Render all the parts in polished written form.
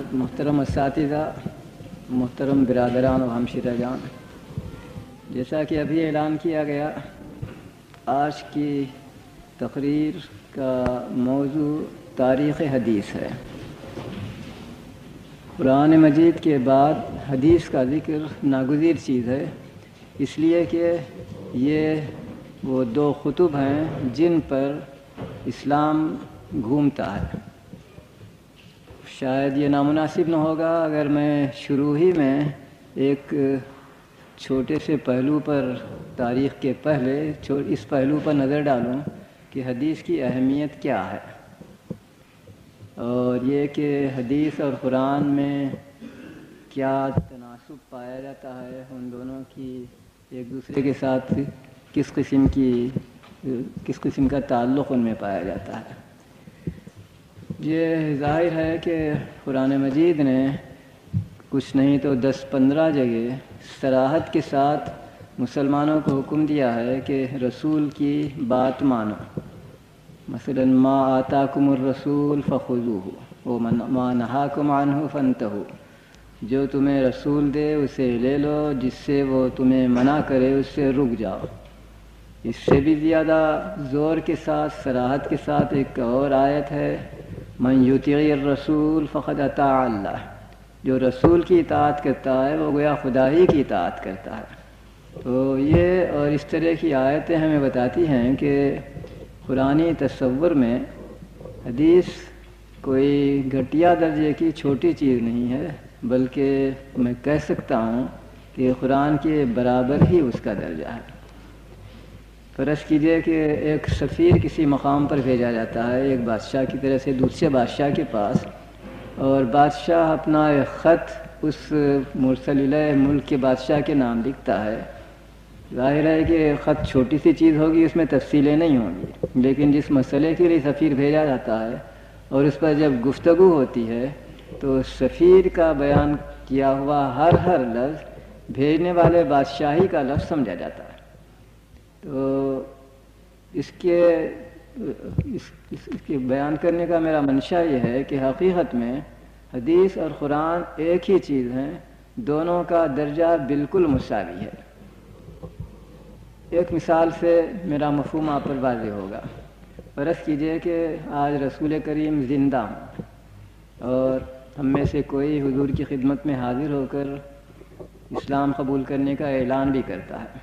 محترم اساتذہ، محترم برادران و ہمشیرہ جان، جیسا کہ ابھی اعلان کیا گیا، آج کی تقریر کا موضوع تاریخ حدیث ہے۔ قرآن مجید کے بعد حدیث کا ذکر ناگزیر چیز ہے، اس لیے کہ یہ وہ دو خطب ہیں جن پر اسلام گھومتا ہے۔ شاید یہ نامناسب نہ ہوگا اگر میں شروع ہی میں ایک چھوٹے سے پہلو پر، تاریخ کے پہلے اس پہلو پر نظر ڈالوں کہ حدیث کی اہمیت کیا ہے، اور یہ کہ حدیث اور قرآن میں کیا تناسب پایا جاتا ہے، ان دونوں کی ایک دوسرے کے ساتھ کس قسم کا تعلق ان میں پایا جاتا ہے۔ یہ ظاہر ہے کہ قرآن مجید نے کچھ نہیں تو 10-15 جگہ صراحت کے ساتھ مسلمانوں کو حکم دیا ہے کہ رسول کی بات مانو۔ مثلا ما آتاکم الرسول فخذوہ وما نہاکم عنہ فانتہوا، جو تمہیں رسول دے اسے لے لو، جس سے وہ تمہیں منع کرے اس سے رک جاؤ۔ اس سے بھی زیادہ زور کے ساتھ، صراحت کے ساتھ ایک اور آیت ہے، من یطیع الرسول فقد اطاع اللہ، جو رسول کی اطاعت کرتا ہے وہ گویا خدا ہی کی اطاعت کرتا ہے۔ تو یہ اور اس طرح کی آیتیں ہمیں بتاتی ہیں کہ قرآنی تصور میں حدیث کوئی گھٹیا درجے کی چھوٹی چیز نہیں ہے، بلکہ میں کہہ سکتا ہوں کہ قرآن کے برابر ہی اس کا درجہ ہے۔ فرض کیجئے کہ ایک سفیر کسی مقام پر بھیجا جاتا ہے ایک بادشاہ کی طرف سے دوسرے بادشاہ کے پاس، اور بادشاہ اپنا ایک خط اس مرسل الیہ ملک کے بادشاہ کے نام لکھتا ہے۔ ظاہر ہے کہ خط چھوٹی سی چیز ہوگی، اس میں تفصیلیں نہیں ہوں گی، لیکن جس مسئلے کے لیے سفیر بھیجا جاتا ہے اور اس پر جب گفتگو ہوتی ہے تو سفیر کا بیان کیا ہوا ہر لفظ بھیجنے والے بادشاہی کا لفظ سمجھا جاتا ہے۔ تو اس کے بیان کرنے کا میرا منشا یہ ہے کہ حقیقت میں حدیث اور قرآن ایک ہی چیز ہیں، دونوں کا درجہ بالکل مساوی ہے۔ ایک مثال سے میرا مفہوم آپ پر واضح ہوگا۔ فرض کیجئے کہ آج رسول کریم زندہ ہوں اور ہم میں سے کوئی حضور کی خدمت میں حاضر ہو کر اسلام قبول کرنے کا اعلان بھی کرتا ہے۔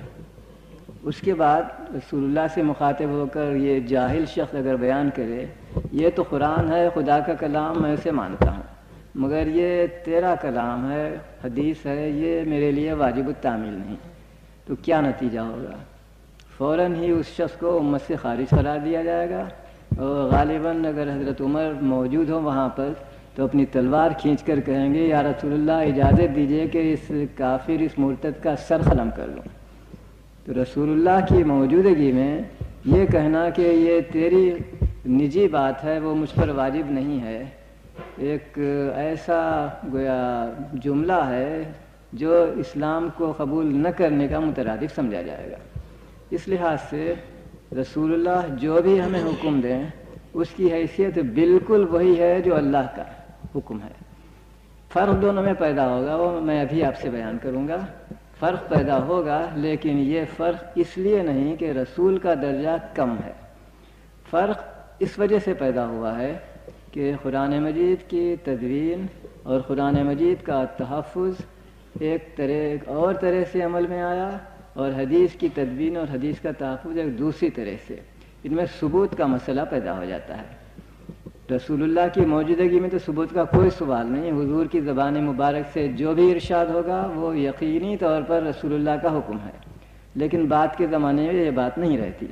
اس کے بعد رسول اللہ سے مخاطب ہو کر یہ جاہل شخص اگر بیان کرے، یہ تو قرآن ہے، خدا کا کلام، میں اسے مانتا ہوں، مگر یہ تیرا کلام ہے، حدیث ہے، یہ میرے لیے واجب التعمیل نہیں، تو کیا نتیجہ ہوگا؟ فوراً ہی اس شخص کو امت سے خارج قرار دیا جائے گا، اور غالباً اگر حضرت عمر موجود ہوں وہاں پر تو اپنی تلوار کھینچ کر کہیں گے یا رسول اللہ اجازت دیجئے کہ اس کافر، اس مرتد کا سر قلم کر لوں۔ تو رسول اللہ کی موجودگی میں یہ کہنا کہ یہ تیری نجی بات ہے، وہ مجھ پر واجب نہیں ہے، ایک ایسا گویا جملہ ہے جو اسلام کو قبول نہ کرنے کا مترادف سمجھا جائے گا۔ اس لحاظ سے رسول اللہ جو بھی ہمیں حکم دیں اس کی حیثیت بالکل وہی ہے جو اللہ کا حکم ہے۔ فرق دونوں میں پیدا ہوگا، وہ میں ابھی آپ سے بیان کروں گا۔ فرق پیدا ہوگا، لیکن یہ فرق اس لیے نہیں کہ رسول کا درجہ کم ہے۔ فرق اس وجہ سے پیدا ہوا ہے کہ قرآن مجید کی تدوین اور قرآن مجید کا تحفظ ایک اور طرح سے عمل میں آیا، اور حدیث کی تدوین اور حدیث کا تحفظ ایک دوسری طرح سے۔ ان میں ثبوت کا مسئلہ پیدا ہو جاتا ہے۔ رسول اللہ کی موجودگی میں تو ثبوت کا کوئی سوال نہیں، حضور کی زبان مبارک سے جو بھی ارشاد ہوگا وہ یقینی طور پر رسول اللہ کا حکم ہے، لیکن بعد کے زمانے میں یہ بات نہیں رہتی۔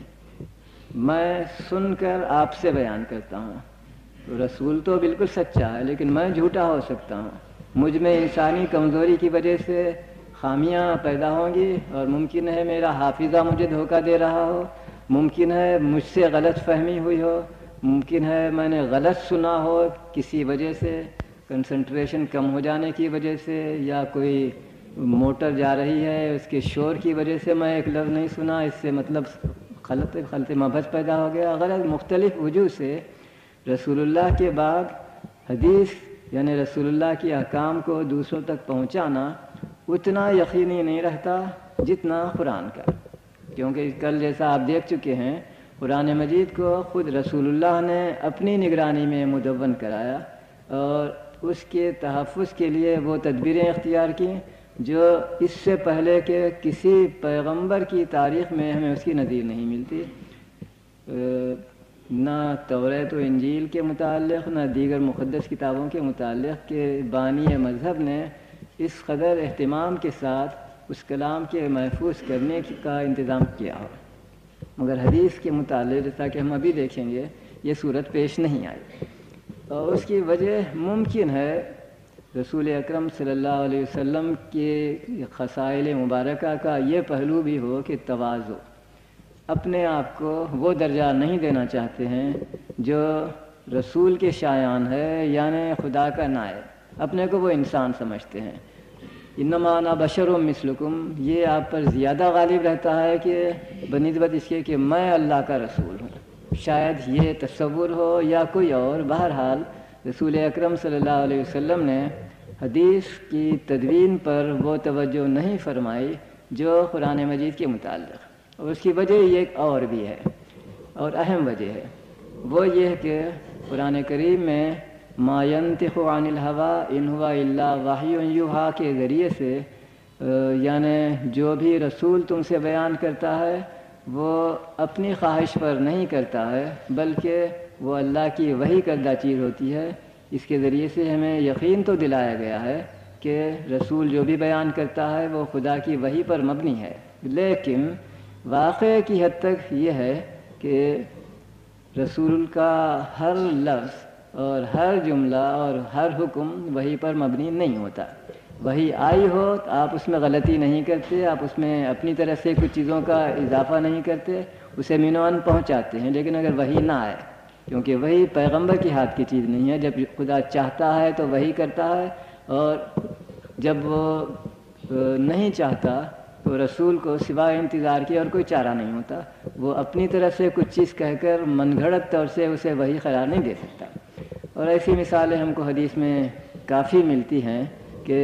میں سن کر آپ سے بیان کرتا ہوں، تو رسول تو بالکل سچا ہے، لیکن میں جھوٹا ہو سکتا ہوں، مجھ میں انسانی کمزوری کی وجہ سے خامیاں پیدا ہوں گی، اور ممکن ہے میرا حافظہ مجھے دھوکہ دے رہا ہو، ممکن ہے مجھ سے غلط فہمی ہوئی ہو، ممکن ہے میں نے غلط سنا ہو کسی وجہ سے، کنسنٹریشن کم ہو جانے کی وجہ سے، یا کوئی موٹر جا رہی ہے اس کے شور کی وجہ سے میں ایک لفظ نہیں سنا، اس سے مطلب خلط مبحث پیدا ہو گیا۔ غلط مختلف وجوہ سے رسول اللہ کے بعد حدیث یعنی رسول اللہ کی احکام کو دوسروں تک پہنچانا اتنا یقینی نہیں رہتا جتنا قرآن کا، کیونکہ کل جیسا آپ دیکھ چکے ہیں قرآن مجید کو خود رسول اللہ نے اپنی نگرانی میں مدون کرایا اور اس کے تحفظ کے لیے وہ تدبیریں اختیار کیں جو اس سے پہلے کے کسی پیغمبر کی تاریخ میں ہمیں اس کی نظیر نہیں ملتی، نہ توریت و انجیل کے متعلق نہ دیگر مقدس کتابوں کے متعلق کہ بانی مذہب نے اس قدر اہتمام کے ساتھ اس کلام کے محفوظ کرنے کا انتظام کیا ہو، مگر حدیث کے متعلق جیسا کہ ہم ابھی دیکھیں گے یہ صورت پیش نہیں آئی، اور اس کی وجہ ممکن ہے رسول اکرم صلی اللہ علیہ وسلم کے خصائل مبارکہ کا یہ پہلو بھی ہو کہ تواضع، اپنے آپ کو وہ درجہ نہیں دینا چاہتے ہیں جو رسول کے شایان ہے، یعنی خدا کا نائب، اپنے کو وہ انسان سمجھتے ہیں۔ انما انا بشر مثلکم، یہ آپ پر زیادہ غالب رہتا ہے کہ بنسبت اس کے کہ میں اللہ کا رسول ہوں، شاید یہ تصور ہو یا کوئی اور، بہرحال رسول اکرم صلی اللہ علیہ وسلم نے حدیث کی تدوین پر وہ توجہ نہیں فرمائی جو قرآن مجید کے متعلق، اور اس کی وجہ یہ ایک اور بھی ہے اور اہم وجہ ہے، وہ یہ کہ قرآن کریم میں ما ينطق عن الهوى ان هو الا وحی یوحیٰ کے ذریعے سے یعنی جو بھی رسول تم سے بیان کرتا ہے وہ اپنی خواہش پر نہیں کرتا ہے بلکہ وہ اللہ کی وحی کردہ چیز ہوتی ہے۔ اس کے ذریعے سے ہمیں یقین تو دلایا گیا ہے کہ رسول جو بھی بیان کرتا ہے وہ خدا کی وحی پر مبنی ہے، لیکن واقعے کی حد تک یہ ہے کہ رسول کا ہر لفظ اور ہر جملہ اور ہر حکم وحی پر مبنی نہیں ہوتا۔ وحی آئی ہو تو آپ اس میں غلطی نہیں کرتے، آپ اس میں اپنی طرف سے کچھ چیزوں کا اضافہ نہیں کرتے، اسے مینوان پہنچاتے ہیں، لیکن اگر وحی نہ آئے، کیونکہ وحی پیغمبر کی ہاتھ کی چیز نہیں ہے، جب خدا چاہتا ہے تو وحی کرتا ہے، اور جب وہ نہیں چاہتا تو رسول کو سوائے انتظار کے اور کوئی چارہ نہیں ہوتا، وہ اپنی طرف سے کچھ چیز کہہ کر من گھڑت طور سے اسے وحی قرار نہیں دے سکتا۔ اور ایسی مثالیں ہم کو حدیث میں کافی ملتی ہیں کہ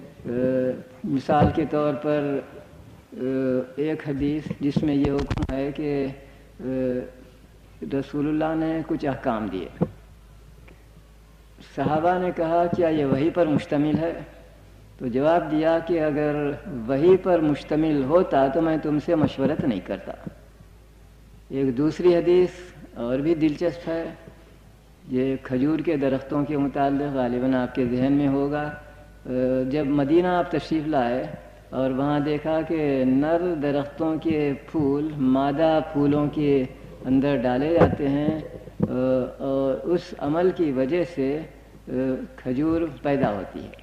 مثال کے طور پر ایک حدیث جس میں یہ حکم ہے کہ رسول اللہ نے کچھ احکام دیے، صحابہ نے کہا کیا یہ وحی پر مشتمل ہے؟ تو جواب دیا کہ اگر وحی پر مشتمل ہوتا تو میں تم سے مشورت نہیں کرتا۔ ایک دوسری حدیث اور بھی دلچسپ ہے، یہ کھجور کے درختوں کے متعلق غالباً آپ کے ذہن میں ہوگا۔ جب مدینہ آپ تشریف لائے اور وہاں دیکھا کہ نر درختوں کے پھول مادہ پھولوں کے اندر ڈالے جاتے ہیں اور اس عمل کی وجہ سے کھجور پیدا ہوتی ہے،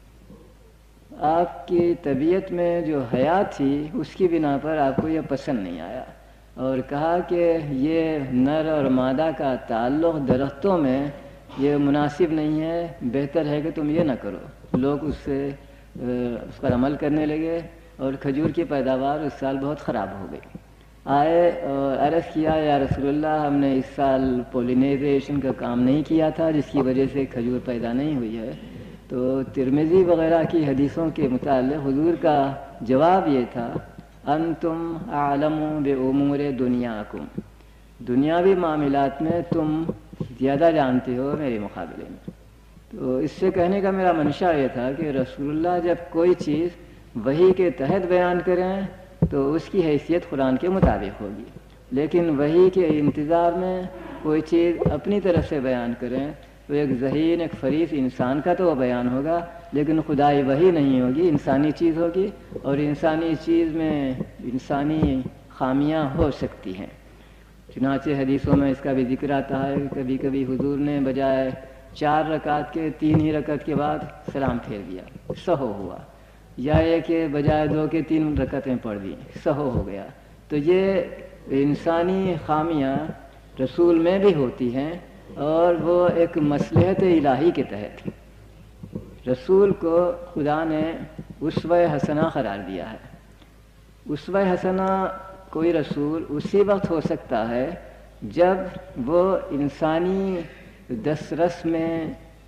آپ کی طبیعت میں جو حیات تھی اس کی بنا پر آپ کو یہ پسند نہیں آیا اور کہا کہ یہ نر اور مادہ کا تعلق درختوں میں یہ مناسب نہیں ہے، بہتر ہے کہ تم یہ نہ کرو۔ لوگ اس پر عمل کرنے لگے اور کھجور کی پیداوار اس سال بہت خراب ہو گئی۔ آئے اور عرض کیا یا رسول اللہ، ہم نے اس سال پولینیزیشن کا کام نہیں کیا تھا جس کی وجہ سے کھجور پیدا نہیں ہوئی ہے۔ تو ترمذی وغیرہ کی حدیثوں کے متعلق حضور کا جواب یہ تھا، انتم اعلم بامور دنیاکم، دنیاوی معاملات میں تم زیادہ جانتے ہو میرے مقابلے میں۔ تو اس سے کہنے کا میرا منشا یہ تھا کہ رسول اللہ جب کوئی چیز وحی کے تحت بیان کریں تو اس کی حیثیت قرآن کے مطابق ہوگی، لیکن وحی کے انتظار میں کوئی چیز اپنی طرف سے بیان کریں تو ایک ذہین ایک فریف انسان کا تو وہ بیان ہوگا، لیکن خدائی وحی نہیں ہوگی، انسانی چیز ہوگی، اور انسانی چیز میں انسانی خامیاں ہو سکتی ہیں۔ چنانچہ حدیثوں میں اس کا بھی ذکر آتا ہے، کبھی کبھی حضور نے بجائے 4 رکعت کے 3 ہی رکعت کے بعد سلام پھیر دیا، سہو ہوا، یا یہ کہ بجائے 2 کے 3 رکعتیں پڑھ دی، سہو ہو گیا۔ تو یہ انسانی خامیاں رسول میں بھی ہوتی ہیں، اور وہ ایک مصلحت الہی کے تحت رسول کو خدا نے اسوہ حسنہ قرار دیا ہے۔ اسوہ حسنہ کوئی رسول اسی وقت ہو سکتا ہے جب وہ انسانی دسترس میں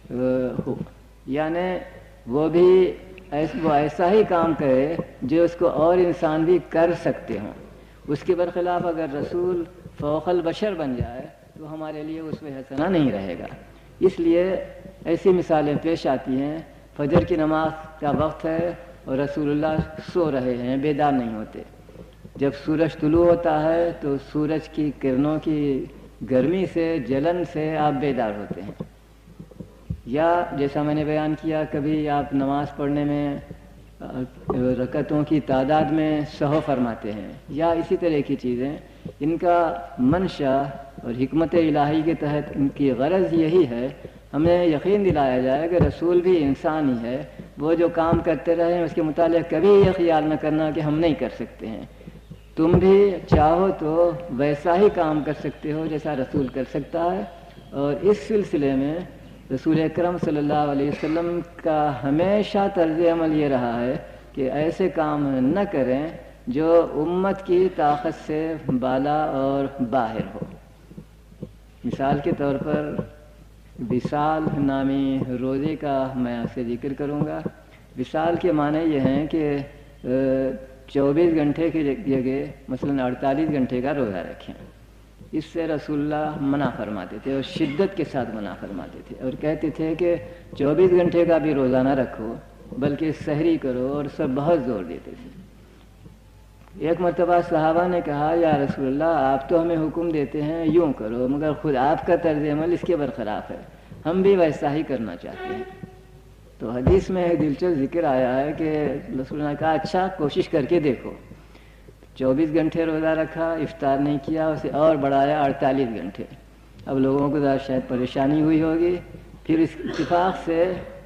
ہو، یعنی وہ بھی وہ ایسا ہی کام کرے جو اس کو اور انسان بھی کر سکتے ہوں۔ اس کے برخلاف اگر رسول فوق البشر بن جائے تو ہمارے لیے اسوہ حسنہ نہیں رہے گا۔ اس لیے ایسی مثالیں پیش آتی ہیں، فجر کی نماز کا وقت ہے اور رسول اللہ سو رہے ہیں، بیدار نہیں ہوتے۔ جب سورج طلوع ہوتا ہے تو سورج کی کرنوں کی گرمی سے، جلن سے آپ بیدار ہوتے ہیں، یا جیسا میں نے بیان کیا کبھی آپ نماز پڑھنے میں رکعتوں کی تعداد میں سہو فرماتے ہیں، یا اسی طرح کی چیزیں۔ ان کا منشا اور حکمت الہی کے تحت ان کی غرض یہی ہے، ہمیں یقین دلایا جائے کہ رسول بھی انسان ہی ہے، وہ جو کام کرتے رہے ہیں اس کے متعلق کبھی یہ خیال نہ کرنا کہ ہم نہیں کر سکتے ہیں۔ تم بھی چاہو تو ویسا ہی کام کر سکتے ہو جیسا رسول کر سکتا ہے۔ اور اس سلسلے میں رسول اکرم صلی اللہ علیہ وسلم کا ہمیشہ طرز عمل یہ رہا ہے کہ ایسے کام نہ کریں جو امت کی طاقت سے بالا اور باہر ہو۔ مثال کے طور پر وصال نامی روزے کا میں آپ سے ذکر کروں گا۔ وصال کے معنی یہ ہیں کہ 24 گھنٹے کی جگہ مثلاً 48 گھنٹے کا روزہ رکھیں۔ اس سے رسول اللہ منع فرماتے تھے اور شدت کے ساتھ منع فرماتے تھے، اور کہتے تھے کہ 24 گھنٹے کا بھی روزہ نہ رکھو بلکہ سحری کرو، اور سب بہت زور دیتے تھے۔ ایک مرتبہ صحابہ نے کہا یا رسول اللہ آپ تو ہمیں حکم دیتے ہیں یوں کرو، مگر خود آپ کا طرز عمل اس کے برخلاف ہے، ہم بھی ویسا ہی کرنا چاہتے ہیں۔ تو حدیث میں ایک دلچسپ ذکر آیا ہے کہ رسول اللہ نے کہا اچھا کوشش کر کے دیکھو۔ 24 گھنٹے روزہ رکھا، افطار نہیں کیا، اسے اور بڑھایا 48 گھنٹے۔ اب لوگوں کو ذرا شاید پریشانی ہوئی ہوگی، پھر اس اتفاق سے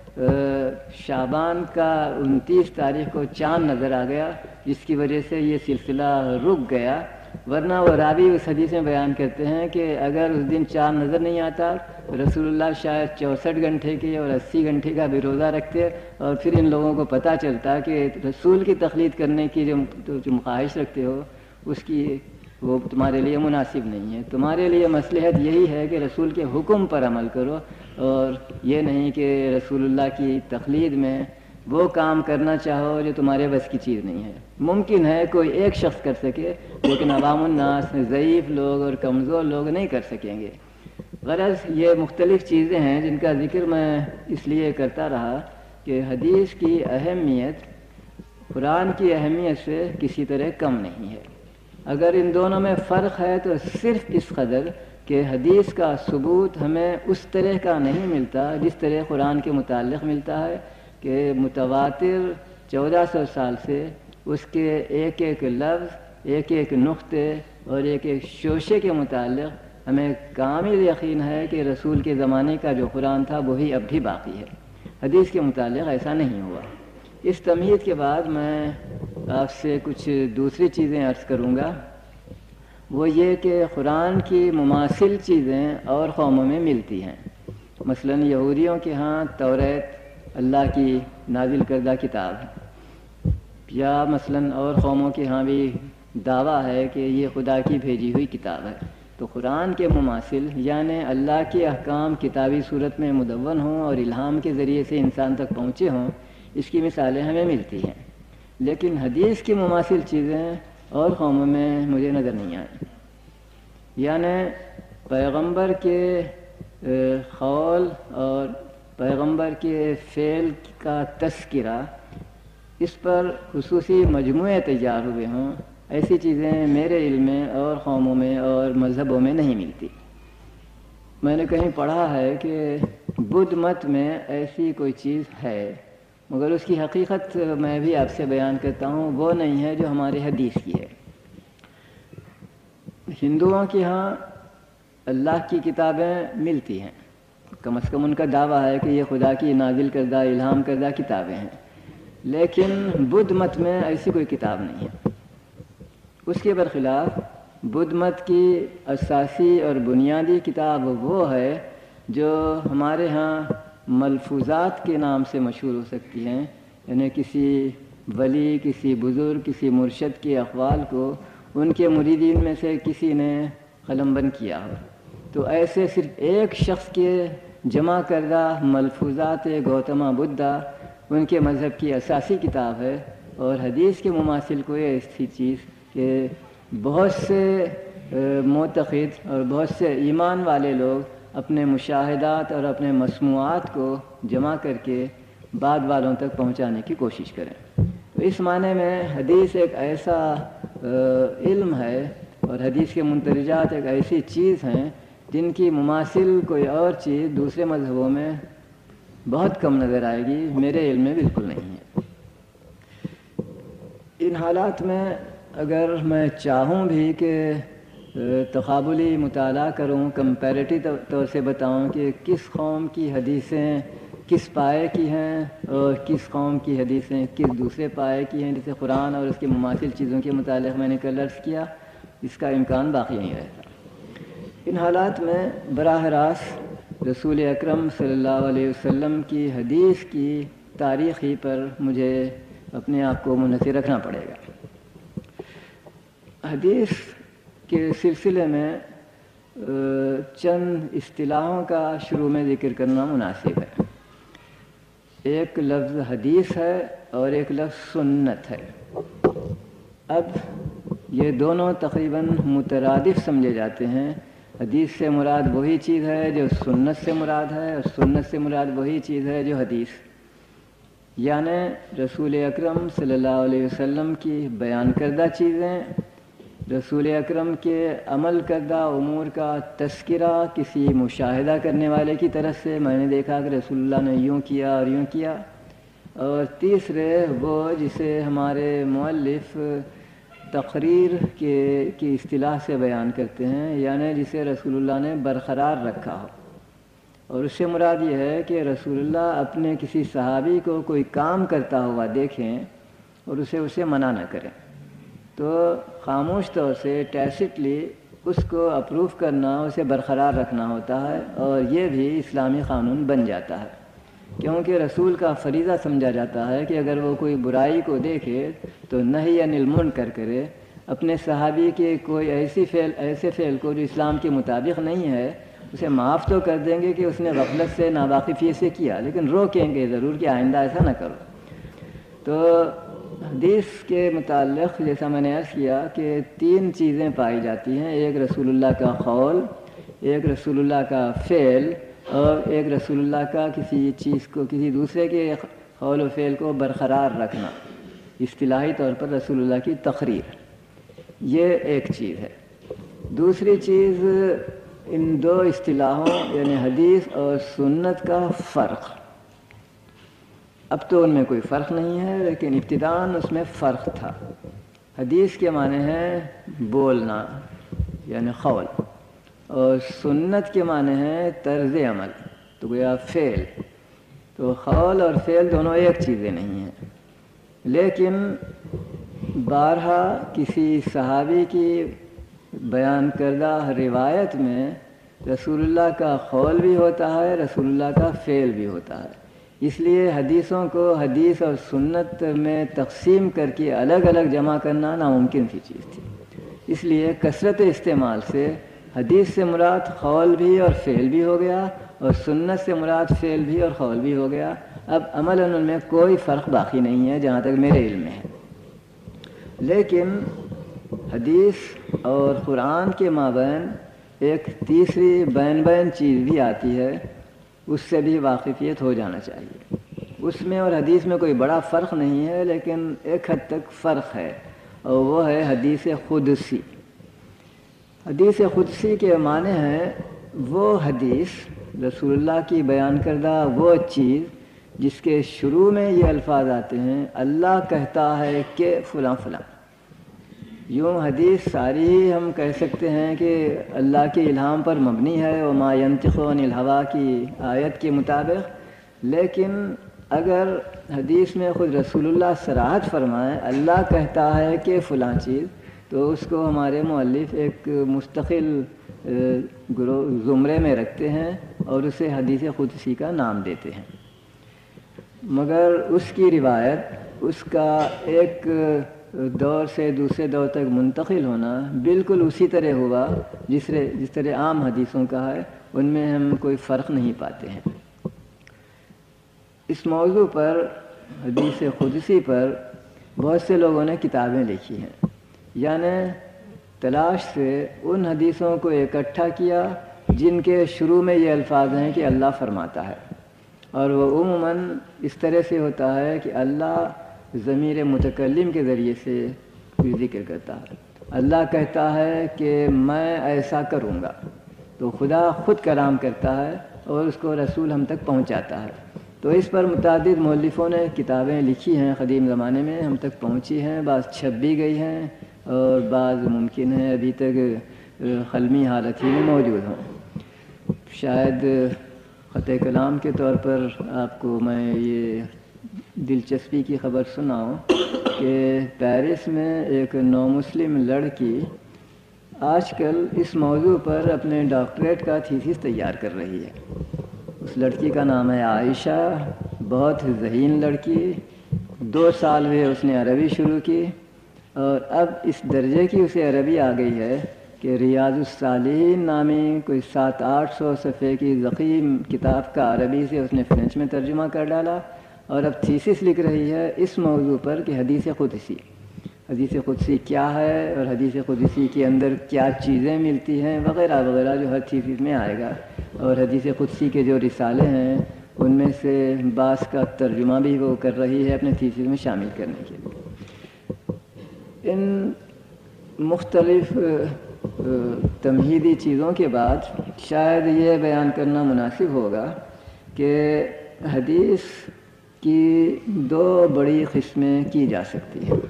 شعبان کا 29 تاریخ کو چاند نظر آ گیا، جس کی وجہ سے یہ سلسلہ رک گیا، ورنہ وہ راوی اس حدیث میں بیان کرتے ہیں کہ اگر اس دن چاند نظر نہیں آتا رسول اللہ شاید 64 گھنٹے کی اور 80 گھنٹے کا بھی روزہ رکھتے، اور پھر ان لوگوں کو پتہ چلتا کہ رسول کی تقلید کرنے کی جو خواہش رکھتے ہو اس کی وہ تمہارے لیے مناسب نہیں ہے۔ تمہارے لیے مصلحت یہی ہے کہ رسول کے حکم پر عمل کرو، اور یہ نہیں کہ رسول اللہ کی تقلید میں وہ کام کرنا چاہو جو تمہارے بس کی چیز نہیں ہے۔ ممکن ہے کوئی ایک شخص کر سکے، لیکن عوام الناس ضعیف لوگ اور کمزور لوگ نہیں کر سکیں گے۔ غرض یہ مختلف چیزیں ہیں جن کا ذکر میں اس لیے کرتا رہا کہ حدیث کی اہمیت قرآن کی اہمیت سے کسی طرح کم نہیں ہے۔ اگر ان دونوں میں فرق ہے تو صرف اس قدر کہ حدیث کا ثبوت ہمیں اس طرح کا نہیں ملتا جس طرح قرآن کے متعلق ملتا ہے کہ متواتر 1400 سال سے اس کے ایک ایک لفظ، ایک ایک نقطے اور ایک ایک شوشے کے متعلق ہمیں کامل یقین ہے کہ رسول کے زمانے کا جو قرآن تھا وہی اب بھی باقی ہے۔ حدیث کے متعلق ایسا نہیں ہوا۔ اس تمہید کے بعد میں آپ سے کچھ دوسری چیزیں عرض کروں گا، وہ یہ کہ قرآن کی مماثل چیزیں اور قوموں میں ملتی ہیں۔ مثلاً یہودیوں کے ہاں توریت اللہ کی نازل کردہ کتاب ہے، یا مثلاً اور قوموں کے ہاں بھی دعویٰ ہے کہ یہ خدا کی بھیجی ہوئی کتاب ہے۔ تو قرآن کے مماثل یعنی اللہ کے احکام کتابی صورت میں مدون ہوں اور الہام کے ذریعے سے انسان تک پہنچے ہوں، اس کی مثالیں ہمیں ملتی ہیں، لیکن حدیث کی مماثل چیزیں اور قوموں میں مجھے نظر نہیں آئیں۔ یعنی پیغمبر کے قول اور پیغمبر کے فعل کا تذکرہ، اس پر خصوصی مجموعے تیار ہوئے ہوں، ایسی چیزیں میرے علم میں اور قوموں میں اور مذہبوں میں نہیں ملتی۔ میں نے کہیں پڑھا ہے کہ بدھ مت میں ایسی کوئی چیز ہے، مگر اس کی حقیقت میں بھی آپ سے بیان کرتا ہوں، وہ نہیں ہے جو ہمارے حدیث کی ہے۔ ہندوؤں کے ہاں اللہ کی کتابیں ملتی ہیں، کم از کم ان کا دعویٰ ہے کہ یہ خدا کی نازل کردہ الہام کردہ کتابیں ہیں، لیکن بدھ مت میں ایسی کوئی کتاب نہیں ہے۔ اس کے برخلاف بدھ مت کی اساسی اور بنیادی کتاب وہ ہے جو ہمارے ہاں ملفوظات کے نام سے مشہور ہو سکتی ہیں، یعنی کسی ولی، کسی بزرگ، کسی مرشد کے اقوال کو ان کے مریدین میں سے کسی نے قلم بند کیا ہو، تو ایسے صرف ایک شخص کے جمع کردہ ملفوظات گوتما بدھا ان کے مذہب کی اساسی کتاب ہے، اور حدیث کے مماثل کوئی ایسی چیز کہ بہت سے معتقد اور بہت سے ایمان والے لوگ اپنے مشاہدات اور اپنے مسموعات کو جمع کر کے بعد والوں تک پہنچانے کی کوشش کریں۔ تو اس معنی میں حدیث ایک ایسا علم ہے اور حدیث کے مندرجات ایک ایسی چیز ہیں جن کی مماثل کوئی اور چیز دوسرے مذہبوں میں بہت کم نظر آئے گی، میرے علم میں بالکل نہیں ہے۔ ان حالات میں اگر میں چاہوں بھی کہ تقابلی مطالعہ کروں، کمپیریٹو طور سے بتاؤں کہ کس قوم کی حدیثیں کس پائے کی ہیں اور کس قوم کی حدیثیں کس دوسرے پائے کی ہیں، جیسے قرآن اور اس کے مماثل چیزوں کے متعلق میں نے کل عرض کیا، اس کا امکان باقی نہیں رہتا۔ ان حالات میں براہ راست رسول اکرم صلی اللہ علیہ وسلم کی حدیث کی تاریخ ہی پر مجھے اپنے آپ کو منحصر رکھنا پڑے گا۔ حدیث کے سلسلے میں چند اصطلاحوں کا شروع میں ذکر کرنا مناسب ہے۔ ایک لفظ حدیث ہے اور ایک لفظ سنت ہے۔ اب یہ دونوں تقریباً مترادف سمجھے جاتے ہیں۔ حدیث سے مراد وہی چیز ہے جو سنت سے مراد ہے، اور سنت سے مراد وہی چیز ہے جو حدیث، یعنی رسول اکرم صلی اللہ علیہ وسلم کی بیان کردہ چیزیں، رسول اکرم کے عمل کردہ امور کا تذکرہ کسی مشاہدہ کرنے والے کی طرف سے، میں نے دیکھا کہ رسول اللہ نے یوں کیا اور یوں کیا، اور تیسرے وہ جسے ہمارے مؤلف تقریر کی اصطلاح سے بیان کرتے ہیں، یعنی جسے رسول اللہ نے برقرار رکھا ہو، اور اس سے مراد یہ ہے کہ رسول اللہ اپنے کسی صحابی کو کوئی کام کرتا ہوا دیکھیں اور اسے منع نہ کریں، تو خاموش طور سے ٹیسٹلی اس کو اپروو کرنا، اسے برقرار رکھنا ہوتا ہے، اور یہ بھی اسلامی قانون بن جاتا ہے، کیونکہ رسول کا فریضہ سمجھا جاتا ہے کہ اگر وہ کوئی برائی کو دیکھے تو نہی عن المنکر کرے، اپنے صحابی کے کوئی ایسے فعل کو جو اسلام کے مطابق نہیں ہے اسے معاف تو کر دیں گے کہ اس نے غفلت سے ناواقفی سے کیا، لیکن روکیں گے ضرور کہ آئندہ ایسا نہ کرو۔ تو حدیث کے متعلق جیسا میں نے عرض کیا کہ تین چیزیں پائی جاتی ہیں، ایک رسول اللہ کا قول، ایک رسول اللہ کا فعل، اور ایک رسول اللہ کا کسی چیز کو کسی دوسرے کے قول و فعل کو برقرار رکھنا، اصطلاحی طور پر رسول اللہ کی تقریر، یہ ایک چیز ہے۔ دوسری چیز ان دو اصطلاحوں یعنی حدیث اور سنت کا فرق۔ اب تو ان میں کوئی فرق نہیں ہے، لیکن ابتداءً اس میں فرق تھا۔ حدیث کے معنی ہے بولنا یعنی قول، اور سنت کے معنی ہے طرز عمل، تو گویا فعل۔ تو قول اور فعل دونوں ایک چیزیں نہیں ہیں، لیکن بارہا کسی صحابی کی بیان کردہ روایت میں رسول اللہ کا قول بھی ہوتا ہے، رسول اللہ کا فعل بھی ہوتا ہے، اس لیے حدیثوں کو حدیث اور سنت میں تقسیم کر کے الگ الگ جمع کرنا ناممکن سی چیز تھی۔ اس لیے کثرت استعمال سے حدیث سے مراد قول بھی اور فعل بھی ہو گیا، اور سنت سے مراد فعل بھی اور قول بھی ہو گیا۔ اب عملاً ان میں کوئی فرق باقی نہیں ہے جہاں تک میرے علم میں ہے، لیکن حدیث اور قرآن کے مابین ایک تیسری بین چیز بھی آتی ہے، اس سے بھی واقفیت ہو جانا چاہیے۔ اس میں اور حدیث میں کوئی بڑا فرق نہیں ہے، لیکن ایک حد تک فرق ہے، اور وہ ہے حدیث قدسی۔ حدیث قدسی کے معنی ہے وہ حدیث، رسول اللہ کی بیان کردہ وہ چیز جس کے شروع میں یہ الفاظ آتے ہیں، اللہ کہتا ہے کہ فلاں فلاں۔ یوں حدیث ساری ہی ہم کہہ سکتے ہیں کہ اللہ کے الہام پر مبنی ہے، وما ینطق عن الہویٰ کی آیت کے مطابق، لیکن اگر حدیث میں خود رسول اللہ صراحت فرمائے اللہ کہتا ہے کہ فلاں چیز، تو اس کو ہمارے مؤلف ایک مستقل زمرے میں رکھتے ہیں اور اسے حدیث قدسی کا نام دیتے ہیں، مگر اس کی روایت، اس کا ایک دور سے دوسرے دور تک منتقل ہونا بالکل اسی طرح ہوا جس طرح عام حدیثوں کا ہے، ان میں ہم کوئی فرق نہیں پاتے ہیں۔ اس موضوع پر، حدیث قدسی پر، بہت سے لوگوں نے کتابیں لکھی ہیں، یعنی تلاش سے ان حدیثوں کو اکٹھا کیا جن کے شروع میں یہ الفاظ ہیں کہ اللہ فرماتا ہے، اور وہ عموماً اس طرح سے ہوتا ہے کہ اللہ ضمیر متکلم کے ذریعے سے ذکر کرتا ہے۔ اللہ کہتا ہے کہ میں ایسا کروں گا، تو خدا خود کلام کرتا ہے اور اس کو رسول ہم تک پہنچاتا ہے۔ تو اس پر متعدد مؤلفوں نے کتابیں لکھی ہیں، قدیم زمانے میں ہم تک پہنچی ہیں، بعض چھپ بھی گئی ہیں اور بعض ممکن ہے ابھی تک قلمی حالت ہی میں موجود ہوں۔ شاید خط کلام کے طور پر آپ کو میں یہ دلچسپی کی خبر سناؤں کہ پیرس میں ایک نو مسلم لڑکی آج کل اس موضوع پر اپنے ڈاکٹریٹ کا تھیسس تیار کر رہی ہے۔ اس لڑکی کا نام ہے عائشہ، بہت ذہین لڑکی، 2 سال ہوئے اس نے عربی شروع کی، اور اب اس درجے کی اسے عربی آ گئی ہے کہ ریاض الصالحین نامی کوئی 700-800 صفحے کی ضخیم کتاب کا عربی سے اس نے فرینچ میں ترجمہ کر ڈالا، اور اب تھیسس لکھ رہی ہے اس موضوع پر کہ حدیث قدسی کیا ہے، اور حدیث قدسی کے اندر کیا چیزیں ملتی ہیں، وغیرہ وغیرہ، جو ہر تھیسس میں آئے گا۔ اور حدیث قدسی کے جو رسالے ہیں ان میں سے بعض کا ترجمہ بھی وہ کر رہی ہے اپنے تھیسس میں شامل کرنے کے لیے۔ ان مختلف تمہیدی چیزوں کے بعد شاید یہ بیان کرنا مناسب ہوگا کہ حدیث کی 2 بڑی قسمیں کی جا سکتی ہیں۔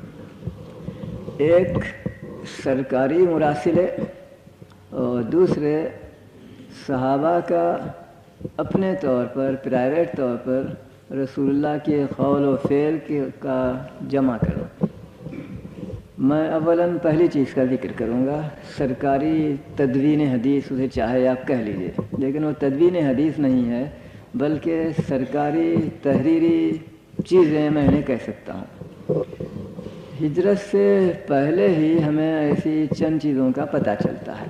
ایک سرکاری مراسلے اور دوسرے صحابہ کا اپنے طور پر، پرائیویٹ طور پر رسول اللہ کے قول و فعل کا جمع کرنا۔ میں اولاً پہلی چیز کا ذکر کروں گا، سرکاری تدوین حدیث، اسے چاہے آپ کہہ لیجیے، لیکن وہ تدوین حدیث نہیں ہے بلکہ سرکاری تحریری چیزیں میں انہیں کہہ سکتا ہوں۔ ہجرت سے پہلے ہی ہمیں ایسی چند چیزوں کا پتہ چلتا ہے۔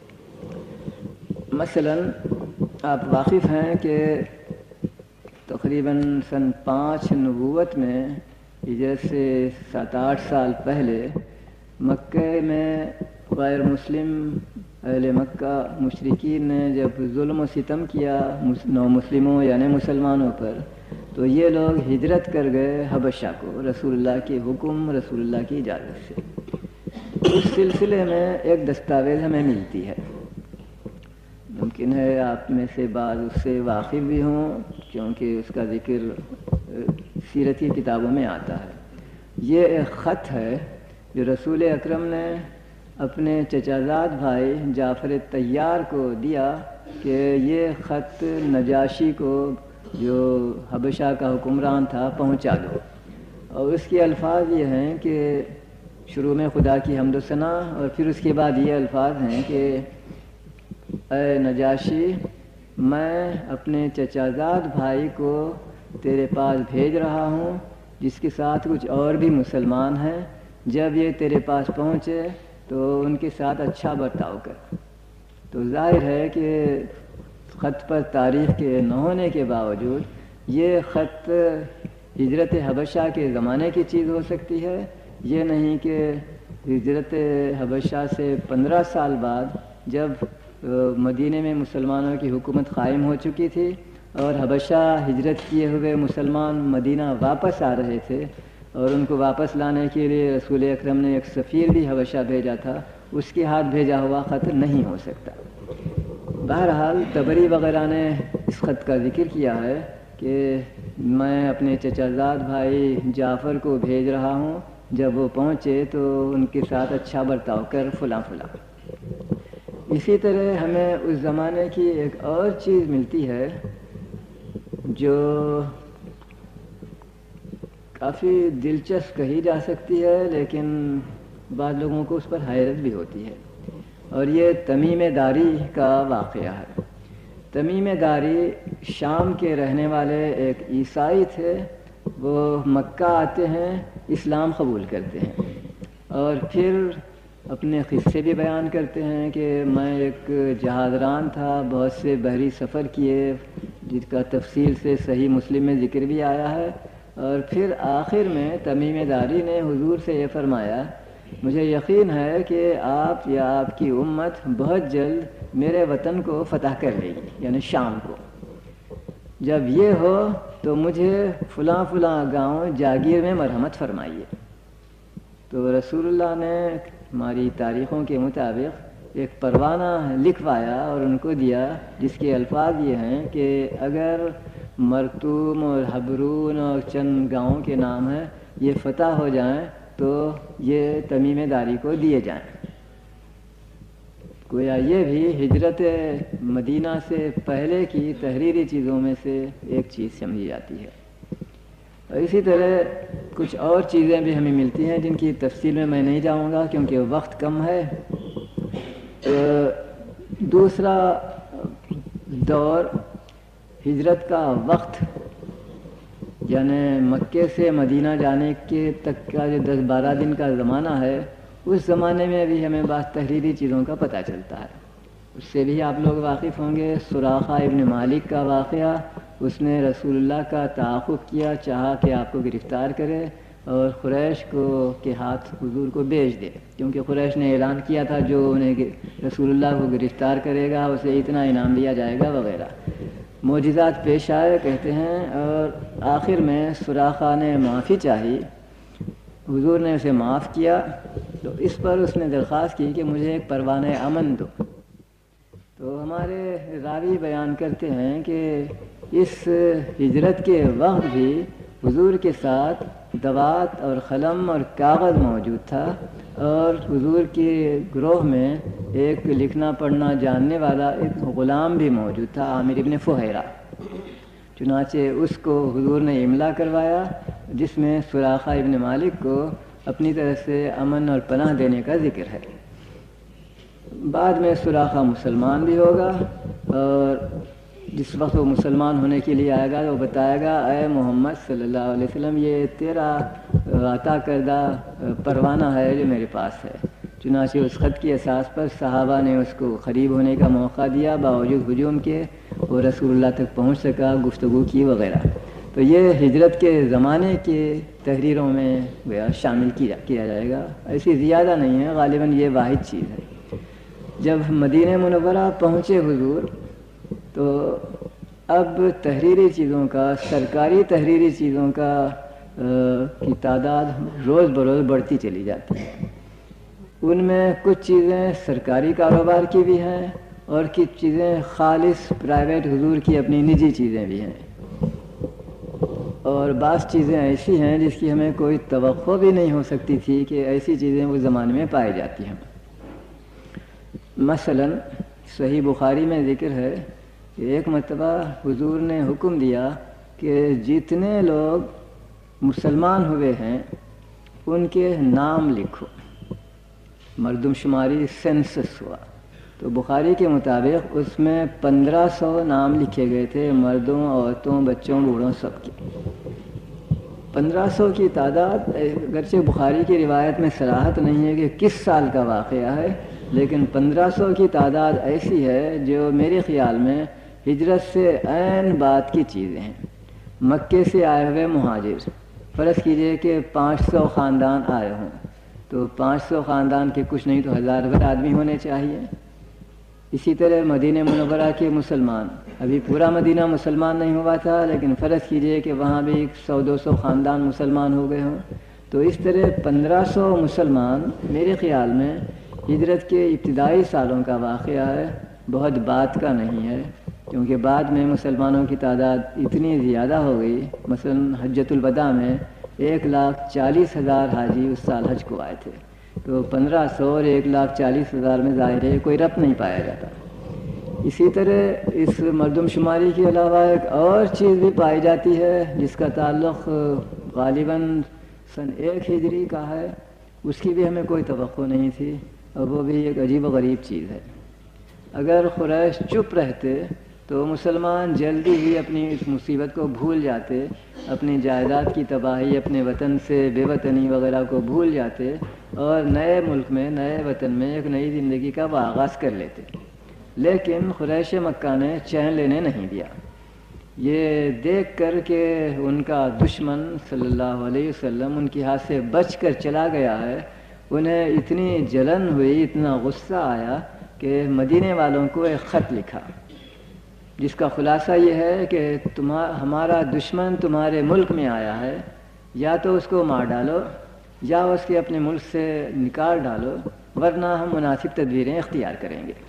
مثلاً آپ واقف ہیں کہ تقریباً سن 5 نبوت میں، ہجرت سے 7-8 سال پہلے، مکہ میں غیر مسلم اہل مکہ مشرکین نے جب ظلم و ستم کیا نو مسلموں یعنی مسلمانوں پر، تو یہ لوگ ہجرت کر گئے حبشہ کو، رسول اللہ کے حکم، رسول اللہ کی اجازت سے۔ اس سلسلے میں ایک دستاویز ہمیں ملتی ہے، ممکن ہے آپ میں سے بعض اس سے واقف بھی ہوں کیونکہ اس کا ذکر سیرت کی کتابوں میں آتا ہے۔ یہ ایک خط ہے جو رسول اکرم نے اپنے چچا زاد بھائی جعفر طیار کو دیا کہ یہ خط نجاشی کو، جو حبشہ کا حکمران تھا، پہنچا دو۔ اور اس کے الفاظ یہ ہیں کہ شروع میں خدا کی حمد و ثنا، اور پھر اس کے بعد یہ الفاظ ہیں کہ اے نجاشی، میں اپنے چچا زاد بھائی کو تیرے پاس بھیج رہا ہوں، جس کے ساتھ کچھ اور بھی مسلمان ہیں۔ جب یہ تیرے پاس پہنچے تو ان کے ساتھ اچھا برتاؤ کر۔ تو ظاہر ہے کہ خط پر تاریخ کے نہ ہونے کے باوجود یہ خط ہجرت حبشہ کے زمانے کی چیز ہو سکتی ہے، یہ نہیں کہ ہجرت حبشہ سے 15 سال بعد، جب مدینے میں مسلمانوں کی حکومت قائم ہو چکی تھی اور حبشہ ہجرت کیے ہوئے مسلمان مدینہ واپس آ رہے تھے، اور ان کو واپس لانے کے لیے رسول اکرم نے ایک سفیر بھی حبشہ بھیجا تھا، اس کے ہاتھ بھیجا ہوا خط نہیں ہو سکتا۔ بہرحال طبری وغیرہ نے اس خط کا ذکر کیا ہے کہ میں اپنے چچا زاد بھائی جعفر کو بھیج رہا ہوں، جب وہ پہنچے تو ان کے ساتھ اچھا برتاؤ کر فلاں فلاں۔ اسی طرح ہمیں اس زمانے کی ایک اور چیز ملتی ہے جو کافی دلچسپ کہی جا سکتی ہے، لیکن بعض لوگوں کو اس پر حیرت بھی ہوتی ہے، اور یہ تمیم داری کا واقعہ ہے۔ تمیم داری شام کے رہنے والے ایک عیسائی تھے، وہ مکہ آتے ہیں، اسلام قبول کرتے ہیں، اور پھر اپنے قصے بھی بیان کرتے ہیں کہ میں ایک جہاز ران تھا، بہت سے بحری سفر کیے، جس کا تفصیل سے صحیح مسلم میں ذکر بھی آیا ہے۔ اور پھر آخر میں تمیم داری نے حضور سے یہ فرمایا، مجھے یقین ہے کہ آپ یا آپ کی امت بہت جلد میرے وطن کو فتح کر لے گی، یعنی شام کو۔ جب یہ ہو تو مجھے فلاں فلاں گاؤں جاگیر میں مرحمت فرمائیے۔ تو رسول اللہ نے ہماری تاریخوں کے مطابق ایک پروانہ لکھوایا اور ان کو دیا، جس کے الفاظ یہ ہیں کہ اگر مرتوم اور حبرون اور چند گاؤں کے نام ہیں، یہ فتح ہو جائیں تو یہ تمیم داری کو دیے جائیں۔ گویا یہ بھی ہجرت مدینہ سے پہلے کی تحریری چیزوں میں سے ایک چیز سمجھی جاتی ہے۔ اور اسی طرح کچھ اور چیزیں بھی ہمیں ملتی ہیں جن کی تفصیل میں نہیں جاؤں گا کیونکہ وقت کم ہے۔ دوسرا دور ہجرت کا وقت، یعنی مکے سے مدینہ جانے کے تک کا جو 10-12 دن کا زمانہ ہے، اس زمانے میں بھی ہمیں بعض تحریری چیزوں کا پتہ چلتا ہے۔ اس سے بھی آپ لوگ واقف ہوں گے۔ سراقہ ابن مالک کا واقعہ، اس نے رسول اللہ کا تعاقب کیا، چاہا کہ آپ کو گرفتار کرے اور قریش کو کے ہاتھ حضور کو بیچ دے، کیونکہ قریش نے اعلان کیا تھا جو انہیں رسول اللہ کو گرفتار کرے گا اسے اتنا انعام دیا جائے گا وغیرہ۔ معجزات پیش آئے کہتے ہیں، اور آخر میں سراقہ نے معافی چاہی، حضور نے اسے معاف کیا۔ تو اس پر اس نے درخواست کی کہ مجھے ایک پروانہ امن دو۔ تو ہمارے راوی بیان کرتے ہیں کہ اس ہجرت کے وقت بھی حضور کے ساتھ دوات اور قلم اور کاغذ موجود تھا، اور حضور کے گروہ میں ایک لکھنا پڑھنا جاننے والا ایک غلام بھی موجود تھا، عامر ابن فہیرہ۔ چنانچہ اس کو حضور نے املا کروایا، جس میں سراقہ ابن مالک کو اپنی طرف سے امن اور پناہ دینے کا ذکر ہے۔ بعد میں سراقہ مسلمان بھی ہوگا، اور جس وقت وہ مسلمان ہونے کے لیے آئے گا وہ بتائے گا، اے محمد صلی اللہ علیہ وسلم، یہ تیرا عطا کردہ پروانہ ہے جو میرے پاس ہے۔ چنانچہ اس خط کی اساس پر صحابہ نے اس کو قریب ہونے کا موقع دیا، باوجود ہجوم کے وہ رسول اللہ تک پہنچ سکا، گفتگو کی وغیرہ۔ تو یہ ہجرت کے زمانے کے تحریروں میں شامل کیا جائے گا، ایسی زیادہ نہیں ہے، غالباً یہ واحد چیز ہے۔ جب مدینہ منورہ پہنچے حضور تو اب تحریری چیزوں کا، سرکاری تحریری چیزوں کا کی تعداد روز بروز بڑھتی چلی جاتی ہے۔ ان میں کچھ چیزیں سرکاری کاروبار کی بھی ہیں، اور کچھ چیزیں خالص پرائیویٹ حضور کی اپنی نجی چیزیں بھی ہیں، اور بعض چیزیں ایسی ہیں جس کی ہمیں کوئی توقع بھی نہیں ہو سکتی تھی کہ ایسی چیزیں اس زمانے میں پائی جاتی ہیں۔ مثلا صحیح بخاری میں ذکر ہے کہ ایک مرتبہ حضور نے حکم دیا کہ جتنے لوگ مسلمان ہوئے ہیں ان کے نام لکھو۔ مردم شماری سینسس ہوا، تو بخاری کے مطابق اس میں 1500 نام لکھے گئے تھے، مردوں، عورتوں، بچوں، بوڑھوں، سب کے۔ 1500 کی تعداد، اگرچہ بخاری کی روایت میں صراحت نہیں ہے کہ کس سال کا واقعہ ہے، لیکن 1500 کی تعداد ایسی ہے جو میرے خیال میں ہجرت سے عین بعد کی چیزیں ہیں۔ مکے سے آئے ہوئے مہاجر، فرض کیجئے کہ 500 خاندان آئے ہوں، تو 500 خاندان کے کچھ نہیں تو 1000 آدمی ہونے چاہیے۔ اسی طرح مدینہ منورہ کے مسلمان، ابھی پورا مدینہ مسلمان نہیں ہوا تھا، لیکن فرض کیجئے کہ وہاں بھی 100-200 خاندان مسلمان ہو گئے ہوں، تو اس طرح 1500 مسلمان میرے خیال میں ہجرت کے ابتدائی سالوں کا واقعہ ہے، بہت بعد کا نہیں ہے، کیونکہ بعد میں مسلمانوں کی تعداد اتنی زیادہ ہو گئی۔ مثلا حجۃ الوداع میں 1,40,000 حاجی اس سال حج کو آئے تھے، تو 1500 اور 1,40,000 میں ظاہر ہے کوئی ربط نہیں پایا جاتا۔ اسی طرح اس مردم شماری کے علاوہ ایک اور چیز بھی پائی جاتی ہے جس کا تعلق غالباً سن 1 ہجری کا ہے، اس کی بھی ہمیں کوئی توقع نہیں تھی، اور وہ بھی ایک عجیب و غریب چیز ہے۔ اگر قریش چپ رہتے تو مسلمان جلدی ہی اپنی اس مصیبت کو بھول جاتے، اپنی جائیداد کی تباہی، اپنے وطن سے بے وطنی وغیرہ کو بھول جاتے، اور نئے ملک میں، نئے وطن میں ایک نئی زندگی کا وہ آغاز کر لیتے، لیکن قریش مکہ نے چین لینے نہیں دیا۔ یہ دیکھ کر کہ ان کا دشمن صلی اللہ علیہ وسلم ان کے ہاتھ سے بچ کر چلا گیا ہے، انہیں اتنی جلن ہوئی، اتنا غصہ آیا کہ مدینے والوں کو ایک خط لکھا، جس کا خلاصہ یہ ہے کہ ہمارا دشمن تمہارے ملک میں آیا ہے، یا تو اس کو مار ڈالو یا اس کے اپنے ملک سے نکال ڈالو، ورنہ ہم مناسب تدبیریں اختیار کریں گے۔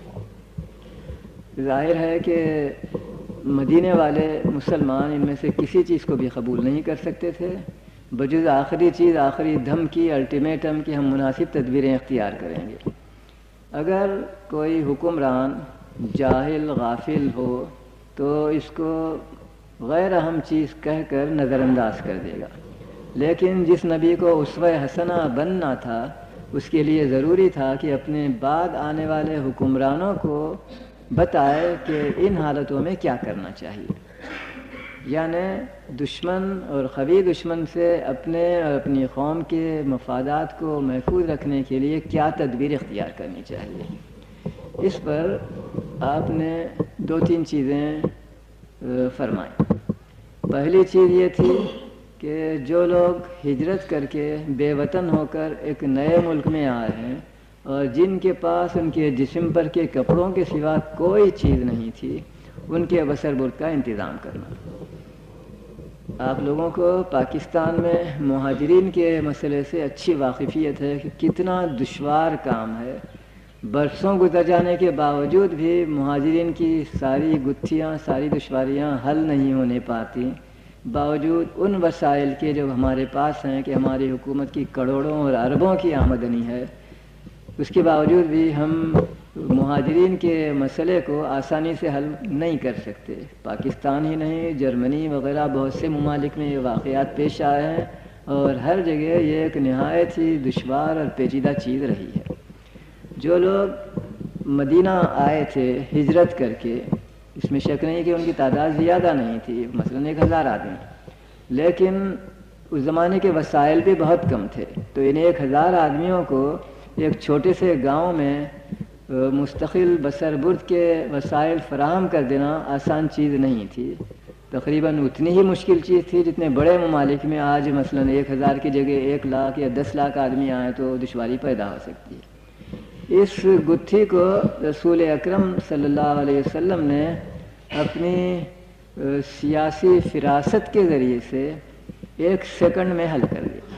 ظاہر ہے کہ مدینے والے مسلمان ان میں سے کسی چیز کو بھی قبول نہیں کر سکتے تھے بجز آخری چیز، آخری دھمکی، الٹیمیٹم کہ ہم مناسب تدبیریں اختیار کریں گے۔ اگر کوئی حکمران جاہل غافل ہو تو اس کو غیر اہم چیز کہہ کر نظر انداز کر دے گا، لیکن جس نبی کو اسوہ حسنہ بننا تھا اس کے لیے ضروری تھا کہ اپنے بعد آنے والے حکمرانوں کو بتائے کہ ان حالتوں میں کیا کرنا چاہیے، یعنی دشمن اور قوی دشمن سے اپنے اور اپنی قوم کے مفادات کو محفوظ رکھنے کے لیے کیا تدبیر اختیار کرنی چاہیے۔ اس پر آپ نے 2-3 چیزیں فرمائیں۔ پہلی چیز یہ تھی کہ جو لوگ ہجرت کر کے بے وطن ہو کر ایک نئے ملک میں آئے ہیں اور جن کے پاس ان کے جسم پر کے کپڑوں کے سوا کوئی چیز نہیں تھی، ان کے بسر برد کا انتظام کرنا۔ آپ لوگوں کو پاکستان میں مہاجرین کے مسئلے سے اچھی واقفیت ہے کہ کتنا دشوار کام ہے، برسوں گزر جانے کے باوجود بھی مہاجرین کی ساری گتھیاں، ساری دشواریاں حل نہیں ہونے پاتی، باوجود ان وسائل کے جو ہمارے پاس ہیں کہ ہماری حکومت کی کروڑوں اور اربوں کی آمدنی ہے، اس کے باوجود بھی ہم مہاجرین کے مسئلے کو آسانی سے حل نہیں کر سکتے۔ پاکستان ہی نہیں، جرمنی وغیرہ بہت سے ممالک میں یہ واقعات پیش آئے ہیں اور ہر جگہ یہ ایک نہایت ہی دشوار اور پیچیدہ چیز رہی ہے۔ جو لوگ مدینہ آئے تھے ہجرت کر کے، اس میں شک نہیں کہ ان کی تعداد زیادہ نہیں تھی، مثلاً 1000 آدمی، لیکن اس زمانے کے وسائل بھی بہت کم تھے، تو ان 1000 آدمیوں کو ایک چھوٹے سے گاؤں میں مستقل بسر برد کے وسائل فراہم کر دینا آسان چیز نہیں تھی، تقریباً اتنی ہی مشکل چیز تھی جتنے بڑے ممالک میں آج مثلاً 1000 کی جگہ 1 لاکھ یا 10 لاکھ آدمی آئیں تو دشواری پیدا ہو سکتی ہے۔ اس گتھی کو رسول اکرم صلی اللہ علیہ وسلم نے اپنی سیاسی فراست کے ذریعے سے 1 سیکنڈ میں حل کر دیا۔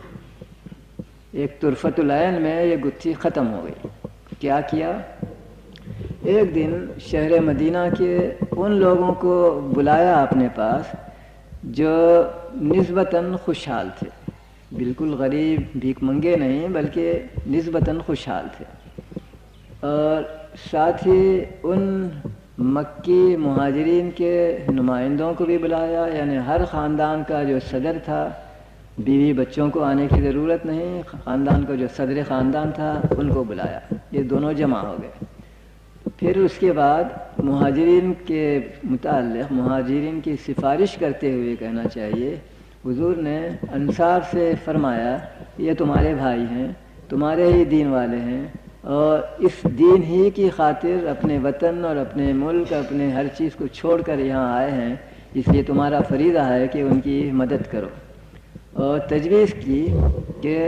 ایک طرفۃ العین میں یہ گتھی ختم ہو گئی۔ کیا کیا؟ ایک دن شہر مدینہ کے ان لوگوں کو بلایا اپنے پاس جو نسبتاً خوشحال تھے، بالکل غریب بھیک منگے نہیں بلکہ نسبتاً خوشحال تھے، اور ساتھ ہی ان مکی مہاجرین کے نمائندوں کو بھی بلایا، یعنی ہر خاندان کا جو صدر تھا، بیوی بچوں کو آنے کی ضرورت نہیں، خاندان کا جو صدر خاندان تھا ان کو بلایا، یہ دونوں جمع ہو گئے۔ پھر اس کے بعد مہاجرین کے متعلق مہاجرین کی سفارش کرتے ہوئے کہنا چاہیے، حضور نے انصار سے فرمایا یہ تمہارے بھائی ہیں، تمہارے ہی دین والے ہیں، اور اس دین ہی کی خاطر اپنے وطن اور اپنے ملک، اپنے ہر چیز کو چھوڑ کر یہاں آئے ہیں، اس لیے تمہارا فریضہ ہے کہ ان کی مدد کرو۔ اور تجویز کی کہ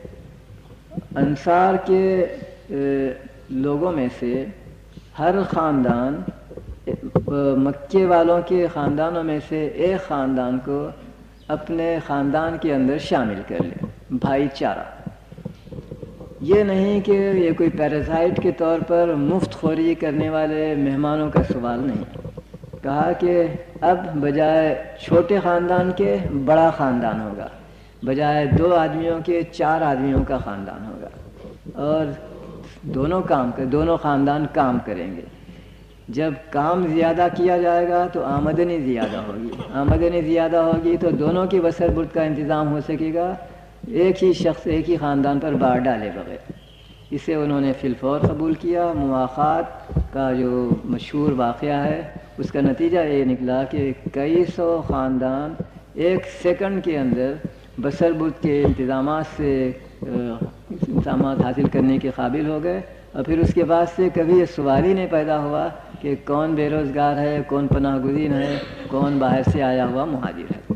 انصار کے لوگوں میں سے ہر خاندان، مکے والوں کے خاندانوں میں سے ایک خاندان کو اپنے خاندان کے اندر شامل کر لے، بھائی چارہ۔ یہ نہیں کہ یہ کوئی پیراسائٹ کے طور پر مفت خوری کرنے والے مہمانوں کا سوال نہیں، کہا کہ اب بجائے چھوٹے خاندان کے بڑا خاندان ہوگا، بجائے 2 آدمیوں کے 4 آدمیوں کا خاندان ہوگا، اور دونوں خاندان کام کریں گے۔ جب کام زیادہ کیا جائے گا تو آمدنی زیادہ ہوگی، آمدنی زیادہ ہوگی تو دونوں کی بسر برد کا انتظام ہو سکے گا، ایک ہی شخص ایک ہی خاندان پر بار ڈالے بغیر۔ اسے انہوں نے فی الفور قبول کیا۔ مواخات کا جو مشہور واقعہ ہے اس کا نتیجہ یہ نکلا کہ کئی سو خاندان 1 سیکنڈ کے اندر بسر برد کے انتظامات سے انتظامات حاصل کرنے کے قابل ہو گئے، اور پھر اس کے بعد سے کبھی یہ سوال ہی نہیں پیدا ہوا کہ کون بے روزگار ہے، کون پناہ گزین ہے، کون باہر سے آیا ہوا مہاجر ہے۔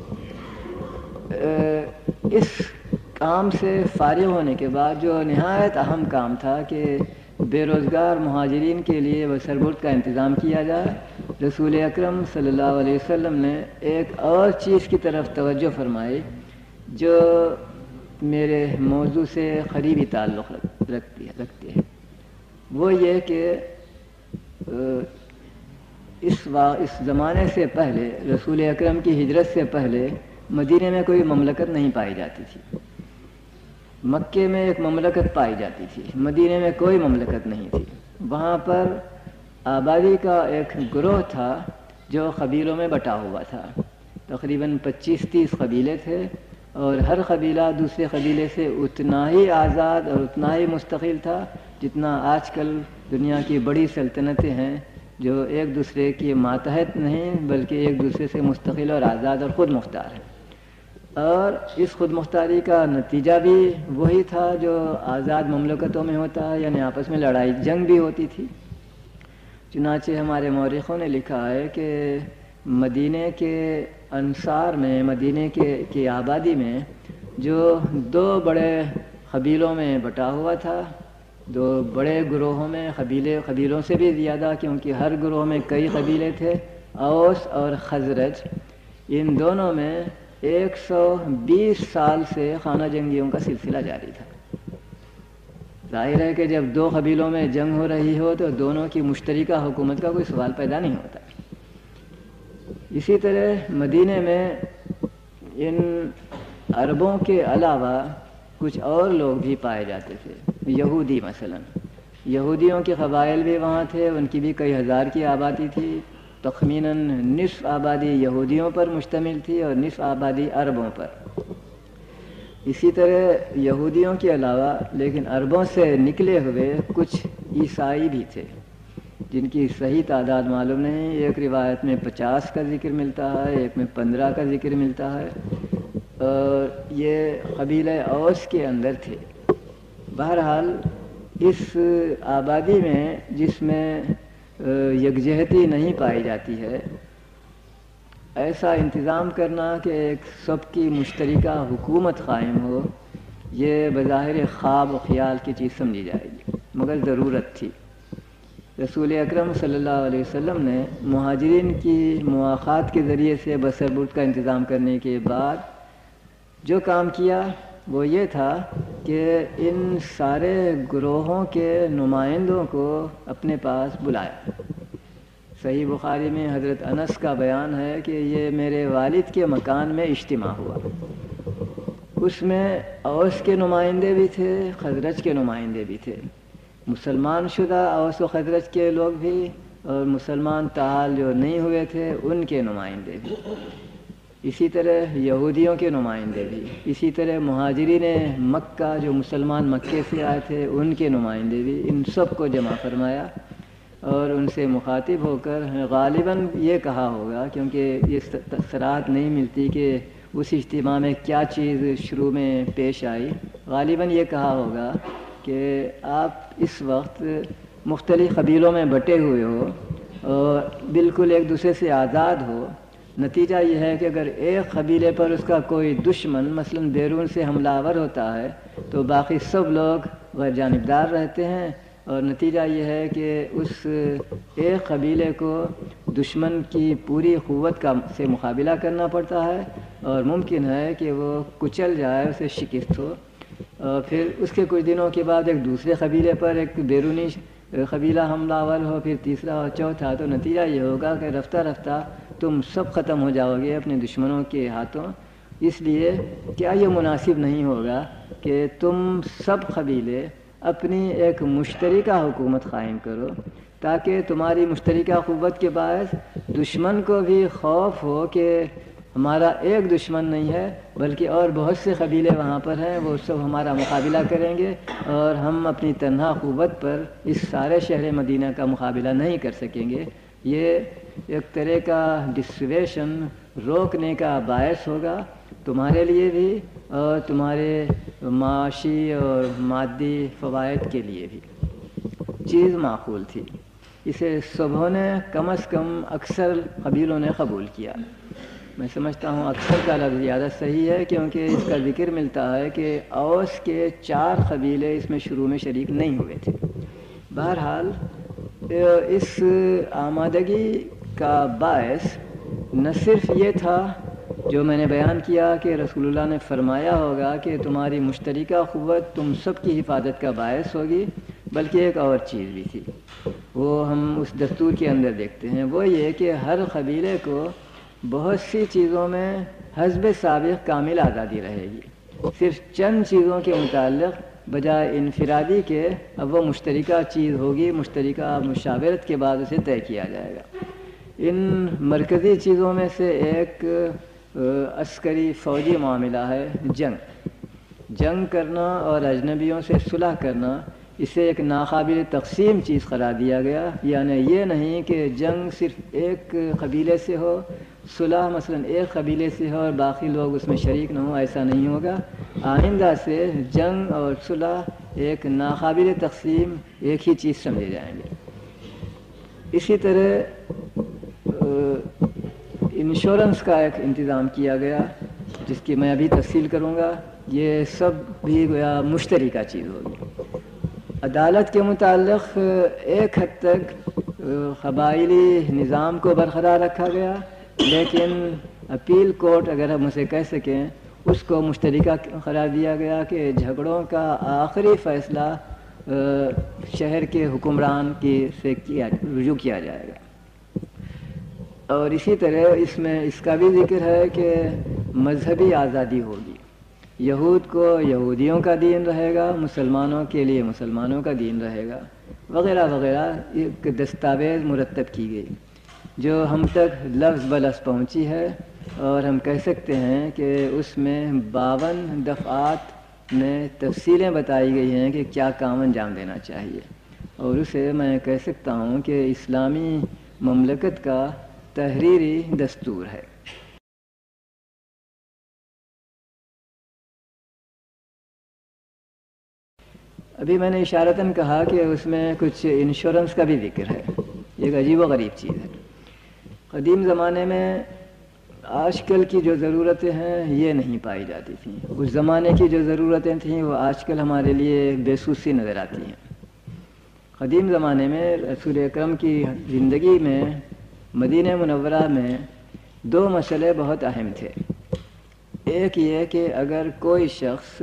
اس کام سے فارغ ہونے کے بعد جو نہایت اہم کام تھا کہ بے روزگار مہاجرین کے لیے بسربرد کا انتظام کیا جائے، رسول اکرم صلی اللہ علیہ وسلم نے ایک اور چیز کی طرف توجہ فرمائی جو میرے موضوع سے قریبی تعلق رکھتی ہے، وہ یہ کہ اس زمانے سے پہلے، رسول اکرم کی ہجرت سے پہلے مدینے میں کوئی مملکت نہیں پائی جاتی تھی۔ مکے میں ایک مملکت پائی جاتی تھی، مدینے میں کوئی مملکت نہیں تھی۔ وہاں پر آبادی کا ایک گروہ تھا جو قبیلوں میں بٹا ہوا تھا، تقریباً 25-30 قبیلے تھے، اور ہر قبیلہ دوسرے قبیلے سے اتنا ہی آزاد اور اتنا ہی مستقل تھا جتنا آج کل دنیا کی بڑی سلطنتیں ہیں، جو ایک دوسرے کے ماتحت نہیں بلکہ ایک دوسرے سے مستقل اور آزاد اور خود مختار ہیں۔ اور اس خود مختاری کا نتیجہ بھی وہی تھا جو آزاد مملکتوں میں ہوتا ہے، یعنی آپس میں لڑائی جنگ بھی ہوتی تھی۔ چنانچہ ہمارے مورخوں نے لکھا ہے کہ مدینے کے انصار میں، مدینے کی آبادی میں جو 2 بڑے قبیلوں میں بٹا ہوا تھا، 2 بڑے گروہوں میں، قبیلوں سے بھی زیادہ، کیونکہ ہر گروہ میں کئی قبیلے تھے، اوس اور خزرج، ان دونوں میں 120 سال سے خانہ جنگیوں کا سلسلہ جاری تھا۔ ظاہر ہے کہ جب 2 قبیلوں میں جنگ ہو رہی ہو تو دونوں کی مشترکہ حکومت کا کوئی سوال پیدا نہیں ہوتا۔ اسی طرح مدینے میں ان عربوں کے علاوہ کچھ اور لوگ بھی پائے جاتے تھے، یہودی مثلا، یہودیوں کے قبائل بھی وہاں تھے، ان کی بھی کئی ہزار کی آبادی تھی، تخمیناً نصف آبادی یہودیوں پر مشتمل تھی اور نصف آبادی عربوں پر۔ اسی طرح یہودیوں کے علاوہ لیکن عربوں سے نکلے ہوئے کچھ عیسائی بھی تھے جن کی صحیح تعداد معلوم نہیں، ایک روایت میں 50 کا ذکر ملتا ہے، ایک میں 15 کا ذکر ملتا ہے، اور یہ قبیلہ اوس کے اندر تھے۔ بہرحال اس آبادی میں جس میں یکجہتی نہیں پائی جاتی ہے، ایسا انتظام کرنا کہ ایک سب کی مشترکہ حکومت قائم ہو، یہ بظاہر خواب و خیال کی چیز سمجھی جائے گی، مگر ضرورت تھی۔ رسول اکرم صلی اللہ علیہ وسلم نے مہاجرین کی مواخات کے ذریعے سے بسربرد کا انتظام کرنے کے بعد جو کام کیا وہ یہ تھا کہ ان سارے گروہوں کے نمائندوں کو اپنے پاس بلایا۔ صحیح بخاری میں حضرت انس کا بیان ہے کہ یہ میرے والد کے مکان میں اجتماع ہوا، اس میں اوس کے نمائندے بھی تھے، خزرج کے نمائندے بھی تھے، مسلمان شدہ اوس و خزرج کے لوگ بھی، اور مسلمان تاحال جو نہیں ہوئے تھے ان کے نمائندے بھی، اسی طرح یہودیوں کے نمائندے بھی، اسی طرح مہاجرین مکہ جو مسلمان مکے سے آئے تھے ان کے نمائندے بھی، ان سب کو جمع فرمایا اور ان سے مخاطب ہو کر غالباً یہ کہا ہوگا، کیونکہ یہ صراحت نہیں ملتی کہ اس اجتماع میں کیا چیز شروع میں پیش آئی، غالباً یہ کہا ہوگا کہ آپ اس وقت مختلف قبیلوں میں بٹے ہوئے ہو اور بالکل ایک دوسرے سے آزاد ہو، نتیجہ یہ ہے کہ اگر ایک قبیلے پر اس کا کوئی دشمن مثلا بیرون سے حملہ آور ہوتا ہے تو باقی سب لوگ غیر جانبدار رہتے ہیں، اور نتیجہ یہ ہے کہ اس ایک قبیلے کو دشمن کی پوری قوت سے مقابلہ کرنا پڑتا ہے، اور ممکن ہے کہ وہ کچل جائے، اسے شکست ہو، اور پھر اس کے کچھ دنوں کے بعد ایک دوسرے قبیلے پر ایک بیرونی قبیلہ حملہ آور ہو، پھر تیسرا اور چوتھا، تو نتیجہ یہ ہوگا کہ رفتہ رفتہ تم سب ختم ہو جاؤ گے اپنے دشمنوں کے ہاتھوں۔ اس لیے کیا یہ مناسب نہیں ہوگا کہ تم سب قبیلے اپنی ایک مشترکہ حکومت قائم کرو، تاکہ تمہاری مشترکہ قوت کے باعث دشمن کو بھی خوف ہو کہ ہمارا ایک دشمن نہیں ہے بلکہ اور بہت سے قبیلے وہاں پر ہیں، وہ سب ہمارا مقابلہ کریں گے اور ہم اپنی تنہا قوت پر اس سارے شہر مدینہ کا مقابلہ نہیں کر سکیں گے۔ یہ ایک طرح کا ڈسویشن، روکنے کا باعث ہوگا، تمہارے لیے بھی اور تمہارے معاشی اور مادی فوائد کے لیے بھی چیز معقول تھی. اسے سبھوں نے کم از کم اکثر قبیلوں نے قبول کیا. میں سمجھتا ہوں اکثر کا لفظ زیادہ صحیح ہے، کیونکہ اس کا ذکر ملتا ہے کہ اوس کے 4 قبیلے اس میں شروع میں شریک نہیں ہوئے تھے. بہرحال اس آمادگی کا باعث نہ صرف یہ تھا جو میں نے بیان کیا کہ رسول اللہ نے فرمایا ہوگا کہ تمہاری مشترکہ قوت تم سب کی حفاظت کا باعث ہوگی، بلکہ ایک اور چیز بھی تھی. وہ ہم اس دستور کے اندر دیکھتے ہیں، وہ یہ کہ ہر قبیلے کو بہت سی چیزوں میں حسب سابق کامل آزادی رہے گی. صرف چند چیزوں کے متعلق بجائے انفرادی کے اب وہ مشترکہ چیز ہوگی، مشترکہ مشاورت کے بعد اسے طے کیا جائے گا. ان مرکزی چیزوں میں سے ایک عسکری فوجی معاملہ ہے جنگ کرنا اور اجنبیوں سے صلح کرنا. اسے ایک ناقابل تقسیم چیز قرار دیا گیا. یعنی یہ نہیں کہ جنگ صرف ایک قبیلے سے ہو، صلح مثلا ایک قبیلے سے ہو اور باقی لوگ اس میں شریک نہ ہوں، ایسا نہیں ہوگا. آئندہ سے جنگ اور صلح ایک ناقابل تقسیم ایک ہی چیز سمجھے جائیں گے. اسی طرح انشورنس کا ایک انتظام کیا گیا جس کی میں ابھی تفصیل کروں گا. یہ سب بھی گویا مشترکہ چیز ہوگی. عدالت کے متعلق ایک حد تک قبائلی نظام کو برقرار رکھا گیا، لیکن اپیل کورٹ اگر ہم اسے کہہ سکیں اس کو مشترکہ قرار دیا گیا کہ جھگڑوں کا آخری فیصلہ شہر کے حکمران سے رجوع کیا جائے گا. اور اسی طرح اس میں اس کا بھی ذکر ہے کہ مذہبی آزادی ہوگی. یہود کو یہودیوں کا دین رہے گا، مسلمانوں کے لیے مسلمانوں کا دین رہے گا، وغیرہ وغیرہ. ایک دستاویز مرتب کی گئی جو ہم تک لفظ بلفظ پہنچی ہے، اور ہم کہہ سکتے ہیں کہ اس میں 52 دفعات میں تفصیلیں بتائی گئی ہیں کہ کیا کام انجام دینا چاہیے. اور اسے میں کہہ سکتا ہوں کہ اسلامی مملکت کا تحریری دستور ہے. ابھی میں نے اشارتاً کہا کہ اس میں کچھ انشورنس کا بھی ذکر ہے. ایک عجیب و غریب چیز ہے. قدیم زمانے میں آج کل کی جو ضرورتیں ہیں یہ نہیں پائی جاتی تھیں. اس زمانے کی جو ضرورتیں تھیں وہ آج کل ہمارے لیے بے سوسی نظر آتی ہیں. قدیم زمانے میں رسول اکرم کی زندگی میں مدینہ منورہ میں 2 مسئلے بہت اہم تھے. ایک یہ کہ اگر کوئی شخص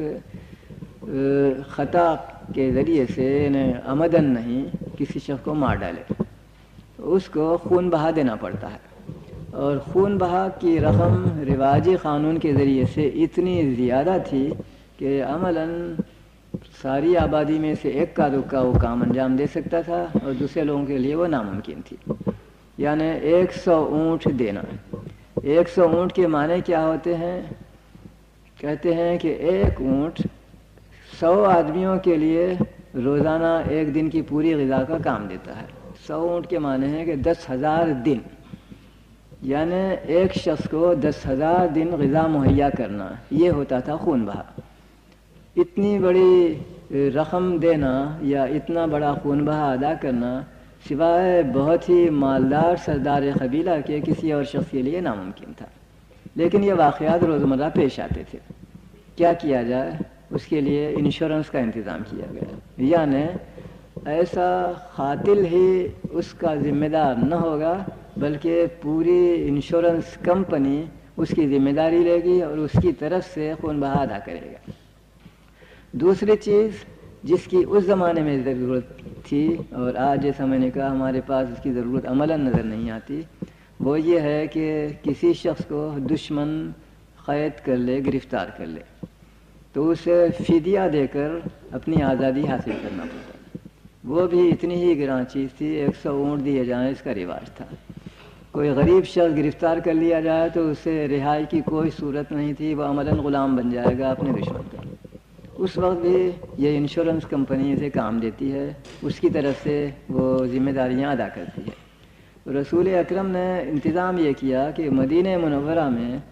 خطا کے ذریعے سے عمدن نہیں کسی شخص کو مار ڈالے تو اس کو خون بہا دینا پڑتا ہے. اور خون بہا کی رقم رواجی قانون کے ذریعے سے اتنی زیادہ تھی کہ عملاً ساری آبادی میں سے ایک کا دکا وہ کام انجام دے سکتا تھا اور دوسرے لوگوں کے لیے وہ ناممکن تھی. یعنی 100 اونٹ دینا. 100 اونٹ کے معنی کیا ہوتے ہیں؟ کہتے ہیں کہ ایک اونٹ 100 آدمیوں کے لیے روزانہ ایک دن کی پوری غذا کا کام دیتا ہے. 100 اونٹ کے معنی ہے کہ 10,000 دن، یعنی ایک شخص کو 10,000 دن غذا مہیا کرنا، یہ ہوتا تھا خون بہا. اتنی بڑی رقم دینا یا اتنا بڑا خون بہا ادا کرنا سوائے بہت ہی مالدار سردار قبیلہ کے کسی اور شخص کے لیے ناممکن تھا. لیکن یہ واقعات روزمرہ پیش آتے تھے. کیا کیا جائے؟ اس کے لیے انشورنس کا انتظام کیا گیا. یعنی ایسا قاتل ہی اس کا ذمہ دار نہ ہوگا بلکہ پوری انشورنس کمپنی اس کی ذمہ داری لے گی اور اس کی طرف سے خون بہا ادا کرے گا. دوسری چیز جس کی اس زمانے میں ضرورت تھی اور آج جیسا میں نے کہا ہمارے پاس اس کی ضرورت عملاً نظر نہیں آتی، وہ یہ ہے کہ کسی شخص کو دشمن قید کر لے، گرفتار کر لے تو اسے فدیہ دے کر اپنی آزادی حاصل کرنا پڑتا. وہ بھی اتنی ہی گراں چیز تھی، 100 اونٹ دیے جائیں اس کا رواج تھا. کوئی غریب شخص گرفتار کر لیا جائے تو اسے رہائی کی کوئی صورت نہیں تھی، وہ عملاً غلام بن جائے گا اپنے دشمن کا. اس وقت بھی یہ انشورنس کمپنی سے کام دیتی ہے، اس کی طرف سے وہ ذمہ داریاں ادا کرتی ہے. رسول اکرم نے انتظام یہ کیا کہ مدینہ منورہ میں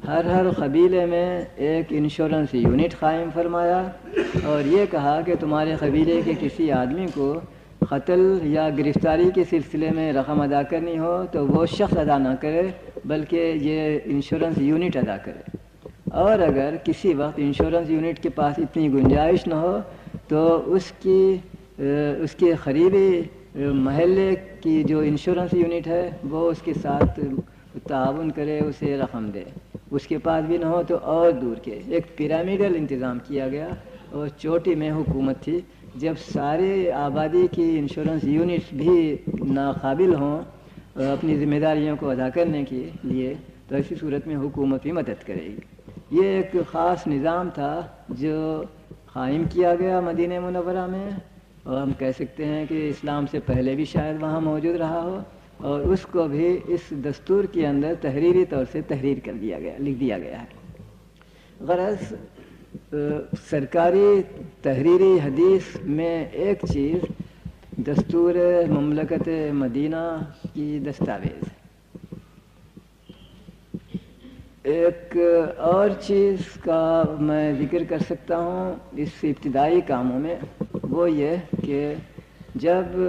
ہر قبیلے میں ایک انشورنس یونٹ قائم فرمایا اور یہ کہا کہ تمہارے قبیلے کے کسی آدمی کو قتل یا گرفتاری کے سلسلے میں رقم ادا کرنی ہو تو وہ شخص ادا نہ کرے بلکہ یہ انشورنس یونٹ ادا کرے، اور اگر کسی وقت انشورنس یونٹ کے پاس اتنی گنجائش نہ ہو تو اس کے قریبی محلے کی جو انشورنس یونٹ ہے وہ اس کے ساتھ تعاون کرے، اسے رقم دے۔ اس کے پاس بھی نہ ہو تو اور دور کے ایک پیرامڈل انتظام کیا گیا، اور چوٹی میں حکومت تھی۔ جب سارے آبادی کی انشورنس یونٹس بھی ناقابل ہوں اپنی ذمہ داریوں کو ادا کرنے کے لیے تو ایسی صورت میں حکومت بھی مدد کرے گی۔ یہ ایک خاص نظام تھا جو قائم کیا گیا مدینہ منورہ میں، اور ہم کہہ سکتے ہیں کہ اسلام سے پہلے بھی شاید وہاں موجود رہا ہو، اور اس کو بھی اس دستور کے اندر تحریری طور سے تحریر کر دیا گیا، لکھ دیا گیا ہے۔ غرض سرکاری تحریری حدیث میں ایک چیز دستور مملکت مدینہ کی دستاویز ہے، ایک اور چیز کا میں ذکر کر سکتا ہوں اس ابتدائی کاموں میں، وہ یہ کہ جب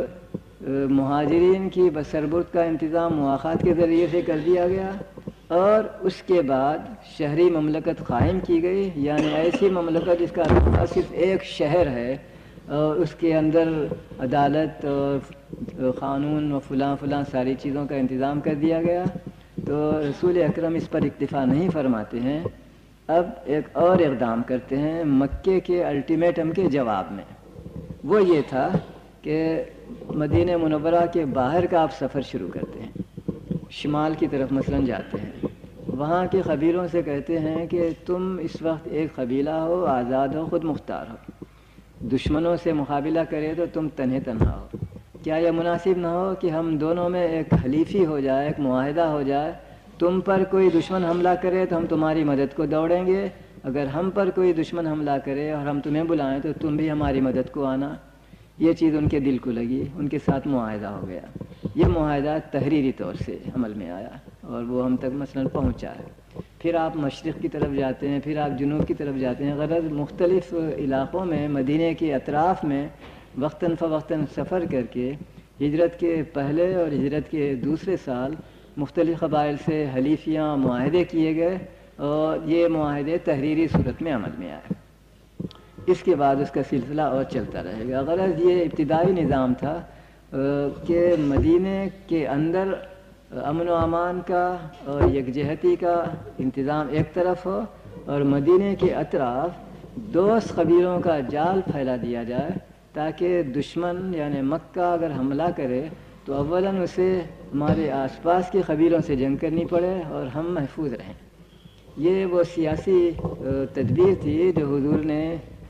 مہاجرین کی بسربرد کا انتظام مواخات کے ذریعے سے کر دیا گیا اور اس کے بعد شہری مملکت قائم کی گئی، یعنی ایسی مملکت جس کا صرف ایک شہر ہے اور اس کے اندر عدالت اور قانون و فلاں ساری چیزوں کا انتظام کر دیا گیا، تو رسول اکرم اس پر اکتفا نہیں فرماتے ہیں، اب ایک اور اقدام کرتے ہیں مکے کے الٹیمیٹم کے جواب میں۔ وہ یہ تھا کہ مدینہ منورہ کے باہر کا آپ سفر شروع کرتے ہیں، شمال کی طرف مثلا جاتے ہیں، وہاں کے قبیلوں سے کہتے ہیں کہ تم اس وقت ایک قبیلہ ہو، آزاد ہو، خود مختار ہو، دشمنوں سے مقابلہ کرے تو تم تنہا ہو، کیا یہ مناسب نہ ہو کہ ہم دونوں میں ایک حلیفی ہو جائے، ایک معاہدہ ہو جائے، تم پر کوئی دشمن حملہ کرے تو ہم تمہاری مدد کو دوڑیں گے، اگر ہم پر کوئی دشمن حملہ کرے اور ہم تمہیں بلائیں تو تم بھی ہماری مدد کو آنا۔ یہ چیز ان کے دل کو لگی، ان کے ساتھ معاہدہ ہو گیا۔ یہ معاہدہ تحریری طور سے عمل میں آیا اور وہ ہم تک مثلا پہنچا ہے۔ پھر آپ مشرق کی طرف جاتے ہیں، پھر آپ جنوب کی طرف جاتے ہیں، غرض مختلف علاقوں میں مدینے کے اطراف میں وقتاً فوقتاً سفر کر کے ہجرت کے پہلے اور ہجرت کے دوسرے سال مختلف قبائل سے حلیفیاں معاہدے کیے گئے، اور یہ معاہدے تحریری صورت میں عمل میں آئے۔ اس کے بعد اس کا سلسلہ اور چلتا رہے گا۔ غرض یہ ابتدائی نظام تھا کہ مدینے کے اندر امن و امان کا اور یکجہتی کا انتظام ایک طرف ہو، اور مدینے کے اطراف دوست قبیلوں کا جال پھیلا دیا جائے تاکہ دشمن یعنی مکہ اگر حملہ کرے تو اولاً اسے ہمارے آس پاس کے قبیلوں سے جنگ کرنی پڑے اور ہم محفوظ رہیں۔ یہ وہ سیاسی تدبیر تھی جو حضور نے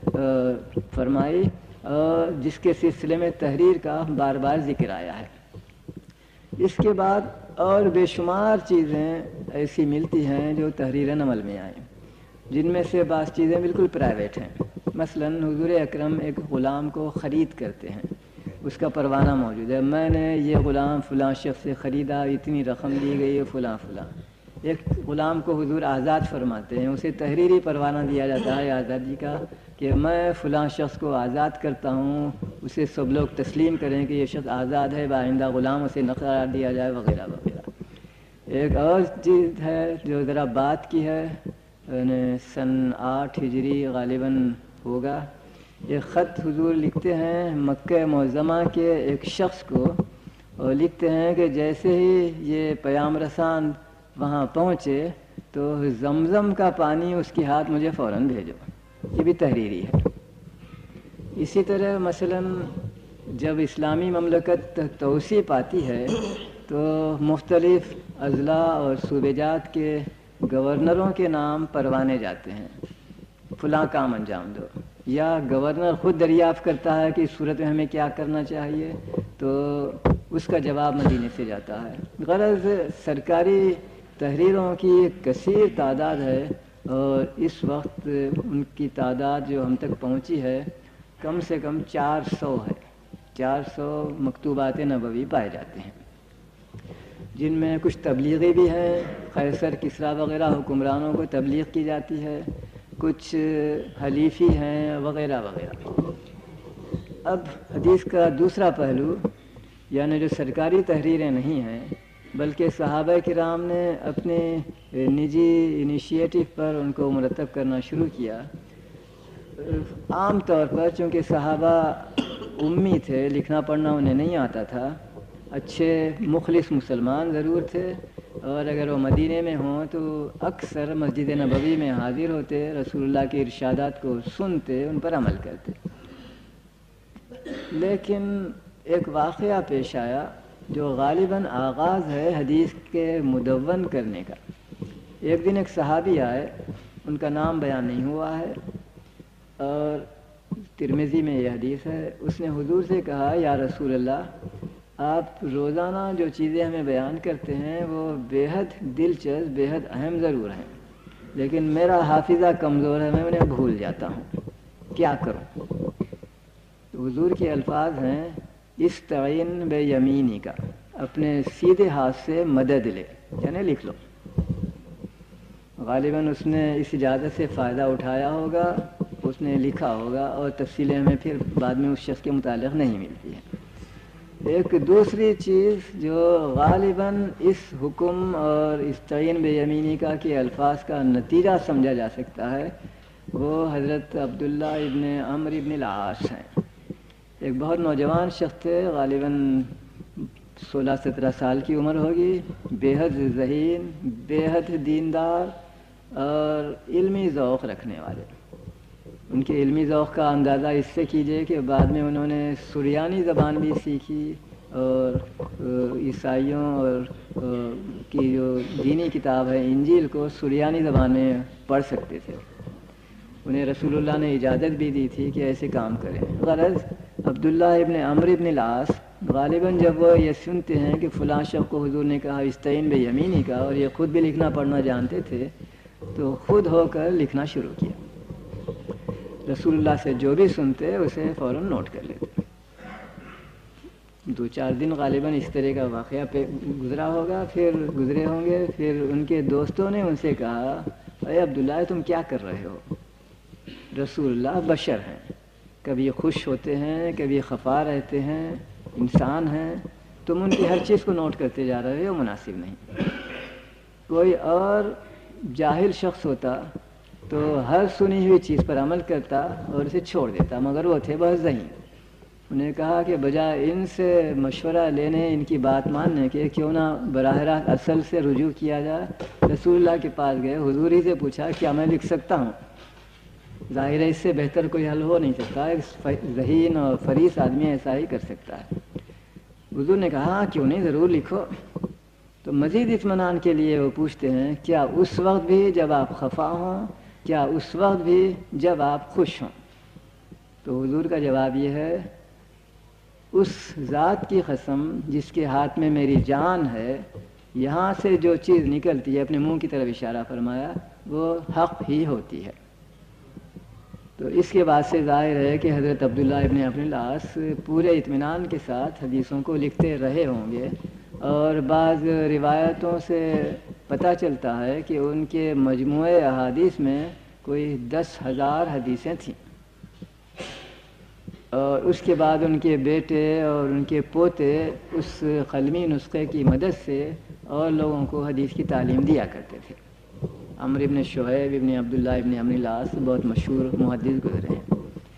فرمائی اور جس کے سلسلے میں تحریر کا بار بار ذکر آیا ہے۔ اس کے بعد اور بے شمار چیزیں ایسی ملتی ہیں جو تحریراً عمل میں آئیں، جن میں سے بعض چیزیں بالکل پرائیویٹ ہیں۔ مثلاً حضور اکرم ایک غلام کو خرید کرتے ہیں، اس کا پروانہ موجود ہے، میں نے یہ غلام فلاں شخص سے خریدا، اتنی رقم دی گئی ہے فلاں۔ ایک غلام کو حضور آزاد فرماتے ہیں، اسے تحریری پروانہ دیا جاتا ہے آزادی کا کہ میں فلاں شخص کو آزاد کرتا ہوں، اسے سب لوگ تسلیم کریں کہ یہ شخص آزاد ہے، بآئندہ غلام اسے نہ قرار دیا جائے وغیرہ وغیرہ۔ ایک اور چیز ہے جو ذرا بات کی ہے، سن 8 ہجری غالباً ہوگا، ایک خط حضور لکھتے ہیں مکہ معظمہ کے ایک شخص کو، اور لکھتے ہیں کہ جیسے ہی یہ پیام رسان وہاں پہنچے تو زمزم کا پانی اس کے ہاتھ مجھے فوراً بھیجو۔ یہ بھی تحریری ہے۔ اسی طرح مثلاً جب اسلامی مملکت توسیع پاتی ہے تو مختلف اضلاع اور صوبے جات کے گورنروں کے نام پروانے جاتے ہیں، فلاں کام انجام دو، یا گورنر خود دریافت کرتا ہے کہ اس صورت میں ہمیں کیا کرنا چاہیے، تو اس کا جواب مدینے سے جاتا ہے۔ غرض سرکاری تحریروں کی ایک کثیر تعداد ہے، اور اس وقت ان کی تعداد جو ہم تک پہنچی ہے کم سے کم 400 ہے، 400 مکتوبات نبوی پائے جاتے ہیں، جن میں کچھ تبلیغی بھی ہیں، قیصر کسریٰ وغیرہ حکمرانوں کو تبلیغ کی جاتی ہے، کچھ حلیفی ہیں وغیرہ وغیرہ۔ اب حدیث کا دوسرا پہلو، یعنی جو سرکاری تحریریں نہیں ہیں بلکہ صحابہ کرام نے اپنے نجی انیشیٹو پر ان کو مرتب کرنا شروع کیا۔ عام طور پر چونکہ صحابہ امی تھے، لکھنا پڑھنا انہیں نہیں آتا تھا، اچھے مخلص مسلمان ضرور تھے، اور اگر وہ مدینے میں ہوں تو اکثر مسجد نبوی میں حاضر ہوتے، رسول اللہ کے ارشادات کو سنتے، ان پر عمل کرتے۔ لیکن ایک واقعہ پیش آیا جو غالباً آغاز ہے حدیث کے مدون کرنے کا۔ ایک دن ایک صحابی آئے، ان کا نام بیان نہیں ہوا ہے، اور ترمذی میں یہ حدیث ہے۔ اس نے حضور سے کہا، یا رسول اللہ، آپ روزانہ جو چیزیں ہمیں بیان کرتے ہیں وہ بے حد دلچسپ، بے حد اہم ضرور ہیں، لیکن میرا حافظہ کمزور ہے، میں انہیں بھول جاتا ہوں، کیا کروں؟ تو حضور کے الفاظ ہیں، استعین بیمینی کا، اپنے سیدھے ہاتھ سے مدد لے، یعنی لکھ لو۔ غالباً اس نے اس اجازت سے فائدہ اٹھایا ہوگا، اس نے لکھا ہوگا، اور تفصیلیں ہمیں پھر بعد میں اس شخص کے متعلق نہیں ملتی ہیں۔ ایک دوسری چیز جو غالباً اس حکم اور استعین بیمینی کا کے الفاظ کا نتیجہ سمجھا جا سکتا ہے، وہ حضرت عبداللہ ابن عمرو ابن العاص ہیں۔ ایک بہت نوجوان شخص تھے، غالباً 16-17 سال کی عمر ہوگی، بے حد ذہین، بے حد دیندار اور علمی ذوق رکھنے والے۔ ان کے علمی ذوق کا اندازہ اس سے کیجئے کہ بعد میں انہوں نے سریانی زبان بھی سیکھی، اور عیسائیوں اور کی جو دینی کتاب ہے انجیل کو سریانی زبان میں پڑھ سکتے تھے۔ انہیں رسول اللہ نے اجازت بھی دی تھی کہ ایسے کام کریں۔ غرض عبداللہ ابن عمرو ابن العاص غالباً جب وہ یہ سنتے ہیں کہ فلاں شخص کو حضور نے کہا استعین بیمینی کا، اور یہ خود بھی لکھنا پڑھنا جانتے تھے، تو خود ہو کر لکھنا شروع کیا۔ رسول اللہ سے جو بھی سنتے اسے فوراً نوٹ کر لیتے۔ 2-4 دن غالباً اس طرح کا واقعہ پہ گزرا ہوگا، پھر گزرے ہوں گے۔ پھر ان کے دوستوں نے ان سے کہا، اے عبداللہ، تم کیا کر رہے ہو؟ رسول اللہ بشر ہیں، کبھی خوش ہوتے ہیں، کبھی خفا رہتے ہیں، انسان ہیں، تم ان کی ہر چیز کو نوٹ کرتے جا رہے ہو، مناسب نہیں۔ کوئی اور جاہل شخص ہوتا تو ہر سنی ہوئی چیز پر عمل کرتا اور اسے چھوڑ دیتا، مگر وہ تھے بہت ذہین۔ انہیں کہا کہ بجائے ان سے مشورہ لینے، ان کی بات ماننے کے، کیوں نہ براہ راست اصل سے رجوع کیا جائے۔ رسول اللہ کے پاس گئے، حضور ہی سے پوچھا، کیا میں لکھ سکتا ہوں؟ ظاہر ہے اس سے بہتر کوئی حل ہو نہیں سکتا، ایک ذہین اور فریس آدمی ایسا ہی کر سکتا ہے۔ حضور نے کہا، ہاں کیوں نہیں، ضرور لکھو۔ تو مزید اطمینان کے لیے وہ پوچھتے ہیں، کیا اس وقت بھی جب آپ خفا ہوں، کیا اس وقت بھی جب آپ خوش ہوں؟ تو حضور کا جواب یہ ہے، اس ذات کی قسم جس کے ہاتھ میں میری جان ہے، یہاں سے جو چیز نکلتی ہے، اپنے منہ کی طرف اشارہ فرمایا، وہ حق ہی ہوتی ہے۔ تو اس کے بعد سے ظاہر ہے کہ حضرت عبداللہ ابن عمرو بن العاص پورے اطمینان کے ساتھ حدیثوں کو لکھتے رہے ہوں گے، اور بعض روایتوں سے پتہ چلتا ہے کہ ان کے مجموعے احادیث میں کوئی 10,000 حدیثیں تھیں، اور اس کے بعد ان کے بیٹے اور ان کے پوتے اس قلمی نسخے کی مدد سے اور لوگوں کو حدیث کی تعلیم دیا کرتے تھے۔ عمرو ابن شعیب ابن عبداللہ ابن عمرو بن العاص بہت مشہور محدث گزرے ہیں۔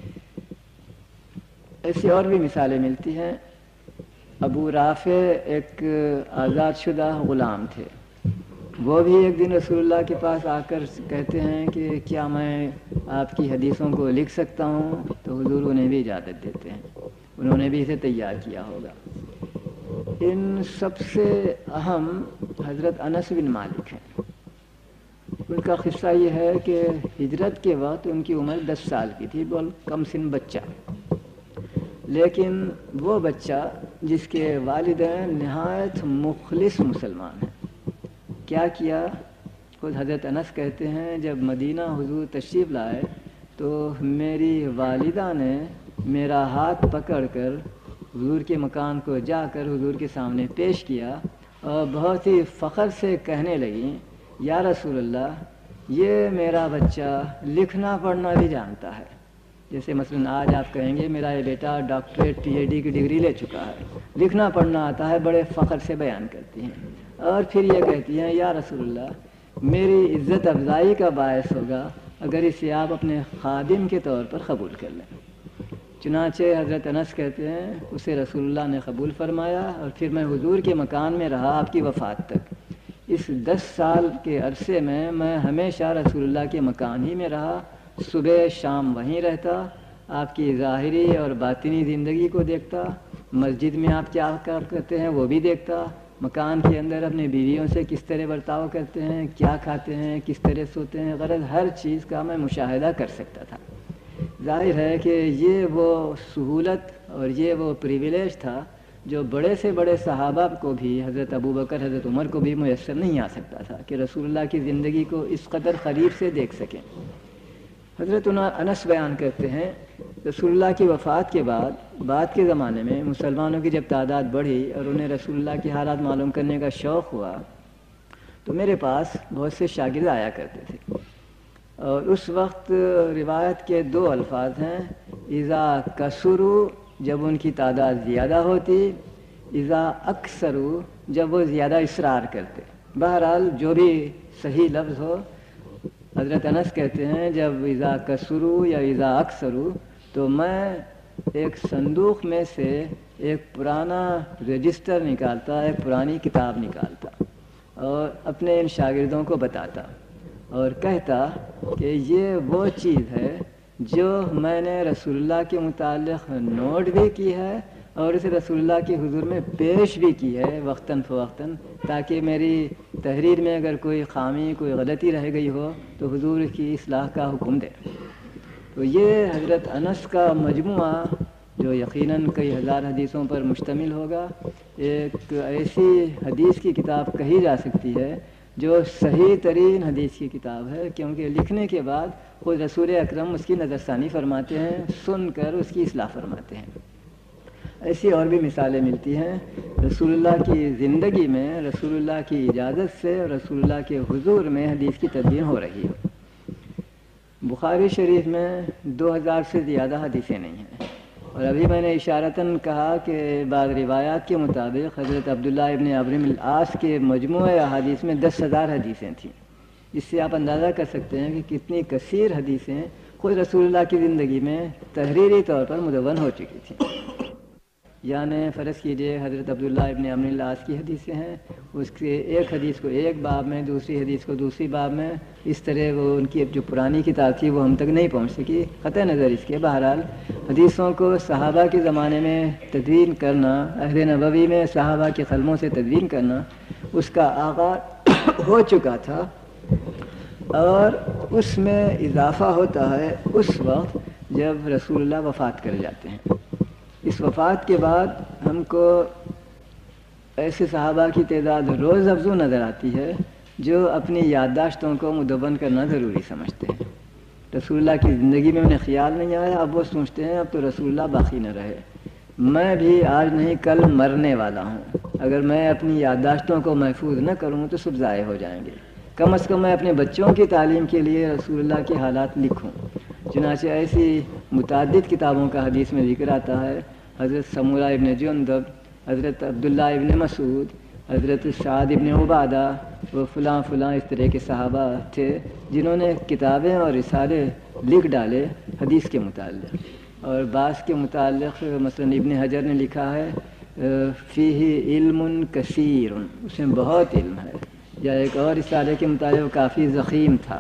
ایسی اور بھی مثالیں ملتی ہیں۔ ابو رافع ایک آزاد شدہ غلام تھے، وہ بھی ایک دن رسول اللہ کے پاس آ کر کہتے ہیں کہ کیا میں آپ کی حدیثوں کو لکھ سکتا ہوں؟ تو حضور انہیں بھی اجازت دیتے ہیں، انہوں نے بھی اسے تیار کیا ہوگا۔ ان سب سے اہم حضرت انس بن مالک ہیں۔ ان کا قصہ یہ ہے کہ ہجرت کے وقت ان کی عمر 10 سال کی تھی، بہت کم سن بچہ، لیکن وہ بچہ جس کے والدین نہایت مخلص مسلمان ہیں، کیا کیا؟ خود حضرت انس کہتے ہیں، جب مدینہ حضور تشریف لائے تو میری والدہ نے میرا ہاتھ پکڑ کر حضور کے مکان کو جا کر حضور کے سامنے پیش کیا، اور بہت ہی فخر سے کہنے لگیں یا رسول اللہ یہ میرا بچہ لکھنا پڑھنا بھی جانتا ہے. جیسے مثلاً آج آپ کہیں گے میرا یہ بیٹا ڈاکٹریٹ PhD کی ڈگری لے چکا ہے, لکھنا پڑھنا آتا ہے, بڑے فخر سے بیان کرتی ہیں. اور پھر یہ کہتی ہیں یا رسول اللہ میری عزت افزائی کا باعث ہوگا اگر اسے آپ اپنے خادم کے طور پر قبول کر لیں. چنانچہ حضرت انس کہتے ہیں اسے رسول اللہ نے قبول فرمایا اور پھر میں حضور کے مکان میں رہا آپ کی وفات تک. اس 10 سال کے عرصے میں ہمیشہ رسول اللہ کے مکان ہی میں رہا, صبح شام وہیں رہتا, آپ کی ظاہری اور باطنی زندگی کو دیکھتا, مسجد میں آپ کیا کرتے ہیں وہ بھی دیکھتا, مکان کے اندر اپنے بیویوں سے کس طرح برتاؤ کرتے ہیں, کیا کھاتے ہیں, کس طرح سوتے ہیں, غرض ہر چیز کا میں مشاہدہ کر سکتا تھا. ظاہر ہے کہ یہ وہ سہولت اور یہ وہ پریویلیج تھا جو بڑے سے بڑے صحابہ کو بھی, حضرت ابوبکر حضرت عمر کو بھی میسر نہیں آ سکتا تھا کہ رسول اللہ کی زندگی کو اس قدر قریب سے دیکھ سکیں. حضرت انس بیان کرتے ہیں رسول اللہ کی وفات کے بعد کے زمانے میں مسلمانوں کی جب تعداد بڑھی اور انہیں رسول اللہ کے حالات معلوم کرنے کا شوق ہوا تو میرے پاس بہت سے شاگرد آیا کرتے تھے. اور اس وقت روایت کے 2 الفاظ ہیں, اذا کثروا جب ان کی تعداد زیادہ ہوتی, اذا اکثروا جب وہ زیادہ اصرار کرتے. بہرحال جو بھی صحیح لفظ ہو. حضرت انس کہتے ہیں جب اذا کثروا یا اذا اکثروا تو میں ایک صندوق میں سے ایک پرانا رجسٹر نکالتا, ایک پرانی کتاب نکالتا اور اپنے ان شاگردوں کو بتاتا اور کہتا کہ یہ وہ چیز ہے جو میں نے رسول اللہ کے متعلق نوٹ بھی کی ہے اور اسے رسول اللہ کے حضور میں پیش بھی کی ہے وقتاً فوقتاً, تاکہ میری تحریر میں اگر کوئی خامی کوئی غلطی رہ گئی ہو تو حضور کی اصلاح کا حکم دے. تو یہ حضرت انس کا مجموعہ جو یقیناً کئی ہزار حدیثوں پر مشتمل ہوگا, ایک ایسی حدیث کی کتاب کہی جا سکتی ہے جو صحیح ترین حدیث کی کتاب ہے, کیونکہ لکھنے کے بعد خود رسول اکرم اس کی نظر ثانی فرماتے ہیں, سن کر اس کی اصلاح فرماتے ہیں. ایسی اور بھی مثالیں ملتی ہیں. رسول اللہ کی زندگی میں رسول اللہ کی اجازت سے رسول اللہ کے حضور میں حدیث کی تدوین ہو رہی ہے. بخاری شریف میں 2000 سے زیادہ حدیثیں نہیں ہیں, اور ابھی میں نے اشارتاً کہا کہ بعض روایات کے مطابق حضرت عبداللہ ابن عمرو بن العاص کے مجموعہ احادیث میں 10,000 حدیثیں تھیں. اس سے آپ اندازہ کر سکتے ہیں کہ کتنی کثیر حدیثیں خود رسول اللہ کی زندگی میں تحریری طور پر مدون ہو چکی تھیں. یعنی فرض کیجئے حضرت عبداللہ ابن عمرو بن العاص کی حدیثیں ہیں, اس کے ایک حدیث کو ایک باب میں, دوسری حدیث کو دوسری باب میں, اس طرح وہ ان کی جو پرانی کتاب تھی وہ ہم تک نہیں پہنچ سکی. قطع نظر اس کے بہرحال حدیثوں کو صحابہ کے زمانے میں تدوین کرنا, عہد نبوی میں صحابہ کے قلموں سے تدوین کرنا, اس کا آغاز ہو چکا تھا اور اس میں اضافہ ہوتا ہے اس وقت جب رسول اللہ وفات کر جاتے ہیں. اس وفات کے بعد ہم کو ایسے صحابہ کی تعداد روز افزوں نظر آتی ہے جو اپنی یادداشتوں کو مدون کرنا ضروری سمجھتے ہیں. رسول اللہ کی زندگی میں انہیں خیال نہیں آیا, اب وہ سوچتے ہیں اب تو رسول اللہ باقی نہ رہے, میں بھی آج نہیں کل مرنے والا ہوں, اگر میں اپنی یادداشتوں کو محفوظ نہ کروں تو سب ضائع ہو جائیں گے, کم از کم میں اپنے بچوں کی تعلیم کے لیے رسول اللہ کے حالات لکھوں. چنانچہ ایسی متعدد کتابوں کا حدیث میں ذکر آتا ہے. حضرت سمورہ ابن جندب, حضرت عبداللہ ابن مسعود, حضرت سعد ابن عبادہ, وہ فلاں اس طرح کے صحابہ تھے جنہوں نے کتابیں اور رسالے لکھ ڈالے حدیث کے متعلق. اور بعض کے متعلق مثلا ابن حجر نے لکھا ہے فیہ علم کثیر, اس میں بہت علم ہے. یا ایک اور رسالے کے متعلق کافی ضخیم تھا.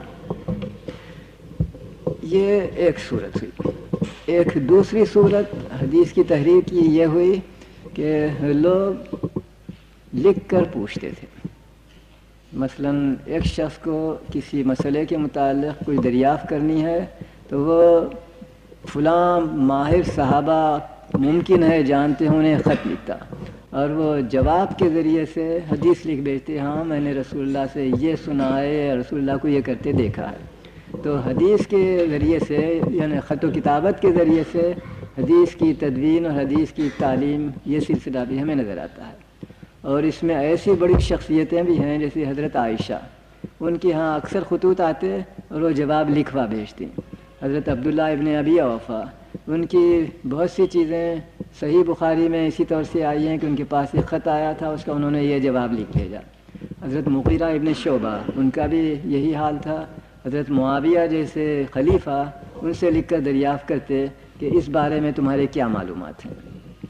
یہ ایک صورت ہوئی. ایک دوسری صورت حدیث کی تحریر کی یہ ہوئی کہ لوگ لکھ کر پوچھتے تھے. مثلا ایک شخص کو کسی مسئلے کے متعلق کوئی دریافت کرنی ہے تو وہ فلاں ماہر صحابہ ممکن ہے جانتے ہوں انہیں خط لکھتا اور وہ جواب کے ذریعے سے حدیث لکھ بھیجتے, ہاں میں نے رسول اللہ سے یہ سنا ہے, رسول اللہ کو یہ کرتے دیکھا ہے. تو حدیث کے ذریعے سے یعنی خط و کتابت کے ذریعے سے حدیث کی تدوین اور حدیث کی تعلیم یہ سلسلہ بھی ہمیں نظر آتا ہے. اور اس میں ایسی بڑی شخصیتیں بھی ہیں جیسے حضرت عائشہ، ان کے ہاں اکثر خطوط آتے اور وہ جواب لکھوا بھیجتی. حضرت عبداللہ ابن ابی اوفا، ان کی بہت سی چیزیں صحیح بخاری میں اسی طور سے آئی ہیں کہ ان کے پاس ایک خط آیا تھا، اس کا انہوں نے یہ جواب لکھ بھیجا. حضرت مغیرہ ابن شعبہ، ان کا بھی یہی حال تھا. حضرت معاویہ جیسے خلیفہ، ان سے لکھ کر دریافت کرتے کہ اس بارے میں تمہارے کیا معلومات ہیں.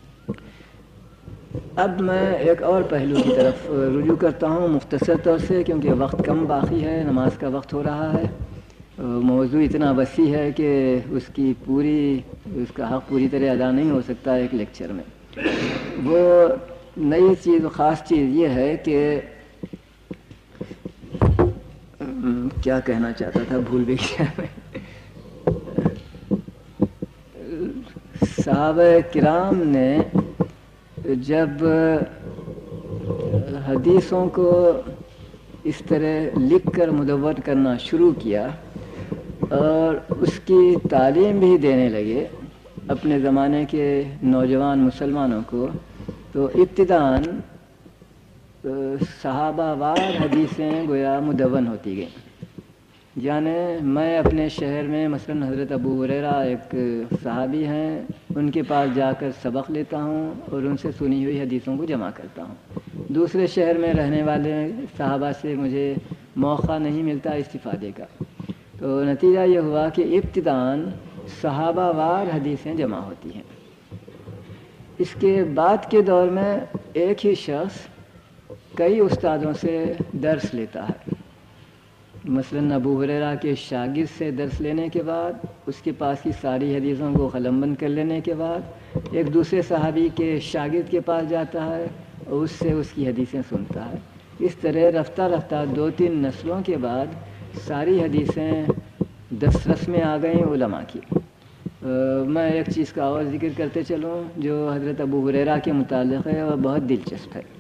اب میں ایک اور پہلو کی طرف رجوع کرتا ہوں مختصر طور سے، کیونکہ وقت کم باقی ہے، نماز کا وقت ہو رہا ہے. موضوع اتنا وسیع ہے کہ اس کا حق پوری طرح ادا نہیں ہو سکتا ایک لیکچر میں. وہ نئی چیز، خاص چیز یہ ہے کہ کیا کہنا چاہتا تھا بھول بھی گیا میں. صحابہ کرام نے جب حدیثوں کو اس طرح لکھ کر مدون کرنا شروع کیا اور اس کی تعلیم بھی دینے لگے اپنے زمانے کے نوجوان مسلمانوں کو، تو ابتداً صحابہ وار حدیثیں گویا مدون ہوتی گئیں. یعنی میں اپنے شہر میں مثلا حضرت ابو ہریرہ ایک صحابی ہیں، ان کے پاس جا کر سبق لیتا ہوں اور ان سے سنی ہوئی حدیثوں کو جمع کرتا ہوں. دوسرے شہر میں رہنے والے صحابہ سے مجھے موقع نہیں ملتا استفادے کا. تو نتیجہ یہ ہوا کہ ابتداً صحابہ وار حدیثیں جمع ہوتی ہیں. اس کے بعد کے دور میں ایک ہی شخص کئی استادوں سے درس لیتا ہے. مثلا ابو ہریرہ کے شاگرد سے درس لینے کے بعد، اس کے پاس کی ساری حدیثوں کو قلم بند کر لینے کے بعد ایک دوسرے صحابی کے شاگرد کے پاس جاتا ہے اور اس سے اس کی حدیثیں سنتا ہے. اس طرح رفتہ رفتہ 2-3 نسلوں کے بعد ساری حدیثیں دسترس میں آ گئیں علماء کی. میں ایک چیز کا اور ذکر کرتے چلوں جو حضرت ابو ہریرہ کے متعلق ہے اور بہت دلچسپ ہے.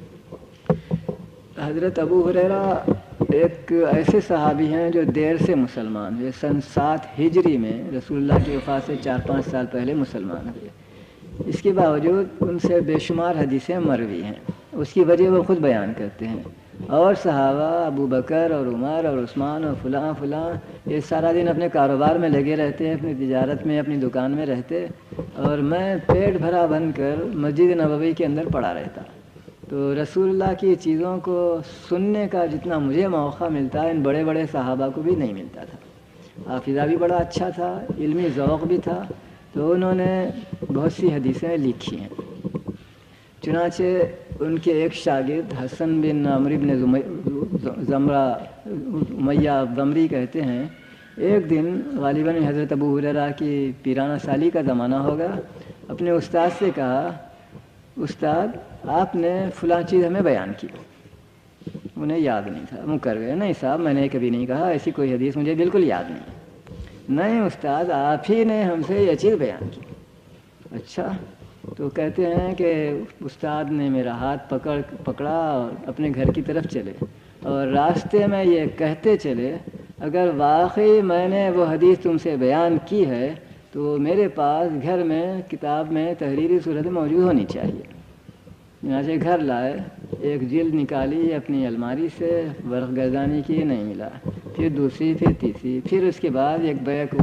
حضرت ابو ہریرہ ایک ایسے صحابی ہیں جو دیر سے مسلمان ہوئے. سن 7 ہجری میں رسول اللہ کی وفات سے 4-5 سال پہلے مسلمان ہوئے. اس کے باوجود ان سے بے شمار حدیثیں مروی ہیں. اس کی وجہ وہ خود بیان کرتے ہیں. اور صحابہ ابو بکر اور عمر اور عثمان اور فلاں یہ سارا دن اپنے کاروبار میں لگے رہتے ہیں، اپنی تجارت میں، اپنی دکان میں رہتے، اور میں پیٹ بھرا بن کر مسجد نبوی کے اندر پڑا رہتا. تو رسول اللہ کی چیزوں کو سننے کا جتنا مجھے موقع ملتا ہے ان بڑے بڑے صحابہ کو بھی نہیں ملتا تھا. حافظہ بھی بڑا اچھا تھا، علمی ذوق بھی تھا، تو انہوں نے بہت سی حدیثیں لکھی ہیں. چنانچہ ان کے ایک شاگرد حسن بن عمرو بن زمرہ امیہ ضمری کہتے ہیں، ایک دن غالباً حضرت ابو ہریرہ کی پیرانہ سالی کا زمانہ ہوگا، اپنے استاد سے کہا استاد آپ نے فلاں چیز ہمیں بیان کی. انہیں یاد نہیں تھا، وہ کر گئے. نہیں صاحب میں نے کبھی نہیں کہا، ایسی کوئی حدیث مجھے بالکل یاد نہیں. نہیں استاد آپ ہی نے ہم سے یہ چیز بیان کی. اچھا. تو کہتے ہیں کہ استاد نے میرا ہاتھ پکڑا اور اپنے گھر کی طرف چلے اور راستے میں یہ کہتے چلے اگر واقعی میں نے وہ حدیث تم سے بیان کی ہے تو میرے پاس گھر میں کتاب میں تحریری صورت موجود ہونی چاہیے. چنانچہ گھر لائے، ایک جلد نکالی اپنی الماری سے، ورق گردانی کی، نہیں ملا. پھر دوسری، پھر تیسری، پھر اس کے بعد ایک بیک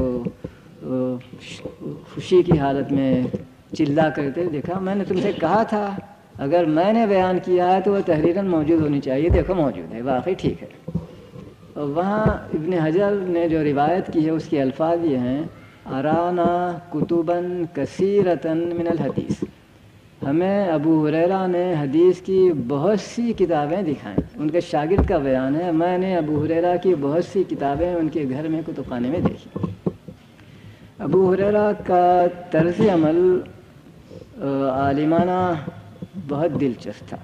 وہ خوشی کی حالت میں چلا کرتے دیکھا میں نے تم سے کہا تھا اگر میں نے بیان کیا ہے تو وہ تحریراً موجود ہونی چاہیے، دیکھو موجود ہے، واقعی ٹھیک ہے. اور وہاں ابن حجر نے جو روایت کی ہے اس کے الفاظ یہ ہیں ارانا کتباً کثیرتاً من الحدیث. ہمیں ابو ہریرہ نے حدیث کی بہت سی کتابیں دکھائیں. ان کے شاگرد کا بیان ہے، میں نے ابو ہریرہ کی بہت سی کتابیں ان کے گھر میں کتب خانے میں دیکھی. ابو ہریرہ کا طرز عمل عالمانہ بہت دلچسپ تھا.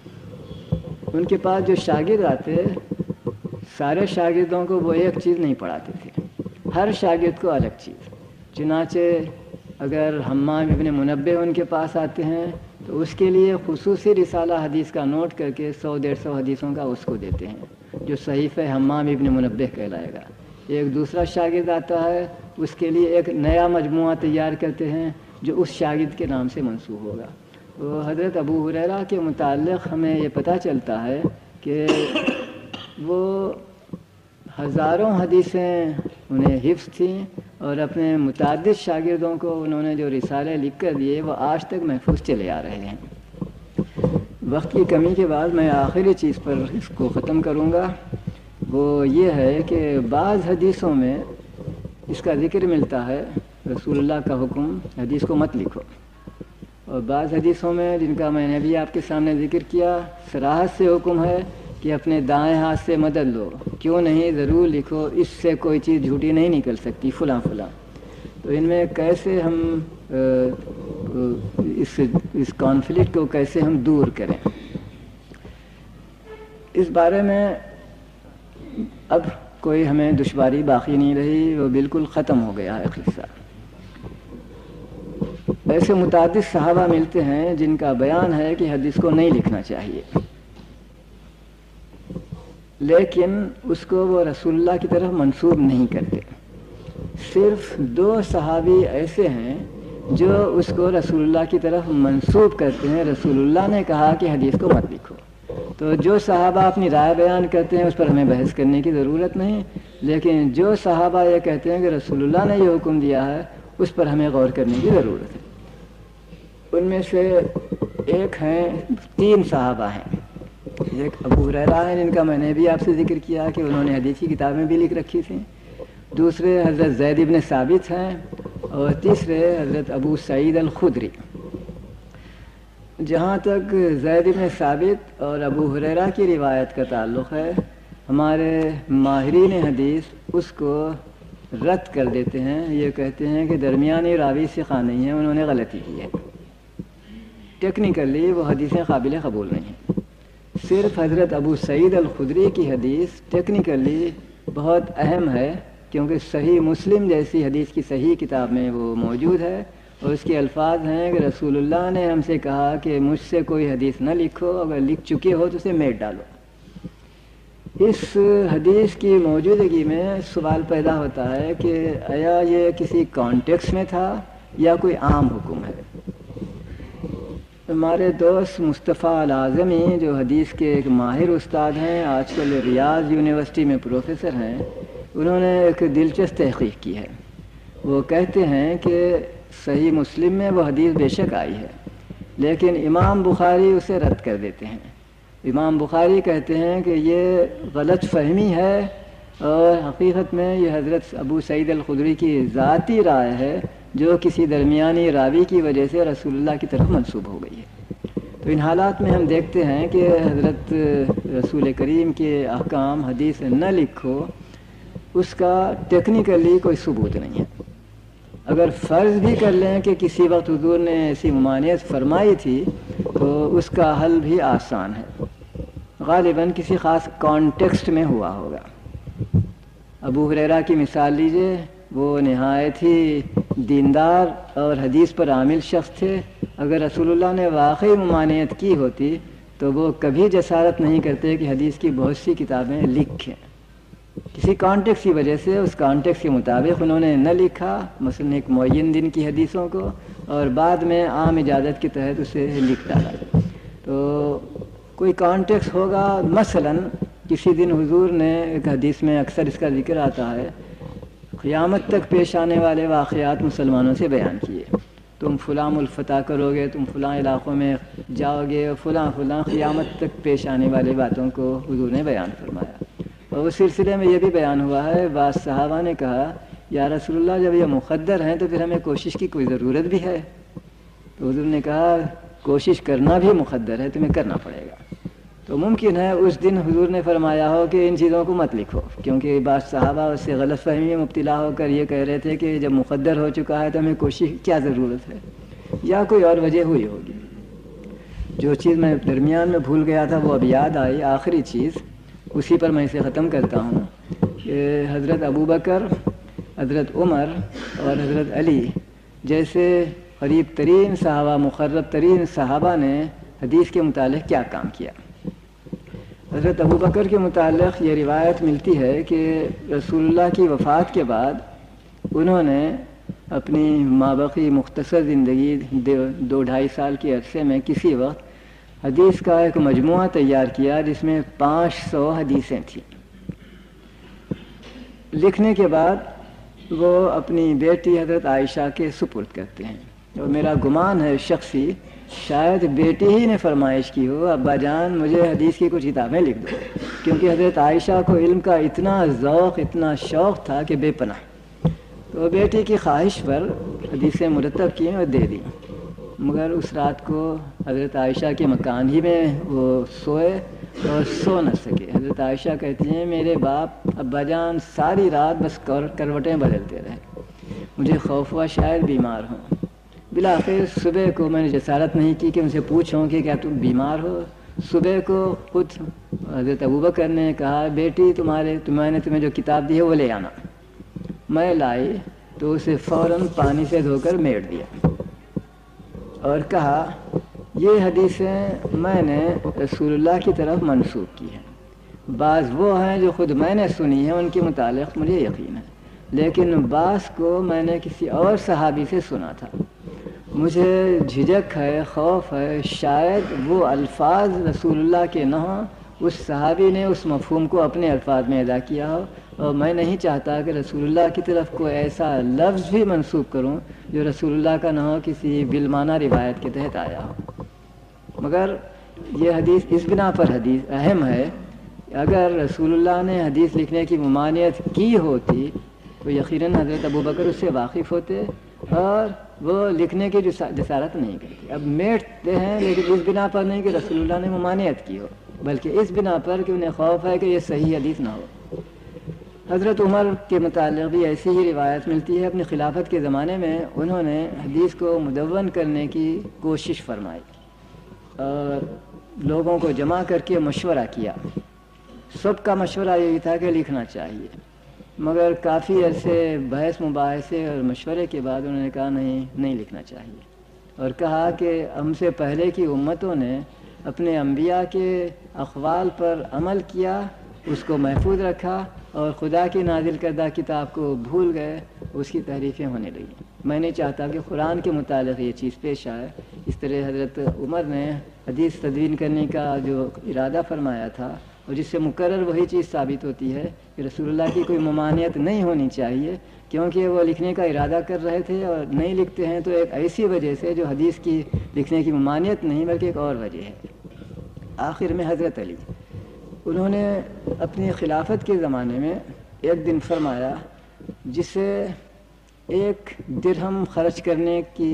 ان کے پاس جو شاگرد آتے سارے شاگردوں کو وہ ایک چیز نہیں پڑھاتے تھے، ہر شاگرد کو الگ چیز. چنانچہ اگر حمام ابن منبہ ان کے پاس آتے ہیں تو اس کے لیے خصوصی رسالہ حدیث کا نوٹ کر کے 100-150 حدیثوں کا اس کو دیتے ہیں جو صحیفہ حمام ابن منبہ کہلائے گا. ایک دوسرا شاگرد آتا ہے اس کے لیے ایک نیا مجموعہ تیار کرتے ہیں جو اس شاگرد کے نام سے منسوب ہوگا. وہ حضرت ابو ہریرہ کے متعلق ہمیں یہ پتہ چلتا ہے کہ وہ ہزاروں حدیثیں انہیں حفظ تھیں اور اپنے متعدد شاگردوں کو انہوں نے جو رسالے لکھ کر دیے وہ آج تک محفوظ چلے آ رہے ہیں۔ وقت کی کمی کے بعد میں آخری چیز پر اس کو ختم کروں گا، وہ یہ ہے کہ بعض حدیثوں میں اس کا ذکر ملتا ہے، رسول اللہ کا حکم حدیث کو مت لکھو، اور بعض حدیثوں میں جن کا میں نے بھی آپ کے سامنے ذکر کیا صراحت سے حکم ہے کہ اپنے دائیں ہاتھ سے مدد لو، کیوں نہیں ضرور لکھو، اس سے کوئی چیز جھوٹی نہیں نکل سکتی فلاں فلاں۔ تو ان میں کیسے ہم اس کانفلکٹ کو کیسے ہم دور کریں، اس بارے میں اب کوئی ہمیں دشواری باقی نہیں رہی، وہ بالکل ختم ہو گیا ہے قصہ۔ ایسے متعدد صحابہ ملتے ہیں جن کا بیان ہے کہ حدیث کو نہیں لکھنا چاہیے، لیکن اس کو وہ رسول اللہ کی طرف منسوب نہیں کرتے۔ صرف 2 صحابی ایسے ہیں جو اس کو رسول اللہ کی طرف منسوب کرتے ہیں، رسول اللہ نے کہا کہ حدیث کو مت لکھو۔ تو جو صحابہ اپنی رائے بیان کرتے ہیں اس پر ہمیں بحث کرنے کی ضرورت نہیں، لیکن جو صحابہ یہ کہتے ہیں کہ رسول اللہ نے یہ حکم دیا ہے اس پر ہمیں غور کرنے کی ضرورت ہے۔ ان میں سے ایک ہیں 3 صحابہ ہیں، ایک ابو ہریرہ ہیں جن کا میں نے بھی آپ سے ذکر کیا کہ انہوں نے حدیث کی کتابیں بھی لکھ رکھی تھیں، دوسرے حضرت زید بن ثابت ہیں، اور تیسرے حضرت ابو سعید الخدری۔ جہاں تک زید بن ثابت اور ابو ہریرہ کی روایت کا تعلق ہے، ہمارے ماہرین حدیث اس کو رد کر دیتے ہیں، یہ کہتے ہیں کہ درمیانی راوی ثقہ نہیں ہے، انہوں نے غلطی کی ہے، ٹیکنیکلی وہ حدیثیں قابل قبول نہیں ہیں۔ صرف حضرت ابو سعید الخدری کی حدیث ٹیکنیکلی بہت اہم ہے، کیونکہ صحیح مسلم جیسی حدیث کی صحیح کتاب میں وہ موجود ہے، اور اس کے الفاظ ہیں کہ رسول اللہ نے ہم سے کہا کہ مجھ سے کوئی حدیث نہ لکھو، اگر لکھ چکے ہو تو اسے میٹ ڈالو۔ اس حدیث کی موجودگی میں سوال پیدا ہوتا ہے کہ آیا یہ کسی کانٹیکس میں تھا یا کوئی عام حکم ہے؟ ہمارے دوست مصطفیٰ العظمی جو حدیث کے ایک ماہر استاد ہیں، آج کل ریاض یونیورسٹی میں پروفیسر ہیں، انہوں نے ایک دلچسپ تحقیق کی ہے۔ وہ کہتے ہیں کہ صحیح مسلم میں وہ حدیث بے شک آئی ہے، لیکن امام بخاری اسے رد کر دیتے ہیں۔ امام بخاری کہتے ہیں کہ یہ غلط فہمی ہے، اور حقیقت میں یہ حضرت ابو سعید الخدری کی ذاتی رائے ہے جو کسی درمیانی راوی کی وجہ سے رسول اللہ کی طرف منسوب ہو گئی ہے۔ تو ان حالات میں ہم دیکھتے ہیں کہ حضرت رسول کریم کے احکام حدیث نہ لکھو، اس کا ٹیکنیکلی کوئی ثبوت نہیں ہے۔ اگر فرض بھی کر لیں کہ کسی وقت حضور نے ایسی ممانعت فرمائی تھی تو اس کا حل بھی آسان ہے، غالباً کسی خاص کانٹیکسٹ میں ہوا ہوگا۔ ابو ہریرہ کی مثال لیجئے، وہ نہایت ہی دیندار اور حدیث پر عامل شخص تھے، اگر رسول اللہ نے واقعی ممانعت کی ہوتی تو وہ کبھی جسارت نہیں کرتے کہ حدیث کی بہت سی کتابیں لکھیں۔ کسی کانٹیکس کی وجہ سے اس کانٹیکس کے مطابق انہوں نے نہ لکھا، مثلا ایک معین دن کی حدیثوں کو، اور بعد میں عام اجازت کے تحت اسے لکھ ڈالا۔ تو کوئی کانٹیکس ہوگا، مثلا کسی دن حضور نے ایک حدیث میں اکثر اس کا ذکر آتا ہے، قیامت تک پیش آنے والے واقعات مسلمانوں سے بیان کیے، تم فلاں الفتح کرو گے، تم فلاں علاقوں میں جاؤ گے، فلاں فلاں قیامت تک پیش آنے والی باتوں کو حضور نے بیان فرمایا۔ اور اس سلسلے میں یہ بھی بیان ہوا ہے، بعض صحابہ نے کہا یا رسول اللہ جب یہ مقدر ہیں تو پھر ہمیں کوشش کی کوئی ضرورت بھی ہے؟ تو حضور نے کہا کوشش کرنا بھی مقدر ہے، تمہیں کرنا پڑے گا۔ تو ممکن ہے اس دن حضور نے فرمایا ہو کہ ان چیزوں کو مت لکھو، کیونکہ بعض صحابہ اس سے غلط فہمی میں مبتلا ہو کر یہ کہہ رہے تھے کہ جب مقدر ہو چکا ہے تو ہمیں کوشش کی کیا ضرورت ہے، یا کوئی اور وجہ ہوئی ہوگی۔ جو چیز میں درمیان میں بھول گیا تھا وہ اب یاد آئی، آخری چیز اسی پر میں اسے ختم کرتا ہوں کہ حضرت ابوبکر، حضرت عمر اور حضرت علی جیسے قریب ترین صحابہ، مقرب ترین صحابہ نے حدیث کے متعلق کیا کام کیا۔ حضرت ابوبکر کے متعلق یہ روایت ملتی ہے کہ رسول اللہ کی وفات کے بعد انہوں نے اپنی مابقی مختصر زندگی 2-2.5 سال کے عرصے میں کسی وقت حدیث کا ایک مجموعہ تیار کیا جس میں 500 حدیثیں تھیں۔ لکھنے کے بعد وہ اپنی بیٹی حضرت عائشہ کے سپرد کرتے ہیں، اور میرا گمان ہے شخصی شاید بیٹی ہی نے فرمائش کی ہو، ابا جان مجھے حدیث کی کچھ کتابیں لکھ دو، کیونکہ حضرت عائشہ کو علم کا اتنا ذوق اتنا شوق تھا کہ بے پناہ۔ تو بیٹی کی خواہش پر حدیثیں مرتب کیں اور دے دیں، مگر اس رات کو حضرت عائشہ کے مکان ہی میں وہ سوئے اور سو نہ سکے۔ حضرت عائشہ کہتی ہیں میرے باپ ابا جان ساری رات بس کروٹیں بدلتے رہے، مجھے خوف ہوا شاید بیمار ہوں۔ بالآخر صبح کو میں نے جسارت نہیں کی کہ ان سے پوچھوں کہ کیا تم بیمار ہو۔ صبح کو خود حضرت ابوبکر نے کہا بیٹی میں نے تمہیں جو کتاب دی ہے وہ لے آنا۔ میں لائی تو اسے فوراً پانی سے دھو کر میٹ دیا اور کہا یہ حدیثیں میں نے رسول اللہ کی طرف منسوب کی ہیں، بعض وہ ہیں جو خود میں نے سنی ہیں ان کے متعلق مجھے یقین ہے، لیکن بعض کو میں نے کسی اور صحابی سے سنا تھا، مجھے جھجک ہے، خوف ہے شاید وہ الفاظ رسول اللہ کے نہ ہوں، اس صحابی نے اس مفہوم کو اپنے الفاظ میں ادا کیا ہو، اور میں نہیں چاہتا کہ رسول اللہ کی طرف کوئی ایسا لفظ بھی منسوب کروں جو رسول اللہ کا نہ ہو، کسی بالمعنی روایت کے تحت آیا ہو۔ مگر یہ حدیث اس بنا پر حدیث اہم ہے، اگر رسول اللہ نے حدیث لکھنے کی ممانعت کی ہوتی تو یقیناً حضرت ابوبکر اس سے واقف ہوتے اور وہ لکھنے کی جسارت نہیں کرتے۔ اب میٹتے ہیں لیکن اس بنا پر نہیں کہ رسول اللہ نے ممانعت کی ہو، بلکہ اس بنا پر کہ انہیں خوف ہے کہ یہ صحیح حدیث نہ ہو۔ حضرت عمر کے متعلق بھی ایسی ہی روایت ملتی ہے، اپنی خلافت کے زمانے میں انہوں نے حدیث کو مدون کرنے کی کوشش فرمائی اور لوگوں کو جمع کر کے مشورہ کیا۔ سب کا مشورہ یہی تھا کہ لکھنا چاہیے، مگر کافی عرصے بحث مباحثے اور مشورے کے بعد انہوں نے کہا نہیں لکھنا چاہیے، اور کہا کہ ہم سے پہلے کی امتوں نے اپنے انبیاء کے اقوال پر عمل کیا، اس کو محفوظ رکھا، اور خدا کی نازل کردہ کتاب کو بھول گئے، اس کی تحریفیں ہونے لگیں۔ میں نہیں چاہتا کہ قرآن کے متعلق یہ چیز پیش آئے۔ اس طرح حضرت عمر نے حدیث تدوین کرنے کا جو ارادہ فرمایا تھا، اور جس سے مقرر وہی چیز ثابت ہوتی ہے کہ رسول اللہ کی کوئی ممانعت نہیں ہونی چاہیے، کیونکہ وہ لکھنے کا ارادہ کر رہے تھے اور نہیں لکھتے ہیں تو ایک ایسی وجہ سے جو حدیث کی لکھنے کی ممانعت نہیں بلکہ ایک اور وجہ ہے۔ آخر میں حضرت علی، انہوں نے اپنی خلافت کے زمانے میں ایک دن فرمایا جسے 1 درہم خرچ کرنے کی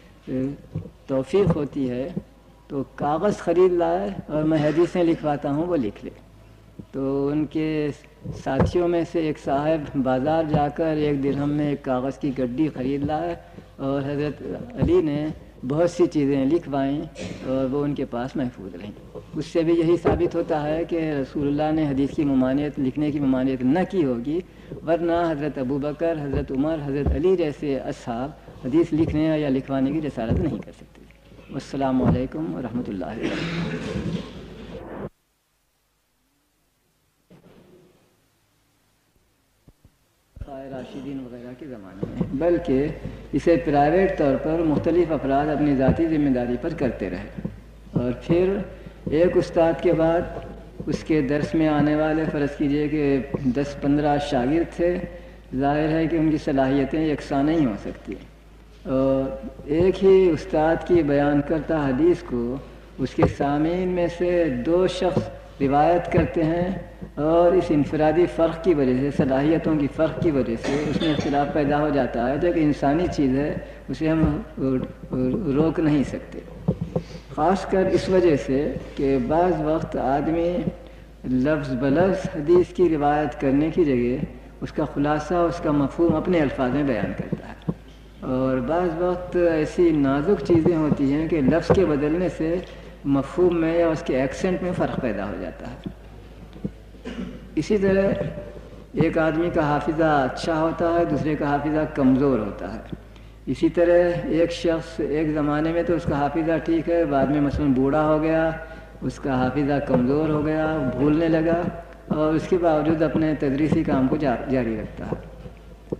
توفیق ہوتی ہے تو کاغذ خرید لائے اور میں حدیثیں لکھواتا ہوں وہ لکھ لے۔ تو ان کے ساتھیوں میں سے ایک صاحب بازار جا کر 1 درہم میں ایک کاغذ کی گڈی خرید لائے، اور حضرت علی نے بہت سی چیزیں لکھوائیں اور وہ ان کے پاس محفوظ رہیں۔ اس سے بھی یہی ثابت ہوتا ہے کہ رسول اللہ نے حدیث کی ممانعت لکھنے کی ممانعت نہ کی ہوگی، ورنہ حضرت ابوبکر، حضرت عمر، حضرت علی جیسے اصحاب حدیث لکھنے یا لکھوانے کی جسارت نہیں کر سکتے۔ السلام علیکم ورحمۃ اللہ وبرکاتہ۔ راشدین وغیرہ کے زمانے میں، بلکہ اسے پرائیویٹ طور پر مختلف افراد اپنی ذاتی ذمہ داری پر کرتے رہے، اور پھر ایک استاد کے بعد اس کے درس میں آنے والے فرض کیجئے کہ 10-15 شاگرد تھے، ظاہر ہے کہ ان کی صلاحیتیں یکساں نہیں ہو سکتی، اور ایک ہی استاد کی بیان کرتا حدیث کو اس کے سامعین میں سے 2 شخص روایت کرتے ہیں، اور اس انفرادی فرق کی وجہ سے، صلاحیتوں کی فرق کی وجہ سے اس میں اختلاف پیدا ہو جاتا ہے، جو ایک انسانی چیز ہے، اسے ہم روک نہیں سکتے، خاص کر اس وجہ سے کہ بعض وقت آدمی لفظ بلفظ حدیث کی روایت کرنے کی جگہ اس کا خلاصہ، اس کا مفہوم اپنے الفاظ میں بیان کرتا ہے، اور بعض وقت ایسی نازک چیزیں ہوتی ہیں کہ لفظ کے بدلنے سے مفہوم میں یا اس کے ایکسنٹ میں فرق پیدا ہو جاتا ہے۔ اسی طرح ایک آدمی کا حافظہ اچھا ہوتا ہے، دوسرے کا حافظہ کمزور ہوتا ہے۔ اسی طرح ایک شخص ایک زمانے میں تو اس کا حافظہ ٹھیک ہے، بعد میں مثلاً بوڑھا ہو گیا، اس کا حافظہ کمزور ہو گیا، بھولنے لگا، اور اس کے باوجود اپنے تدریسی کام کو جاری رکھتا ہے۔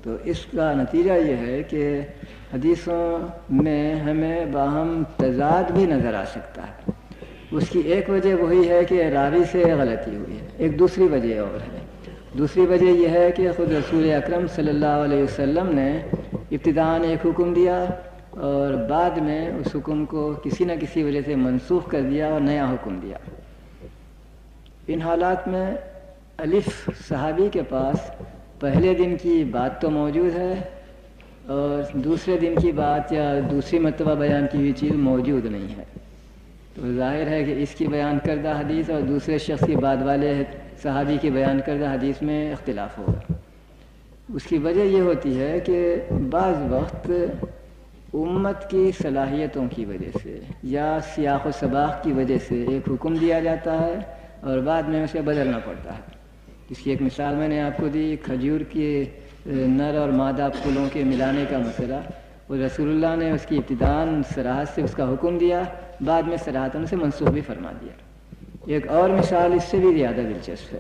تو اس کا نتیجہ یہ ہے کہ حدیثوں میں ہمیں باہم تضاد بھی نظر آ سکتا ہے. اس کی ایک وجہ وہی ہے کہ راوی سے غلطی ہوئی ہے. ایک دوسری وجہ اور ہے. دوسری وجہ یہ ہے کہ خود رسول اکرم صلی اللہ علیہ وسلم نے ابتداءً ایک حکم دیا اور بعد میں اس حکم کو کسی نہ کسی وجہ سے منسوخ کر دیا اور نیا حکم دیا. ان حالات میں الف صحابی کے پاس پہلے دن کی بات تو موجود ہے اور دوسرے دن کی بات یا دوسری مرتبہ بیان کی ہوئی چیز موجود نہیں ہے. تو ظاہر ہے کہ اس کی بیان کردہ حدیث اور دوسرے شخص کی بعد والے صحابی کی بیان کردہ حدیث میں اختلاف ہوگا. اس کی وجہ یہ ہوتی ہے کہ بعض وقت امت کی صلاحیتوں کی وجہ سے یا سیاق و سباق کی وجہ سے ایک حکم دیا جاتا ہے اور بعد میں اسے بدلنا پڑتا ہے. اس کی ایک مثال میں نے آپ کو دی، کھجور کے نر اور مادہ پھولوں کے ملانے کا مسئلہ. وہ رسول اللہ نے اس کی ابتداءً صراحت سے اس کا حکم دیا، بعد میں صراحتاً سے منسوخ بھی فرما دیا. ایک اور مثال اس سے بھی زیادہ دلچسپ ہے.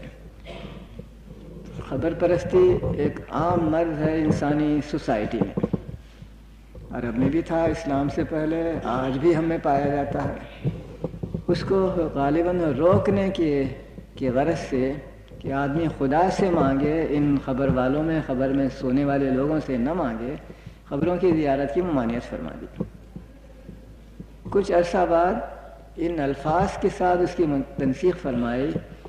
خبر پرستی ایک عام مرض ہے انسانی سوسائٹی میں. عرب میں بھی تھا اسلام سے پہلے، آج بھی ہم میں پایا جاتا ہے. اس کو غالباً روکنے کے غرض سے کہ آدمی خدا سے مانگے، ان خبر والوں میں، خبر میں سونے والے لوگوں سے نہ مانگے، خبروں کی زیارت کی ممانعت فرما دی. کچھ عرصہ بعد ان الفاظ کے ساتھ اس کی تنسیخ فرمائی،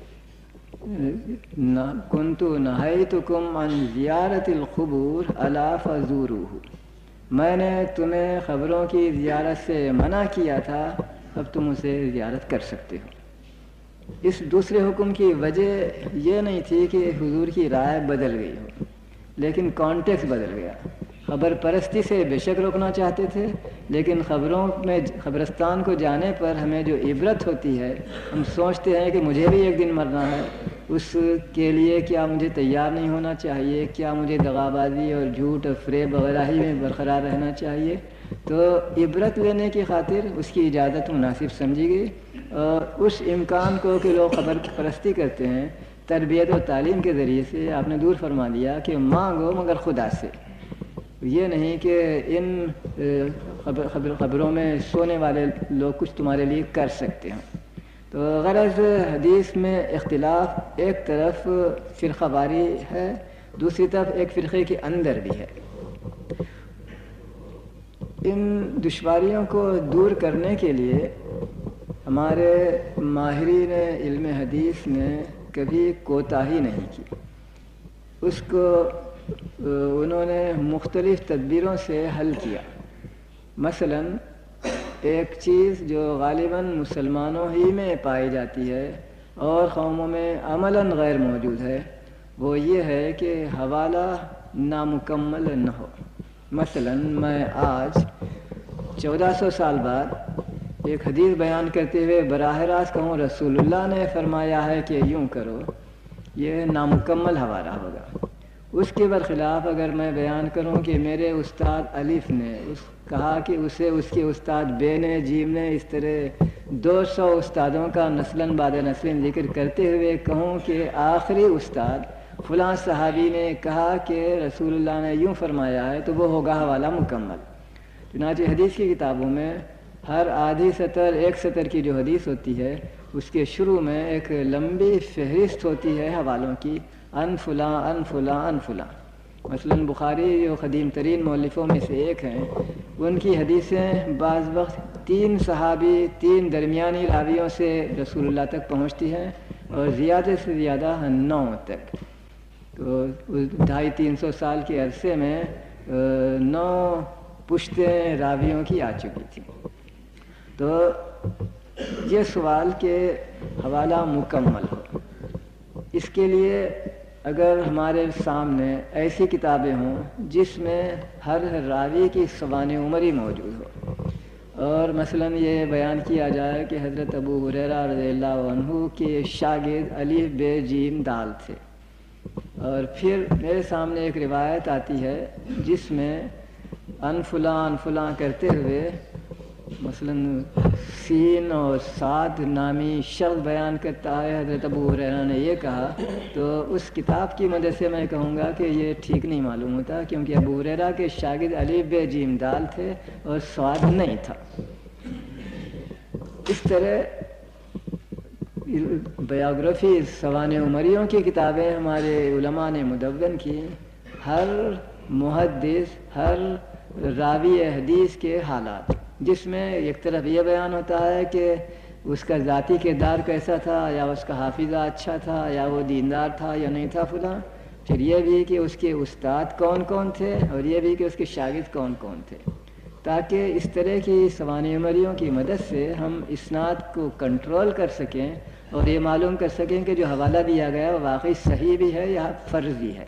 کنت نہیتکم عن زیارت القبور الا فزوروہ. میں نے تمہیں خبروں کی زیارت سے منع کیا تھا، اب تم اسے زیارت کر سکتے ہو. اس دوسرے حکم کی وجہ یہ نہیں تھی کہ حضور کی رائے بدل گئی ہو، لیکن کانٹیکس بدل گیا. خبر پرستی سے بے شک روکنا چاہتے تھے، لیکن خبروں میں قبرستان کو جانے پر ہمیں جو عبرت ہوتی ہے، ہم سوچتے ہیں کہ مجھے بھی ایک دن مرنا ہے، اس کے لیے کیا مجھے تیار نہیں ہونا چاہیے؟ کیا مجھے دغابازی اور جھوٹ اور فریب وغیرہ ہی میں برقرار رہنا چاہیے؟ تو عبرت لینے کی خاطر اس کی اجازت مناسب سمجھی گئی، اور اس امکان کو کہ لوگ خبر پرستی کرتے ہیں تربیت و تعلیم کے ذریعے سے آپ نے دور فرما دیا کہ مانگو مگر خدا سے. یہ نہیں کہ ان خبروں میں سونے والے لوگ کچھ تمہارے لیے کر سکتے ہیں. تو غرض حدیث میں اختلاف ایک طرف فرقہ واری ہے، دوسری طرف ایک فرقے کے اندر بھی ہے. ان دشواریوں کو دور کرنے کے لیے ہمارے ماہرین علم حدیث نے کبھی کوتاہی نہیں کی. اس کو انہوں نے مختلف تدبیروں سے حل کیا. مثلاً ایک چیز جو غالباً مسلمانوں ہی میں پائی جاتی ہے اور قوموں میں عملاً غیر موجود ہے، وہ یہ ہے کہ حوالہ نامکمل نہ ہو. مثلاً میں آج 1400 سال بعد ایک حدیث بیان کرتے ہوئے براہ راست کہوں رسول اللہ نے فرمایا ہے کہ یوں کرو، یہ نامکمل حوالہ ہوگا. اس کے برخلاف اگر میں بیان کروں کہ میرے استاد الف نے کہا کہ اسے اس کے استاد بے نے، جیم نے، اس طرح 200 استادوں کا نسلاً بعد نسل ذکر کرتے ہوئے کہوں کہ آخری استاد فلاں صحابی نے کہا کہ رسول اللہ نے یوں فرمایا ہے، تو وہ ہوگا حوالہ مکمل. چنانچہ حدیث کی کتابوں میں ہر آدھی سطر ایک سطر کی جو حدیث ہوتی ہے، اس کے شروع میں ایک لمبی فہرست ہوتی ہے حوالوں کی، ان فلاں ان فلاں ان فلاں. مثلاً بخاری جو قدیم ترین مؤلفوں میں سے ایک ہیں، ان کی حدیثیں بعض وقت 3 صحابی 3 درمیانی راویوں سے رسول اللہ تک پہنچتی ہیں اور زیادہ سے زیادہ 9 تک. تو 250-300 سال کے عرصے میں 9 پشتیں راویوں کی آ چکی تھیں. تو یہ سوال کہ حوالہ مکمل ہو، اس کے لیے اگر ہمارے سامنے ایسی کتابیں ہوں جس میں ہر راوی کی سوانح عمری موجود ہو، اور مثلاً یہ بیان کیا جائے کہ حضرت ابو ہریرہ رضی اللہ عنہ کے شاگرد الف بے جیم دال تھے، اور پھر میرے سامنے ایک روایت آتی ہے جس میں ان فلاں کرتے ہوئے مثلاً سین اور صاد نامی شخص بیان کرتا ہے حضرت ابو ہریرہ نے یہ کہا، تو اس کتاب کی مدد سے میں کہوں گا کہ یہ ٹھیک نہیں معلوم ہوتا، کیونکہ ابو ہریرہ کے شاگرد الف ب جیم دال تھے اور صاد نہیں تھا۔ اس طرح بایوگرافی سوانح عمریوں کی کتابیں ہمارے علماء نے مدون کی، ہر محدث، ہر راوی حدیث کے حالات، جس میں ایک طرف یہ بیان ہوتا ہے کہ اس کا ذاتی کردار کیسا تھا، یا اس کا حافظہ اچھا تھا، یا وہ دیندار تھا یا نہیں تھا فلاں، پھر یہ بھی کہ اس کے استاد کون کون تھے، اور یہ بھی کہ اس کے شاگرد کون کون تھے، تاکہ اس طرح کی سوانح عمریوں کی مدد سے ہم اسناد کو کنٹرول کر سکیں اور یہ معلوم کر سکیں کہ جو حوالہ دیا گیا وہ واقعی صحیح بھی ہے یا فرضی ہے۔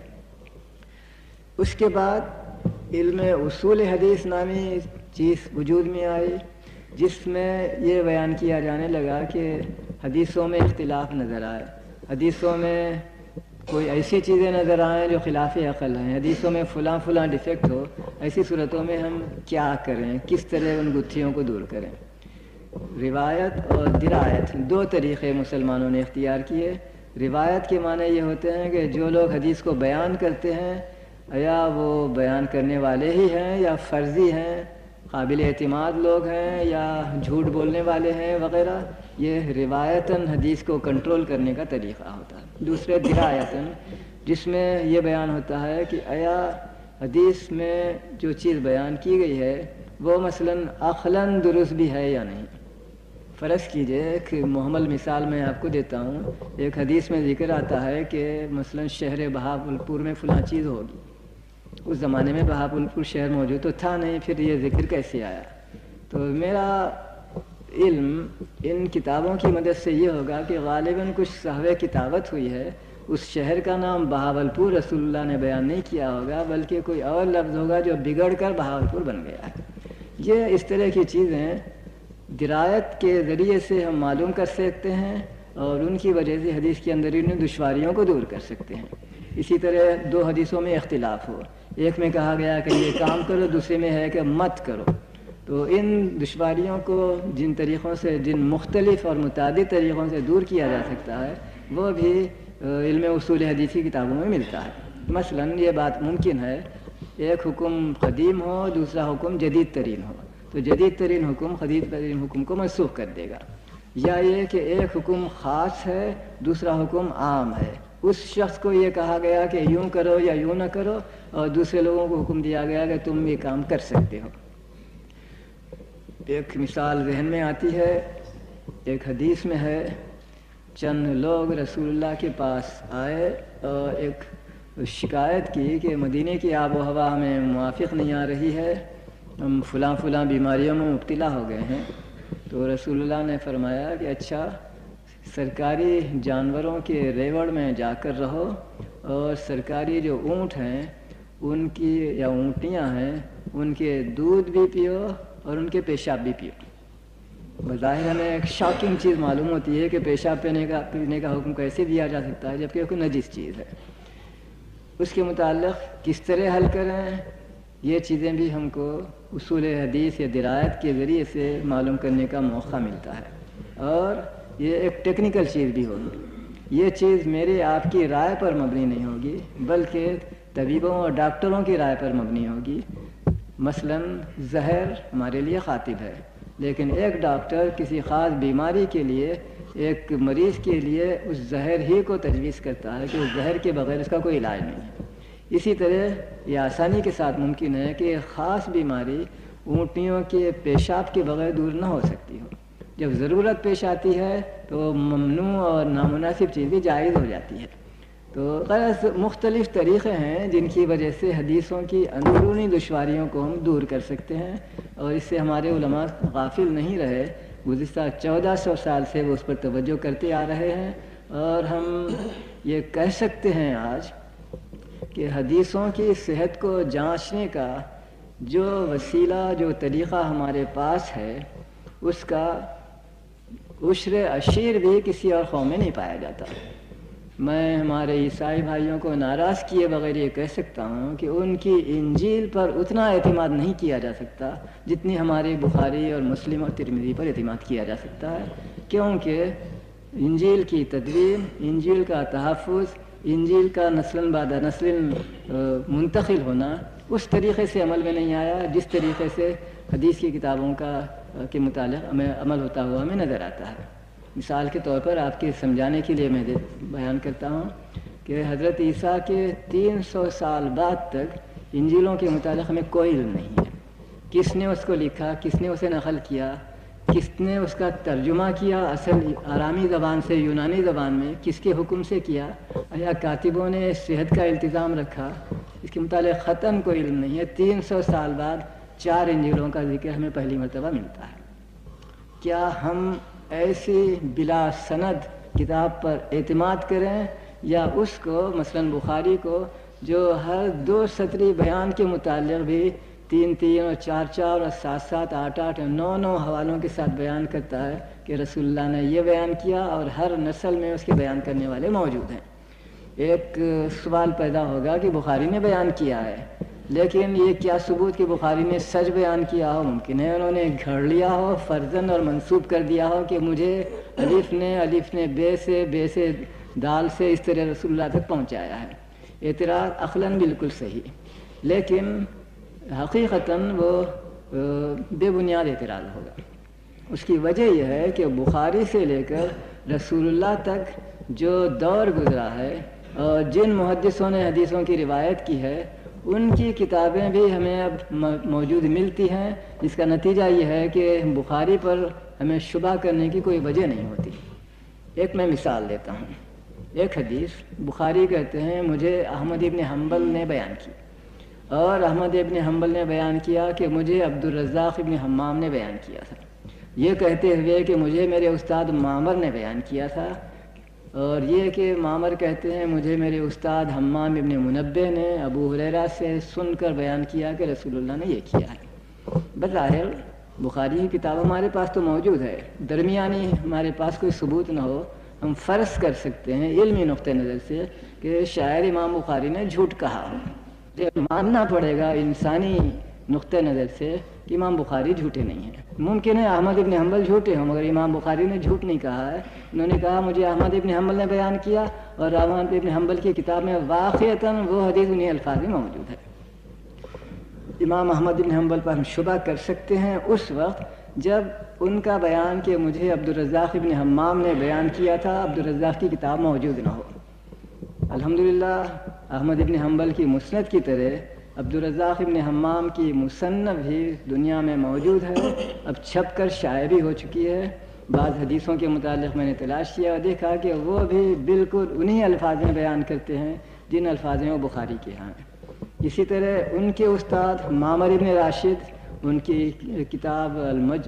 اس کے بعد علم اصول حدیث نامی چیز وجود میں آئی، جس میں یہ بیان کیا جانے لگا کہ حدیثوں میں اختلاف نظر آئے، حدیثوں میں کوئی ایسی چیزیں نظر آئیں جو خلاف عقل ہیں، حدیثوں میں فلاں فلاں ڈیفیکٹ ہو، ایسی صورتوں میں ہم کیا کریں، کس طرح ان گتھیوں کو دور کریں۔ روایت اور درایت دو طریقے مسلمانوں نے اختیار کیے۔ روایت کے معنی یہ ہوتے ہیں کہ جو لوگ حدیث کو بیان کرتے ہیں، یا وہ بیان کرنے والے ہی ہیں یا فرضی ہیں، قابل اعتماد لوگ ہیں یا جھوٹ بولنے والے ہیں وغیرہ، یہ روایتاً حدیث کو کنٹرول کرنے کا طریقہ ہوتا ہے۔ دوسرے درایتاً، جس میں یہ بیان ہوتا ہے کہ آیا حدیث میں جو چیز بیان کی گئی ہے وہ مثلاً عقلاً درست بھی ہے یا نہیں۔ فرض کیجئے ایک محمل مثال میں آپ کو دیتا ہوں، ایک حدیث میں ذکر آتا ہے کہ مثلاً شہر بہاولپور میں فلاں چیز ہوگی۔ اس زمانے میں بہاولپور شہر موجود تو تھا نہیں، پھر یہ ذکر کیسے آیا؟ تو میرا علم ان کتابوں کی مدد سے یہ ہوگا کہ غالباً کچھ صحوہ کتابت ہوئی ہے، اس شہر کا نام بہاولپور رسول اللہ نے بیان نہیں کیا ہوگا، بلکہ کوئی اور لفظ ہوگا جو بگڑ کر بہاولپور بن گیا ہے۔ یہ اس طرح کی چیزیں درایت کے ذریعے سے ہم معلوم کر سکتے ہیں، اور ان کی وجہ سے حدیث کے اندرونی دشواریوں کو دور کر سکتے ہیں۔ اسی طرح دو حدیثوں میں اختلاف ہو، ایک میں کہا گیا کہ یہ کام کرو، دوسرے میں ہے کہ مت کرو، تو ان دشواریوں کو جن طریقوں سے، جن مختلف اور متعدد طریقوں سے دور کیا جا سکتا ہے، وہ بھی علم اصول حدیث کی کتابوں میں ملتا ہے۔ مثلاً یہ بات ممکن ہے ایک حکم قدیم ہو، دوسرا حکم جدید ترین ہو، تو جدید ترین حکم قدیم ترین حکم کو منسوخ کر دے گا، یا یہ کہ ایک حکم خاص ہے، دوسرا حکم عام ہے، اس شخص کو یہ کہا گیا کہ یوں کرو یا یوں نہ کرو، اور دوسرے لوگوں کو حکم دیا گیا کہ تم یہ کام کر سکتے ہو۔ ایک مثال ذہن میں آتی ہے، ایک حدیث میں ہے، چند لوگ رسول اللہ کے پاس آئے اور ایک شکایت کی کہ مدینے کی آب و ہوا ہمیں موافق نہیں آ رہی ہے، ہم فلاں فلاں بیماریوں میں مبتلا ہو گئے ہیں۔ تو رسول اللہ نے فرمایا کہ اچھا، سرکاری جانوروں کے ریوڑ میں جا کر رہو، اور سرکاری جو اونٹ ہیں ان کی، یا اونٹیاں ہیں، ان کے دودھ بھی پیو اور ان کے پیشاب بھی پیو۔ بظاہر ہمیں ایک شاکنگ چیز معلوم ہوتی ہے کہ پیشاب پینے کا حکم کیسے دیا جا سکتا ہے جبکہ کوئی نجس چیز ہے۔ اس کے متعلق کس طرح حل کریں، یہ چیزیں بھی ہم کو اصول حدیث یا درایت کے ذریعے سے معلوم کرنے کا موقع ملتا ہے، اور یہ ایک ٹیکنیکل چیز بھی ہوگی۔ یہ چیز میرے آپ کی رائے پر مبنی نہیں ہوگی، بلکہ طبیبوں اور ڈاکٹروں کی رائے پر مبنی ہوگی۔ مثلاً زہر ہمارے لیے خاطب ہے، لیکن ایک ڈاکٹر کسی خاص بیماری کے لیے ایک مریض کے لیے اس زہر ہی کو تجویز کرتا ہے کہ اس زہر کے بغیر اس کا کوئی علاج نہیں ہے۔ اسی طرح یہ آسانی کے ساتھ ممکن ہے کہ ایک خاص بیماری اونٹنیوں کے پیشاب کے بغیر دور نہ ہو سکتی ہو، جب ضرورت پیش آتی ہے تو ممنوع اور نامناسب چیز بھی جائز ہو جاتی ہے۔ تو غرض مختلف طریقے ہیں جن کی وجہ سے حدیثوں کی اندرونی دشواریوں کو ہم دور کر سکتے ہیں، اور اس سے ہمارے علماء غافل نہیں رہے، گزشتہ 1400 سال سے وہ اس پر توجہ کرتے آ رہے ہیں، اور ہم یہ کہہ سکتے ہیں آج کہ حدیثوں کی صحت کو جانچنے کا جو وسیلہ، جو طریقہ ہمارے پاس ہے، اس کا عشر اشیر بھی کسی اور قوم میں نہیں پایا جاتا۔ میں ہمارے عیسائی بھائیوں کو ناراض کیے بغیر یہ کہہ سکتا ہوں کہ ان کی انجیل پر اتنا اعتماد نہیں کیا جا سکتا جتنی ہماری بخاری اور مسلم اور ترمذی پر اعتماد کیا جا سکتا ہے، کیونکہ انجیل کی تدوین، انجیل کا تحفظ، انجیل کا نسل بعد نسل منتقل ہونا اس طریقے سے عمل میں نہیں آیا جس طریقے سے حدیث کی کتابوں کے متعلق ہمیں عمل ہوتا ہوا ہمیں نظر آتا ہے۔ مثال کے طور پر آپ کے سمجھانے کے لیے میں بیان کرتا ہوں کہ حضرت عیسیٰ کے 300 سال بعد تک انجیلوں کے متعلق ہمیں کوئی علم نہیں ہے۔ کس نے اس کو لکھا، کس نے اسے نقل کیا، کس نے اس کا ترجمہ کیا اصل آرامی زبان سے یونانی زبان میں، کس کے حکم سے کیا، یا کاتبوں نے صحت کا التزام رکھا، اس کے متعلق خطاً کوئی علم نہیں ہے۔ 300 سال بعد 4 انجیلوں کا ذکر ہمیں پہلی مرتبہ ملتا ہے۔ کیا ہم ایسی بلا سند کتاب پر اعتماد کریں یا اس کو مثلاً بخاری کو جو ہر 2 سطری بیان کے متعلق بھی 3 اور 4 اور 7 8 اور 9 حوالوں کے ساتھ بیان کرتا ہے کہ رسول اللہ نے یہ بیان کیا اور ہر نسل میں اس کے بیان کرنے والے موجود ہیں۔ ایک سوال پیدا ہوگا کہ بخاری نے بیان کیا ہے، لیکن یہ کیا ثبوت کہ بخاری نے سچ بیان کیا ہو؟ ممکن ہے انہوں نے گھڑ لیا ہو فرضاً اور منسوب کر دیا ہو کہ مجھے الف نے بے سے دال سے اس طرح رسول اللہ تک پہنچایا ہے۔ اعتراض عقلاً بالکل صحیح، لیکن حقیقتاً وہ بے بنیاد اعتراض ہوگا۔ اس کی وجہ یہ ہے کہ بخاری سے لے کر رسول اللہ تک جو دور گزرا ہے اور جن محدثوں نے حدیثوں کی روایت کی ہے ان کی کتابیں بھی ہمیں اب موجود ملتی ہیں، جس کا نتیجہ یہ ہے کہ بخاری پر ہمیں شبہ کرنے کی کوئی وجہ نہیں ہوتی۔ ایک میں مثال دیتا ہوں۔ ایک حدیث بخاری کہتے ہیں مجھے احمد ابن حنبل نے بیان کی، اور احمد ابن حنبل نے بیان کیا کہ مجھے عبدالرزاق ابن حمام نے بیان کیا تھا، یہ کہتے ہوئے کہ مجھے میرے استاد معمر نے بیان کیا تھا، اور یہ کہ معمر کہتے ہیں مجھے میرے استاد حمام ابن منبہ نے ابو ہریرہ سے سن کر بیان کیا کہ رسول اللہ نے یہ کیا ہے۔ بظاہر بخاری کی کتاب ہمارے پاس تو موجود ہے، درمیانی ہمارے پاس کوئی ثبوت نہ ہو، ہم فرض کر سکتے ہیں علمی نقطہ نظر سے کہ شاعر امام بخاری نے جھوٹ کہا ہو۔ یہ ماننا پڑے گا انسانی نقطہ نظر سے کہ امام بخاری جھوٹے نہیں ہیں۔ ممکن ہے احمد ابن حنبل جھوٹے ہوں، مگر امام بخاری نے جھوٹ نہیں کہا ہے۔ انہوں نے کہا مجھے احمد ابن حنبل نے بیان کیا، اور احمد ابن حنبل کی کتاب میں واقعتاً وہ حدیث انہیں الفاظ میں موجود ہے۔ امام احمد ابن حنبل پر ہم شبہ کر سکتے ہیں اس وقت جب ان کا بیان کہ مجھے عبدالرزاق ابن حمام نے بیان کیا تھا عبدالرزاق کی کتاب موجود نہ ہو۔ الحمدللہ احمد ابن حنبل کی مسند کی طرح عبدالرزاق ابن حمام کی مصنف بھی دنیا میں موجود ہے، اب چھپ کر شائع بھی ہو چکی ہے۔ بعض حدیثوں کے متعلق میں نے تلاش کیا اور دیکھا کہ وہ بھی بالکل انہی الفاظ میں بیان کرتے ہیں جن الفاظ میں وہ بخاری کے ہاں ہیں۔ اسی طرح ان کے استاد معمر ابن راشد، ان کی کتاب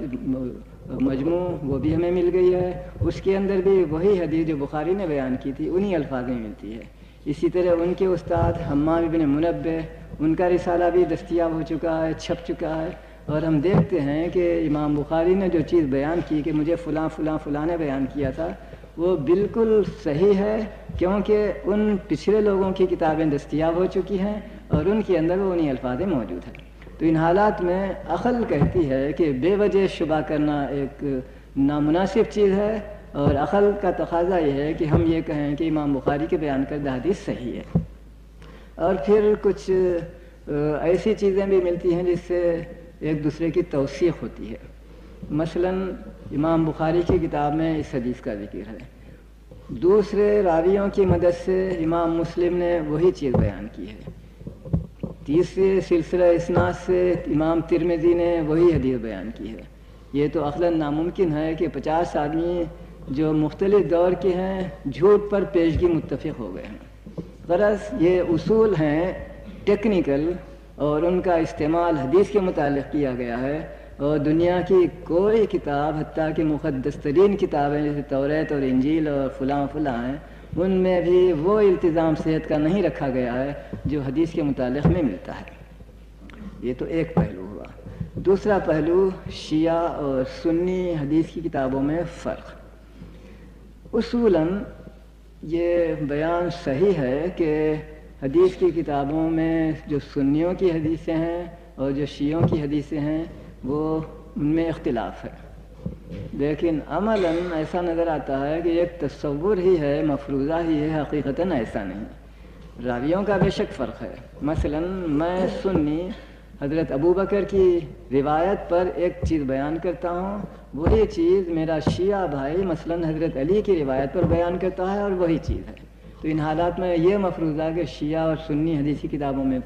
مجموع وہ بھی ہمیں مل گئی ہے، اس کے اندر بھی وہی حدیث جو بخاری نے بیان کی تھی انہی الفاظ میں ملتی ہے۔ اسی طرح ان کے استاد حمام ابن منبہ، ان کا رسالہ بھی دستیاب ہو چکا ہے، چھپ چکا ہے، اور ہم دیکھتے ہیں کہ امام بخاری نے جو چیز بیان کی کہ مجھے فلاں نے بیان کیا تھا وہ بالکل صحیح ہے، کیونکہ ان پچھلے لوگوں کی کتابیں دستیاب ہو چکی ہیں اور ان کے اندر وہ انہی الفاظ موجود ہیں۔ تو ان حالات میں عقل کہتی ہے کہ بے وجہ شبہ کرنا ایک نامناسب چیز ہے، اور عقل کا تقاضا یہ ہے کہ ہم یہ کہیں کہ امام بخاری کے بیان کردہ حدیث صحیح ہے۔ اور پھر کچھ ایسی چیزیں بھی ملتی ہیں جس سے ایک دوسرے کی توثیق ہوتی ہے۔ مثلا امام بخاری کی کتاب میں اس حدیث کا ذکر ہے، دوسرے راویوں کی مدد سے امام مسلم نے وہی چیز بیان کی ہے، تیسرے سلسلہ اسناد سے امام ترمذی نے وہی حدیث بیان کی ہے۔ یہ تو عقلاً ناممکن ہے کہ 50 آدمی جو مختلف دور کے ہیں جھوٹ پر پیشگی متفق ہو گئے ہیں۔ غرض یہ اصول ہیں ٹیکنیکل، اور ان کا استعمال حدیث کے متعلق کیا گیا ہے، اور دنیا کی کوئی کتاب حتیٰ کہ مقدس ترین کتابیں جیسے توریت اور انجیل اور فلاں ہیں، ان میں بھی وہ التزام صحت کا نہیں رکھا گیا ہے جو حدیث کے متعلق میں ملتا ہے۔ یہ تو ایک پہلو ہوا۔ دوسرا پہلو شیعہ اور سنی حدیث کی کتابوں میں فرق۔ اصولاً یہ بیان صحیح ہے کہ حدیث کی کتابوں میں جو سنیوں کی حدیثیں ہیں اور جو شیعوں کی حدیثیں ہیں وہ ان میں اختلاف ہے، لیکن عملاً ایسا نظر آتا ہے کہ ایک تصور ہی ہے، مفروضہ ہی ہے، حقیقتاً ایسا نہیں۔ راویوں کا بے شک فرق ہے۔ مثلاً میں سنی حضرت ابو بکر کی روایت پر ایک چیز بیان کرتا ہوں، وہی چیز میرا شیعہ بھائی مثلاً حضرت علی کی روایت پر بیان کرتا ہے اور وہی چیز ہے۔ تو ان حالات میں یہ مفروضہ کہ شیعہ اور سنی حدیثی کتابوں میں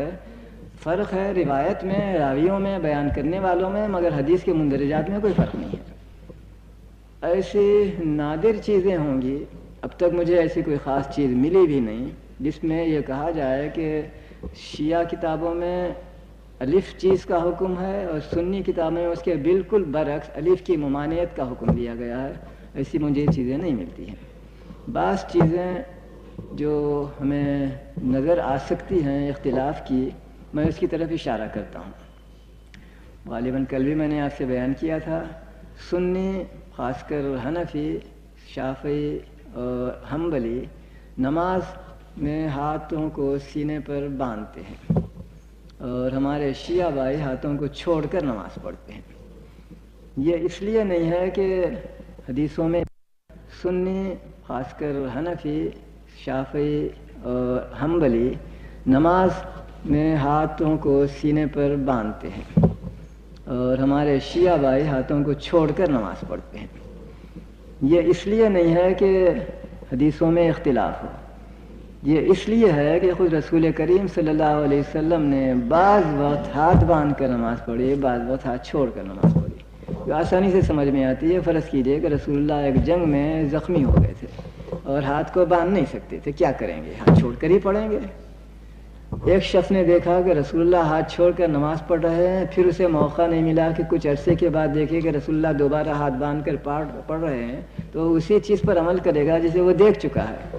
فرق ہے روایت میں، راویوں میں، بیان کرنے والوں میں، مگر حدیث کے مندرجات میں کوئی فرق نہیں ہے۔ ایسی نادر چیزیں ہوں گی، اب تک مجھے ایسی کوئی خاص چیز ملی بھی نہیں جس میں یہ کہا جائے کہ شیعہ کتابوں میں الف چیز کا حکم ہے اور سنی کتابوں میں اس کے بالکل برعکس الف کی ممانعت کا حکم دیا گیا ہے۔ ایسی مجھے چیزیں نہیں ملتی ہیں۔ بعض چیزیں جو ہمیں نظر آ سکتی ہیں اختلاف کی، میں اس کی طرف اشارہ کرتا ہوں۔ غالباً کل بھی میں نے آپ سے بیان کیا تھا، سنی خاص کر حنفی، شافعی اور حنبلی نماز میں ہاتھوں کو سینے پر باندھتے ہیں، اور ہمارے شیعہ بھائی ہاتھوں کو چھوڑ کر نماز پڑھتے ہیں۔ یہ اس لیے نہیں ہے کہ حدیثوں میں سنی خاص کر حنفی، شافعی اور حنبلی نماز میں ہاتھوں کو سینے پر باندھتے ہیں، اور ہمارے شیعہ بھائی ہاتھوں کو چھوڑ کر نماز پڑھتے ہیں۔ یہ اس لیے نہیں ہے کہ حدیثوں میں اختلاف ہو، یہ اس لیے ہے کہ خود رسول کریم صلی اللہ علیہ وسلم نے بعض وقت ہاتھ باندھ کر نماز پڑھی، بعض وقت ہاتھ چھوڑ کر نماز پڑھی، جو آسانی سے سمجھ میں آتی ہے۔ فرض کیجئے کہ رسول اللہ ایک جنگ میں زخمی ہو گئے تھے اور ہاتھ کو باندھ نہیں سکتے تھے، کیا کریں گے؟ ہاتھ چھوڑ کر ہی پڑھیں گے۔ ایک شخص نے دیکھا کہ رسول اللہ ہاتھ چھوڑ کر نماز پڑھ رہے ہیں، پھر اسے موقع نہیں ملا کہ کچھ عرصے کے بعد دیکھے کہ رسول اللہ دوبارہ ہاتھ باندھ کر پڑھ رہے ہیں، تو اسی چیز پر عمل کرے گا جسے وہ دیکھ چکا ہے۔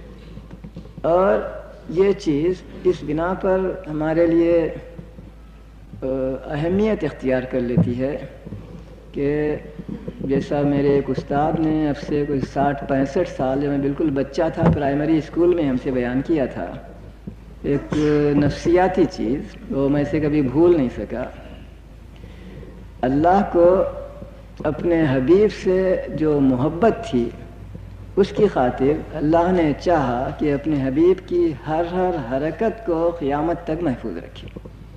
اور یہ چیز اس بنا پر ہمارے لیے اہمیت اختیار کر لیتی ہے کہ جیسا میرے ایک استاد نے اب سے کوئی 60-65 سال، جب میں بالکل بچہ تھا، پرائمری اسکول میں ہم سے بیان کیا تھا ایک نفسیاتی چیز، وہ میں سے کبھی بھول نہیں سکا۔ اللہ کو اپنے حبیب سے جو محبت تھی، اس کی خاطر اللہ نے چاہا کہ اپنے حبیب کی ہر حرکت کو قیامت تک محفوظ رکھے۔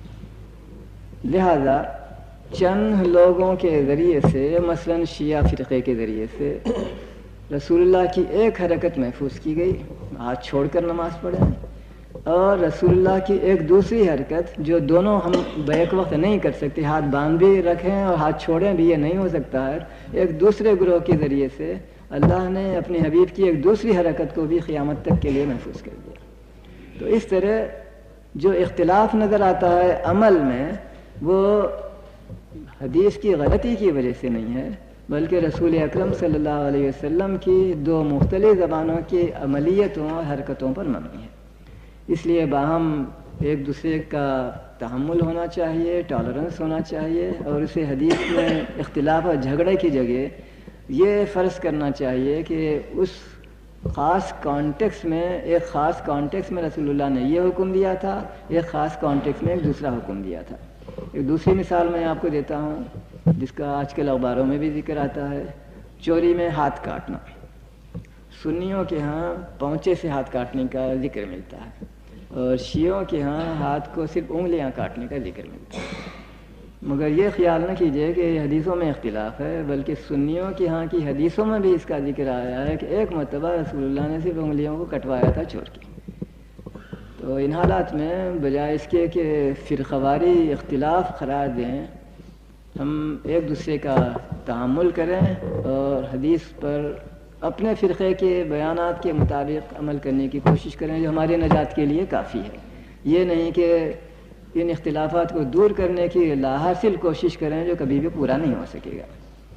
لہذا چند لوگوں کے ذریعے سے، مثلاً شیعہ فرقے کے ذریعے سے، رسول اللہ کی ایک حرکت محفوظ کی گئی، ہاتھ چھوڑ کر نماز پڑھیں، اور رسول اللہ کی ایک دوسری حرکت جو دونوں ہم بیک وقت نہیں کر سکتے، ہاتھ باندھ بھی رکھیں اور ہاتھ چھوڑیں بھی، یہ نہیں ہو سکتا ہے، ایک دوسرے گروہ کے ذریعے سے اللہ نے اپنے حبیب کی ایک دوسری حرکت کو بھی قیامت تک کے لیے محفوظ کر دیا۔ تو اس طرح جو اختلاف نظر آتا ہے عمل میں، وہ حدیث کی غلطی کی وجہ سے نہیں ہے، بلکہ رسول اکرم صلی اللہ علیہ وسلم کی دو مختلف زبانوں کی عملیتوں اور حرکتوں پر مبنی ہے۔ اس لیے باہم ایک دوسرے کا تحمل ہونا چاہیے، ٹالرنس ہونا چاہیے، اور اسے حدیث میں اختلاف اور جھگڑے کی جگہ یہ فرض کرنا چاہیے کہ اس خاص کانٹیکس میں، ایک خاص کانٹیکس میں رسول اللہ نے یہ حکم دیا تھا، ایک خاص کانٹیکس میں ایک دوسرا حکم دیا تھا۔ ایک دوسری مثال میں آپ کو دیتا ہوں جس کا آج کل اخباروں میں بھی ذکر آتا ہے، چوری میں ہاتھ کاٹنا۔ سنیوں کے ہاں پونچے سے ہاتھ کاٹنے کا ذکر ملتا ہے، اور شیعوں کے ہاں ہاتھ کو صرف انگلیاں کاٹنے کا ذکر ملتا ہے۔ مگر یہ خیال نہ کیجئے کہ حدیثوں میں اختلاف ہے، بلکہ سنیوں کے ہاں کی حدیثوں میں بھی اس کا ذکر آیا ہے کہ ایک مرتبہ رسول اللہ نے صرف انگلیوں کو کٹوایا تھا چھوڑ کے۔ تو ان حالات میں بجائے اس کے کہ فرقواری اختلاف قرار دیں، ہم ایک دوسرے کا تحمل کریں اور حدیث پر اپنے فرقے کے بیانات کے مطابق عمل کرنے کی کوشش کریں، جو ہماری نجات کے لیے کافی ہے۔ یہ نہیں کہ ان اختلافات کو دور کرنے کی لاحاصل کوشش کریں جو کبھی بھی پورا نہیں ہو سکے گا۔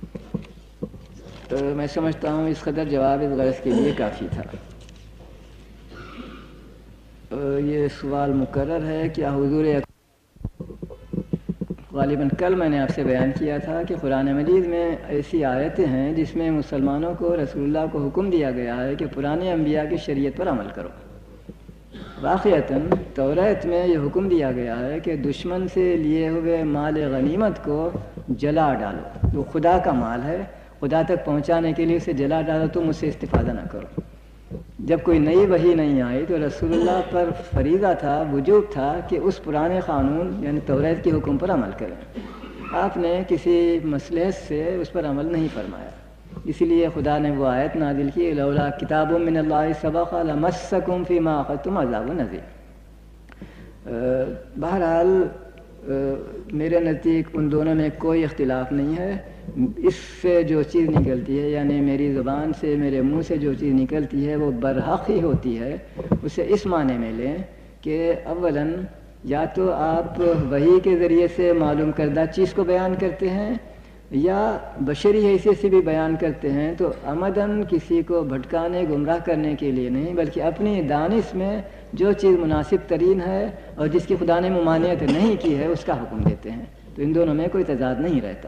تو میں سمجھتا ہوں اس قدر جواب اس غرض کے لیے کافی تھا۔ یہ سوال مکرر ہے، کیا غالباً کل میں نے آپ سے بیان کیا تھا کہ قرآن مجید میں ایسی آیتیں ہیں جس میں مسلمانوں کو رسول اللہ کو حکم دیا گیا ہے کہ پرانے انبیاء کی شریعت پر عمل کرو۔ واقعتاً توریت میں یہ حکم دیا گیا ہے کہ دشمن سے لیے ہوئے مال غنیمت کو جلا ڈالو، وہ خدا کا مال ہے، خدا تک پہنچانے کے لیے اسے جلا ڈالو، تم اس سے استفادہ نہ کرو۔ جب کوئی نئی وحی نہیں آئی تو رسول اللہ پر فریضہ تھا، وجوب تھا کہ اس پرانے قانون یعنی توریت کے حکم پر عمل کریں۔ آپ نے کسی مصلحت سے اس پر عمل نہیں فرمایا، اسی لیے خدا نے وہ آیت نازل کی لولا کتاب من اللہ سبق لمسکم فیما اخذتم عذاب عظیم۔ بہرحال میرے نزدیک ان دونوں میں کوئی اختلاف نہیں ہے۔ اس سے جو چیز نکلتی ہے یعنی میری زبان سے میرے منہ سے جو چیز نکلتی ہے وہ برحق ہی ہوتی ہے۔ اسے اس معنی میں لیں کہ اولاً یا تو آپ وحی کے ذریعے سے معلوم کردہ چیز کو بیان کرتے ہیں یا بشری حیثیت سے بھی بیان کرتے ہیں، تو عمداً کسی کو بھٹکانے گمراہ کرنے کے لیے نہیں بلکہ اپنی دانش میں جو چیز مناسب ترین ہے اور جس کی خدا نے ممانعت نہیں کی ہے اس کا حکم دیتے ہیں۔ تو ان دونوں میں کوئی تضاد نہیں رہتا۔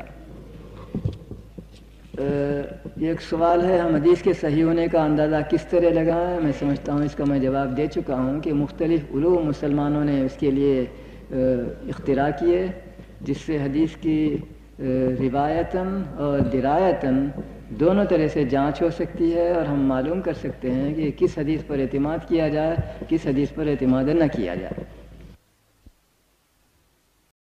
یہ ایک سوال ہے، ہم حدیث کے صحیح ہونے کا اندازہ کس طرح لگائیں؟ میں سمجھتا ہوں اس کا میں جواب دے چکا ہوں کہ مختلف علوم مسلمانوں نے اس کے لیے اختراع کیے، جس سے حدیث کی روایتاً اور درایتاً دونوں طرح سے جانچ ہو سکتی ہے اور ہم معلوم کر سکتے ہیں کہ کس حدیث پر اعتماد کیا جائے، کس حدیث پر اعتماد نہ کیا جائے۔